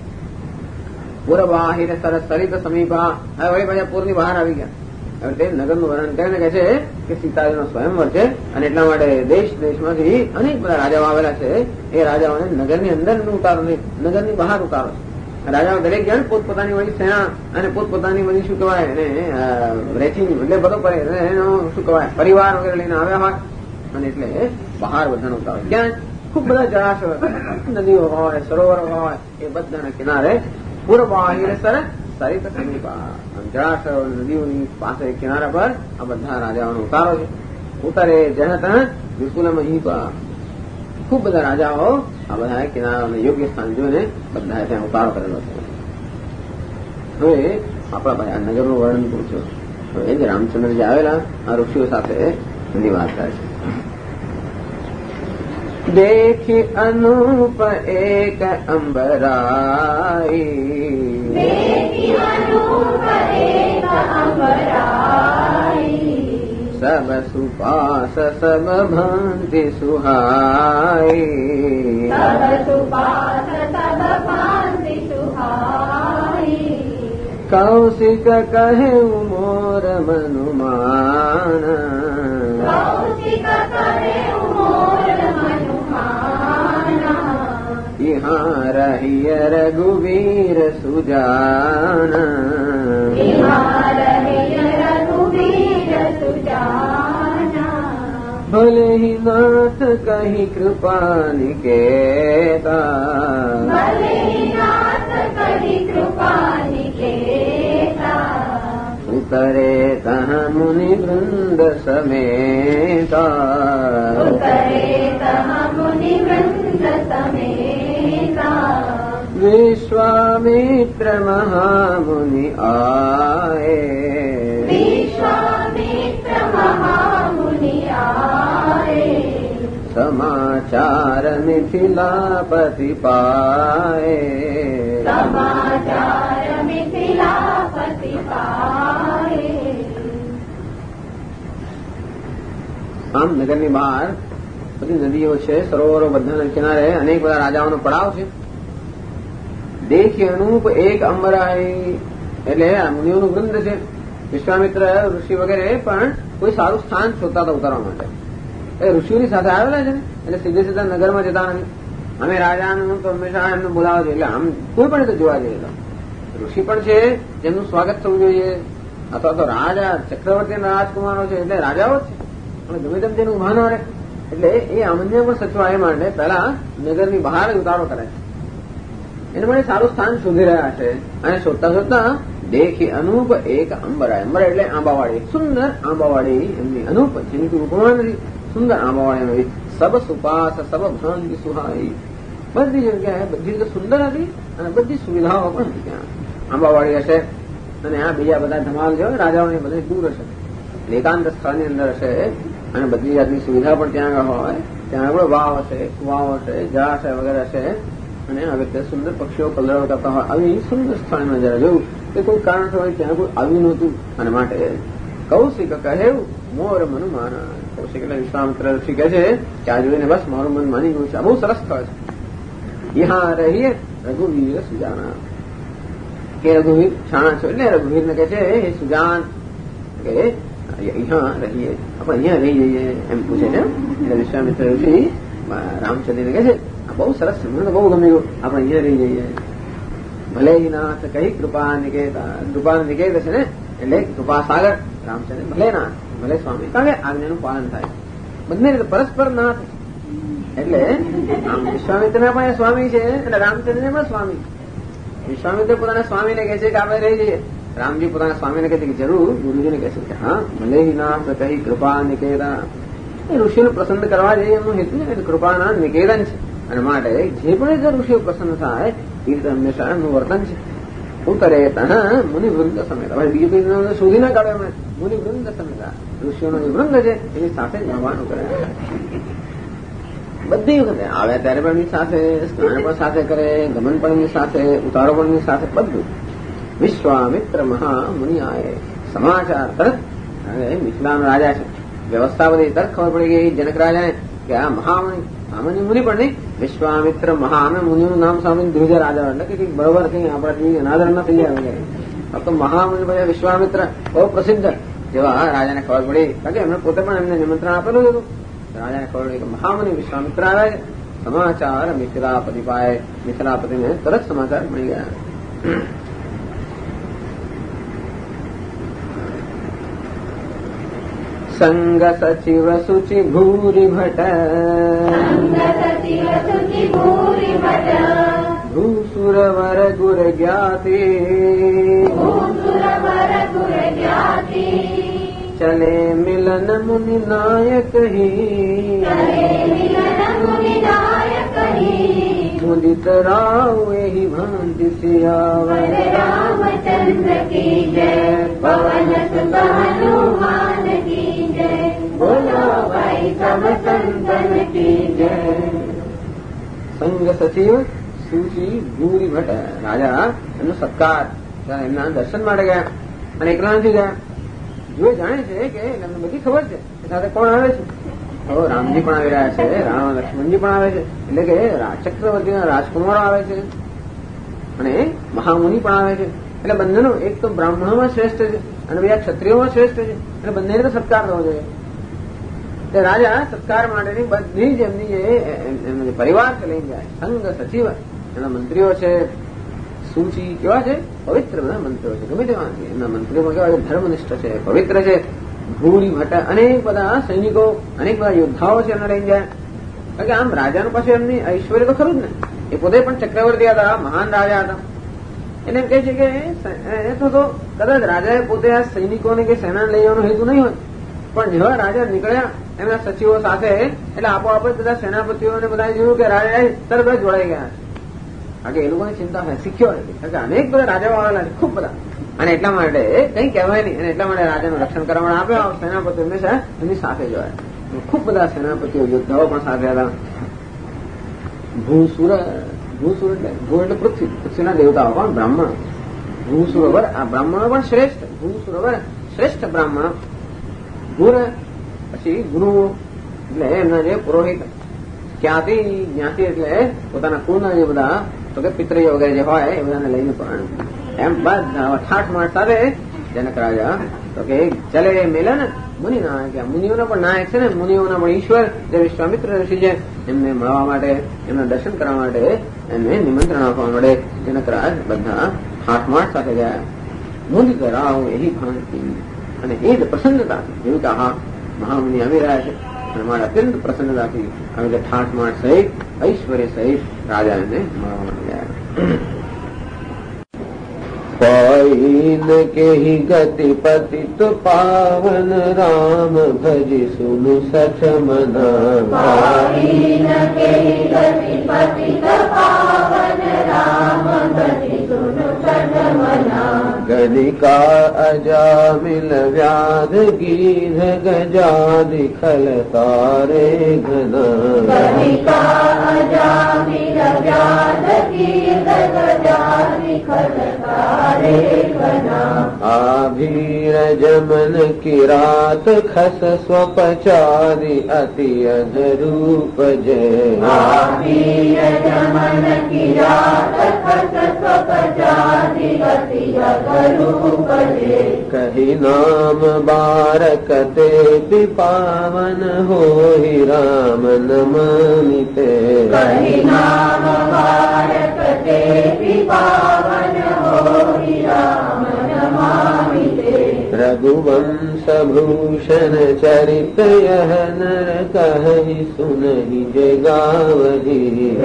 પૂરવાહિર સરસ સરિત સમીપા હવે વળી પાછા પૂરની બહાર આવી ગયા. હવે તે નગરનું વર્ણન કરીને કહે છે કે સીતાજીનો સ્વયંવર છે અને એટલા માટે દેશ દેશમાંથી અનેક બધા રાજાઓ આવેલા છે. એ રાજાઓને નગરની અંદર ઉતારો નહીં નગરની બહાર ઉતારો છે. રાજાઓ દરેક જણ પોતપોતાની વળી સેના અને પોતપોતાની બધી શું કહેવાય એને રેથિંગ એટલે બધો એનો શું કહેવાય પરિવાર વગેરે લઈને આવ્યા હોય અને એટલે બહાર બધાનો ઉતારો. ક્યાં ખૂબ બધા જળાશયો નદીઓ હોય સરોવરો હોય એ બધાના કિનારે પૂર્વાહિર સર સરિત સમીપા જળાશયો નદીઓની પાસે કિનારા પર આ બધા રાજાઓનો ઉતારો છે. ઉતારે જનત વિપુલમ હિપા ખૂબ બધા રાજાઓ આ બધા કિનારાને યોગ્ય સ્થાન જોઈને બધા ત્યાં ઉતારો કરેલો છે. હવે આપણા ભાઈ આ નગરનું વર્ણન પૂછ્યો. હવે જે રામચંદ્રજી આવેલા આ ઋષિઓ સાથે એની વાત થાય છે. દેખી અનુપ એક અંબરાઈ સબ સુપાસ સબ ભાંતિ સુહાઈ કૌશિક કહે મોર મનુમાન यहाँ रहिय रघुवीर सुजान भले ही नाथ कहीं कृपा निकेता उतरे तह मुनि वृंद समेता विश्वामित्र महामुनि आए समाचार मिथिलापति पाए આમ નગરની બહાર બધી નદીઓ છે સરોવરો બધાના કિનારે અનેક બધા રાજાઓનો પડાવ છે. દેખી અનુપ એક અંબરાઈ એટલે આ મુનિઓનું વૃંદ છે. વિશ્વામિત્ર ઋષિ વગેરે પણ કોઈ સારું સ્થાન શોધતા હતા ઉતારવા માટે. એ ઋષિઓની સાથે આવેલા છે ને એટલે સીધે સીધા નગરમાં જતા નથી. અમે રાજાનું તો હંમેશા એમને બોલાવે છે એટલે આમ કોઈ પણ રીતે જોવા જઈએ તો ઋષિ પણ છે જેમનું સ્વાગત થવું જોઈએ અથવા તો રાજા ચક્રવર્તી રાજકુમારો છે એટલે રાજાઓ જ છે પણ ગમે તેમ તેનું ભાન આવે એટલે એ આમન્ય પણ સચવા એ માટે પહેલા નગરની બહાર ઉતારો કરે છે. એને માટે સારું સ્થાન શોધી રહ્યા છે અને શોધતા શોધતા દેખી અનુપ એક અંબરા અંબર એટલે આંબાવાડી સુંદર આંબાવાડી એમની અનુપ જેની કોઈ ઉપમા નથી સુંદર આંબાવાડી સબ સુપાસ સબ ભાંતિ સુહાઈ બધી જગ્યાએ બધી રીતે સુંદર હતી અને બધી સુવિધાઓ પણ હતી ત્યાં આંબાવાડી હશે અને આ બીજા બધા ધમાલ છે રાજાઓની બધી દૂર હશે એકાંત સ્થળની અંદર હશે અને બધી જાતની સુવિધા પણ ત્યાં આગળ હોય, ત્યાં આગળ વાવ હશે, કુવાઓ હશે, જળાશય વગેરે હશે અને આવી રીતે સુંદર પક્ષીઓ કલરવ કરતા હોય આવી સુંદર સ્થળમાં જરા જોયું કે કોઈ કારણસર હોય ત્યાં કોઈ આવ્યું નહોતું અને માટે કૌશિક કહેવું મોર મન માના. કૌશિક એટલે વિશ્વામિત્ર ઋષિ કહે છે કે આ જોઈને બસ મારું મન માની ગયું છે, આ બહુ સરસ સ્થળ છે. યહાં રહીએ રઘુવીર સુજાના, કે રઘુવીર છાણા છો એટલે રઘુવીરને કહે છે હે સુજાન કે અહીંયા રહીએ, આપણે અહીંયા રહી જઈએ એમ પૂછે છે. એટલે વિશ્વામિત્ર ઋષિ રામચંદ્રને કહે છે આ બહુ સરસ છે, મને તો બહુ ગમ્યું, આપણે અહીંયા રહી જઈએ. ભલે નાથ કઈ કૃપા નિકેતા, કૃપા નિકેત છે ને એટલે કૃપા સાગર રામચંદ્ર, ભલે નાથ ભલે સ્વામી, કારણ કે આજ્ઞાનું પાલન થાય બંને રીતે પરસ્પર નાથ. એટલે આમ વિશ્વામિત્રના પણ સ્વામી છે અને રામચંદ્રને પણ સ્વામી. વિશ્વામિત્ર પોતાના સ્વામીને કહે છે કે આપણે રહી જઈએ, રામજી પોતાના સ્વામીને કહે છે કે જરૂર. ગુરુજીને કહે છે કે હા ભલે નાથ કઈ કૃપા નિકેતા, એ ઋષિને પ્રસન્ન કરવા જઈએ એમનો હેતુ છે કૃપાના નિકેતન છે અને માટે જે પણ જો ઋષિઓ પ્રસન્ન થાય એ રીતે હંમેશા એમનું વર્તન છે. ઉતરે મુનિવૃંદ સમેત, હવે બીજું કઈ શોધી ના કાઢે એમણે. મુનિવૃંદ સમેત ઋષિઓનો જે વૃંદ છે એની સાથે જવાનું કરે, બધી વખતે આવ્યા ત્યારે પણ એમની સાથે, સ્નાન પણ સાથે કરે, ગમન પણ એમની સાથે, ઉતારો પણ એમની સાથે, બધું. વિશ્વામિત્ર મહામુનિ આયે, સમાચાર તરત મિથિલાના રાજા છે, વ્યવસ્થા બધી તરત ખબર પડી ગઈ જનક રાજાને કે આ મહામુનિ, સામાન્ય મુનિ પણ નહીં, વિશ્વામિત્ર મહા, અમે મુનિનું નામ સાંભળીને ધ્રુજા રાજા, એટલે કે બરોબર કઈ આપણાથી અનાદર ન થઈ જાય વગેરે. તો મહામુનિ પછી વિશ્વામિત્ર બહુ પ્રસિદ્ધ, જેવા રાજાને ખબર પડી, કારણ કે એમણે પોતે પણ એમને નિમંત્રણ આપેલું હતું. રાજાને ખબર પડી કે મહામુનિ વિશ્વામિત્ર આવ્યા છે. સમાચાર મિથિલાપતિ પાય, મિથિલાપતિને તરત સમાચાર મળી ગયા. સંગ સચિવ સુચિ ભૂરી ભટ્ટ, ભૂસુરવર ગુર જ્ઞાતિ, ચલે મિલન મુનિ નાયક હી, મુદિત રાવ એહી ભાંતિ સિયાવર, રામચંદ્ર કી જય, પવન સુત હનુમાન કી જય, બોલો ભાઈ સબ સંતન કી જય. સંગ સચિવ સુચિ ભૂરી ભટ્ટ, રાજા એમનો સત્કાર, એમના દર્શન માટે ગયા અને એકલા નથી ગયા. જો જાણે છે કે એમને બધી ખબર છે સાથે કોણ આવે છે. હવે રામજી પણ આવી રહ્યા છે, રામ લક્ષ્મણજી પણ આવે છે, એટલે કે ચક્રવર્તીના રાજકુમારો આવે છે અને મહામુનિ પણ આવે છે. એટલે બંનેનો એક તો બ્રાહ્મણોમાં શ્રેષ્ઠ છે અને બીજા ક્ષત્રિયોમાં શ્રેષ્ઠ છે, એટલે બંનેને તો સત્કાર થવો જોઈએ. એટલે રાજા સત્કાર માટેની બધી જ એમની જે પરિવાર છે લઈને જાય. સંઘ સચિવ એના મંત્રીઓ છે, સૂચિ કેવા છે, પવિત્ર બધા મંત્રીઓ છે, ગમે તેવા એમના મંત્રીઓમાં કેવા છે, ધર્મનિષ્ઠ છે, પવિત્ર છે. ભૂરી ભટ્ટ અનેક બધા સૈનિકો, અનેક બધા યોદ્ધાઓ છે એમને લઈને જાય. કારણ કે આમ રાજાનું પાસે એમની ઐશ્વર્ય તો ખરું જ ને, એ પોતે પણ ચક્રવર્તી હતા, મહાન રાજા હતા. એને એમ કહે છે કે એ તો કદાચ રાજાએ પોતે આ સૈનિકોને કે સેના લઈ જવાનો હેતુ નહીં હોય, પણ જેવા રાજા નીકળ્યા એમના સચિવો સાથે એટલે આપોઆપ જ બધા સેનાપતિઓને બધા જોયું કે રાજા તરત જ જોડાઈ ગયા. કારણ કે એ લોકોની ચિંતા હોય સિક્યોરિટી, કારણ કે અનેક બધા રાજાઓ આવેલા છે, ખૂબ બધા, અને એટલા માટે કઈ કહેવાય નહીં, અને એટલા માટે રાજાનું રક્ષણ કરવા માટે આપ્યો. સેનાપતિ હંમેશા એમની સાથે જોયા, ખૂબ બધા સેનાપતિઓ યોદ્ધાઓ પણ સાથે હતા. ભૂસુર, ભૂસુર એટલે ભૂ એટલે પૃથ્વી, પૃથ્વીના દેવતાઓ પણ બ્રાહ્મણ. ભૂસુરવર, આ બ્રાહ્મણો પણ શ્રેષ્ઠ, ભૂસુરવર શ્રેષ્ઠ બ્રાહ્મણ. ગુર પછી ગુરુઓ એટલે એમના જે પુરોહિત. જ્ઞાતિ, જ્ઞાતિ એટલે પોતાના કુળના જે બધા તો કે પિતરીઓ વગેરે જે હોય એ બધાને લઈને પણ એમ બધા ઠાઠ માઠ સાથે જનક રાજા તો કે ચલે મેલે ને મુનિ નાયક, મુનિઓના પણ નાયક છે ને, મુનિઓના પણ ઈશ્વર જે વિશ્વામિત્ર ઋષિ છે એમને મળવા માટે, એમના દર્શન કરવા માટે, એમને નિમંત્રણ આપવા માટે જનક રાજ બધા ઠાઠ માઠ સાથે ગયા. મુનિ કરાવ એવી ભાંતિ, અને એ જ પ્રસન્નતાથી જેવું કે હા મહામુનિ આવી રહ્યા છે અને મારે અત્યંત પ્રસન્નતાથી આવી રીતે ઠાઠ માઠ સહિત ઐશ્વર્ય સહિત રાજા એને મળવા માટે ગયા. પાઈન કેહી ગતિ પતિત પાવન રામ ભજી સુન સચ મના. પાઈન કેહી ગતિ પતિત પાવન રામ ભજી સુન સચ મના. ગણ कलिका अजामिल व्याध गीध गजादि खल तारे घना कलिका अजामिल व्याध गीध गजादि खल तारे घना आभीर जमन किरात खस स्वपचारि अति अधरूप जय आभीर जमन किरात खस स्वपचारि अति अधरूप जय कही नाम बारकते पिपावन होहि राम नमामिते कहि नाम बारकते पावन होहि राम नमामि ते रघुवंश भूषण चरित यह नर कहि सुनहि जय गावहि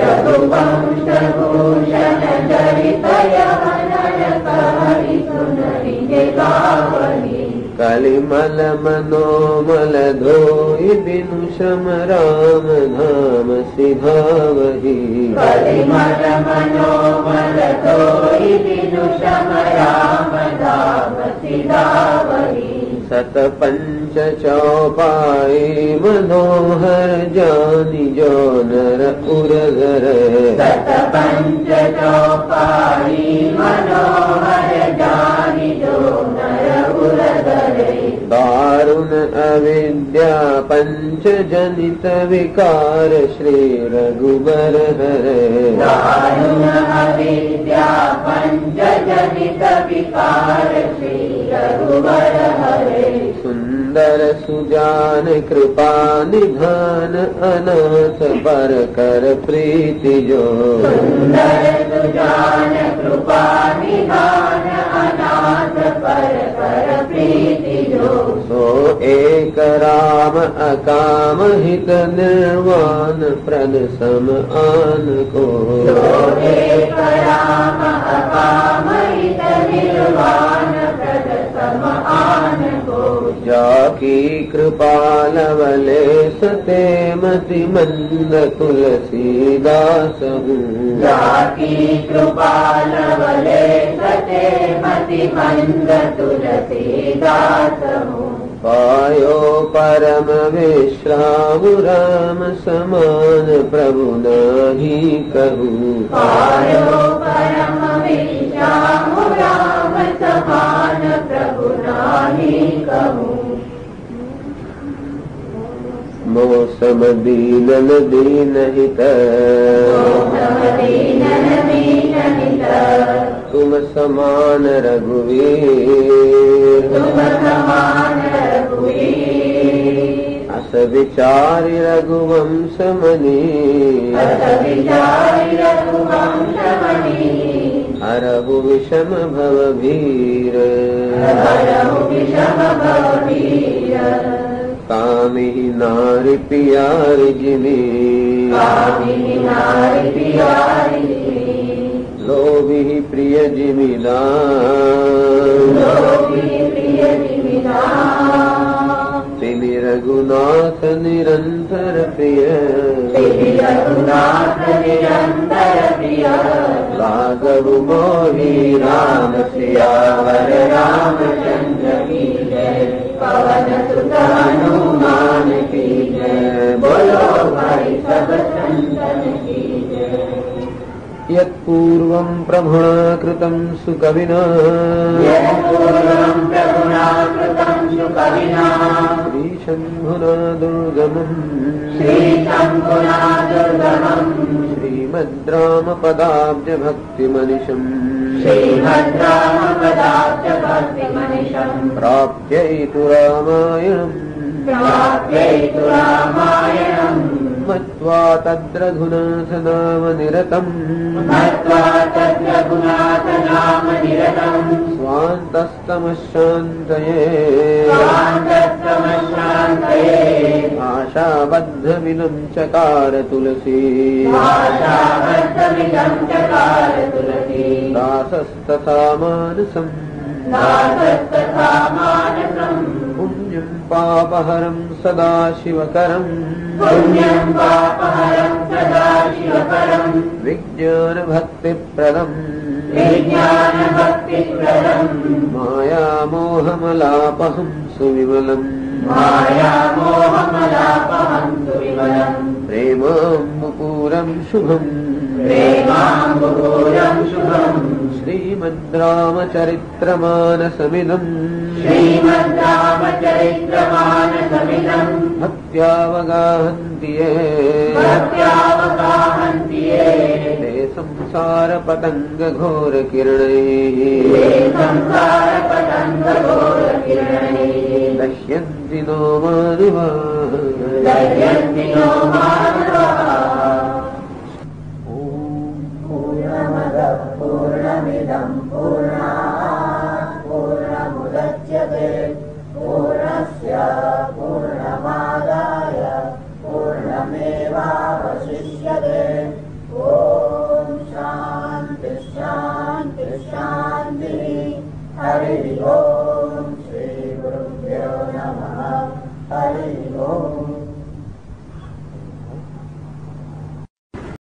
रघुवंश भूषण चरित यह नर कहि सुनहि जय गावहि कलिमल मनोमल धोई बिनु श्रम राम धाम सिधावहि कलिमल मनोमल धोई बिनु श्रम राम धाम सिधावहि सत पंच चौपाई मनोहर जानि जो नर उरधर सत पंच चौपाई मनोहर जानि जो नर उरधरे दारुण अविद्या पंच जनित विकार श्री रघुबर हरे दारुण अविद्या पंच जनित विकार श्री रघुबर हरे सुंदर सुजान कृपा निधान अनाथ पर कर प्रीति जो सुंदर सुजान कृपा निधान अनाथ पर कर प्रीति जो सो एक राम अकाम हित निर्वाण प्रद सम आन को सो एक राम अकाम हित निर्वाण प्रद सम आन को जाकी कृपा लवले सते मति मंद तुलसीदास हूँ जाकी कृपा लवले सते मति मंद तुलसीदास हूँ पायो परम विश्राम राम समान प्रभु नाही कहूँ पायो परम विश्राम राम समान प्रभु नाही कहूँ मौसम दीनन दीन हित मौसम दीनन दीन हित तुम समान रघुवीर तुम समान रघुवीर अस विचारि रघुवंश मनी अस विचारि रघुवंश मनी हरहु विषम भव भीर हरहु विषम भव भीर कामिहि नारि पियारि जिमि कामिनि नारि पियारि लोभिहि प्रिय जिमि दान लोभी प्रिय जिमिदान तिमि रघुनाथ निरंतर प्रिय श्री रघुनाथ निरंतर प्रिय राघव मोहि राम सियावर रामचंद्र की जय पवन सुत हनुमान की जय बोलो भाई सब संतन की जय यत्पूर्वं प्रभुणा कृतं सुकविना यत्पूर्वं प्रभुना कृतं सुकविना श्रीशम्भुना दुर्गमम् श्रीशम्भुना दुर्गमम् श्रीमद् रामपदाब्जभक्तिमनिशम् श्रीभद्रामपदाब्जभक्तिमनिशम् प्राप्यैतु रामायणम् प्राप्यैतु रामायणम् मत्वा तद्रघुनाथ नाम निरतम् मत्वा तद्रघुनाथ नाम निरतम् स्वान्तस्तमशान्तये स्वान्तस्तमशान्तये आशाबद्धविनं चकार तुलसी आशाबद्धविनं चकार तुलसी दासस्तथा मानसम् दासस्तथा मानसम् पुण्यं पापहरं सदा शिवकरम् पुण्यं पापहरं सदा शिवकरम् विज्ञानभक्तिप्रदम् विज्ञानभक्तिप्रदम् मायामोहमलापहं सुविमलम् मायामोहमलापहं सुविमलम् प्रेमाम्बुपूरं शुभम् प्रेमाम्बुपूरं शुभम् श्रीमद् रामचरित्रमानसमिदम् श्रीमद्रामचरित्रमानसमिदम् भक्त्यावगाहन्ति ये भक्त्यावगाहन्ति ये ते संसारपतङ्गघोरकिरणैः ते संसारपतङ्गघोरकिरणैः दश्यन्ति नो मानवाः दह्यन्ति नो मानवाः पूर्णमदः पूर्णमिदं पूर्णात् पूर्णमुदच्यते पूर्णस्य पूर्णमादाय पूर्णमेवावशिष्यते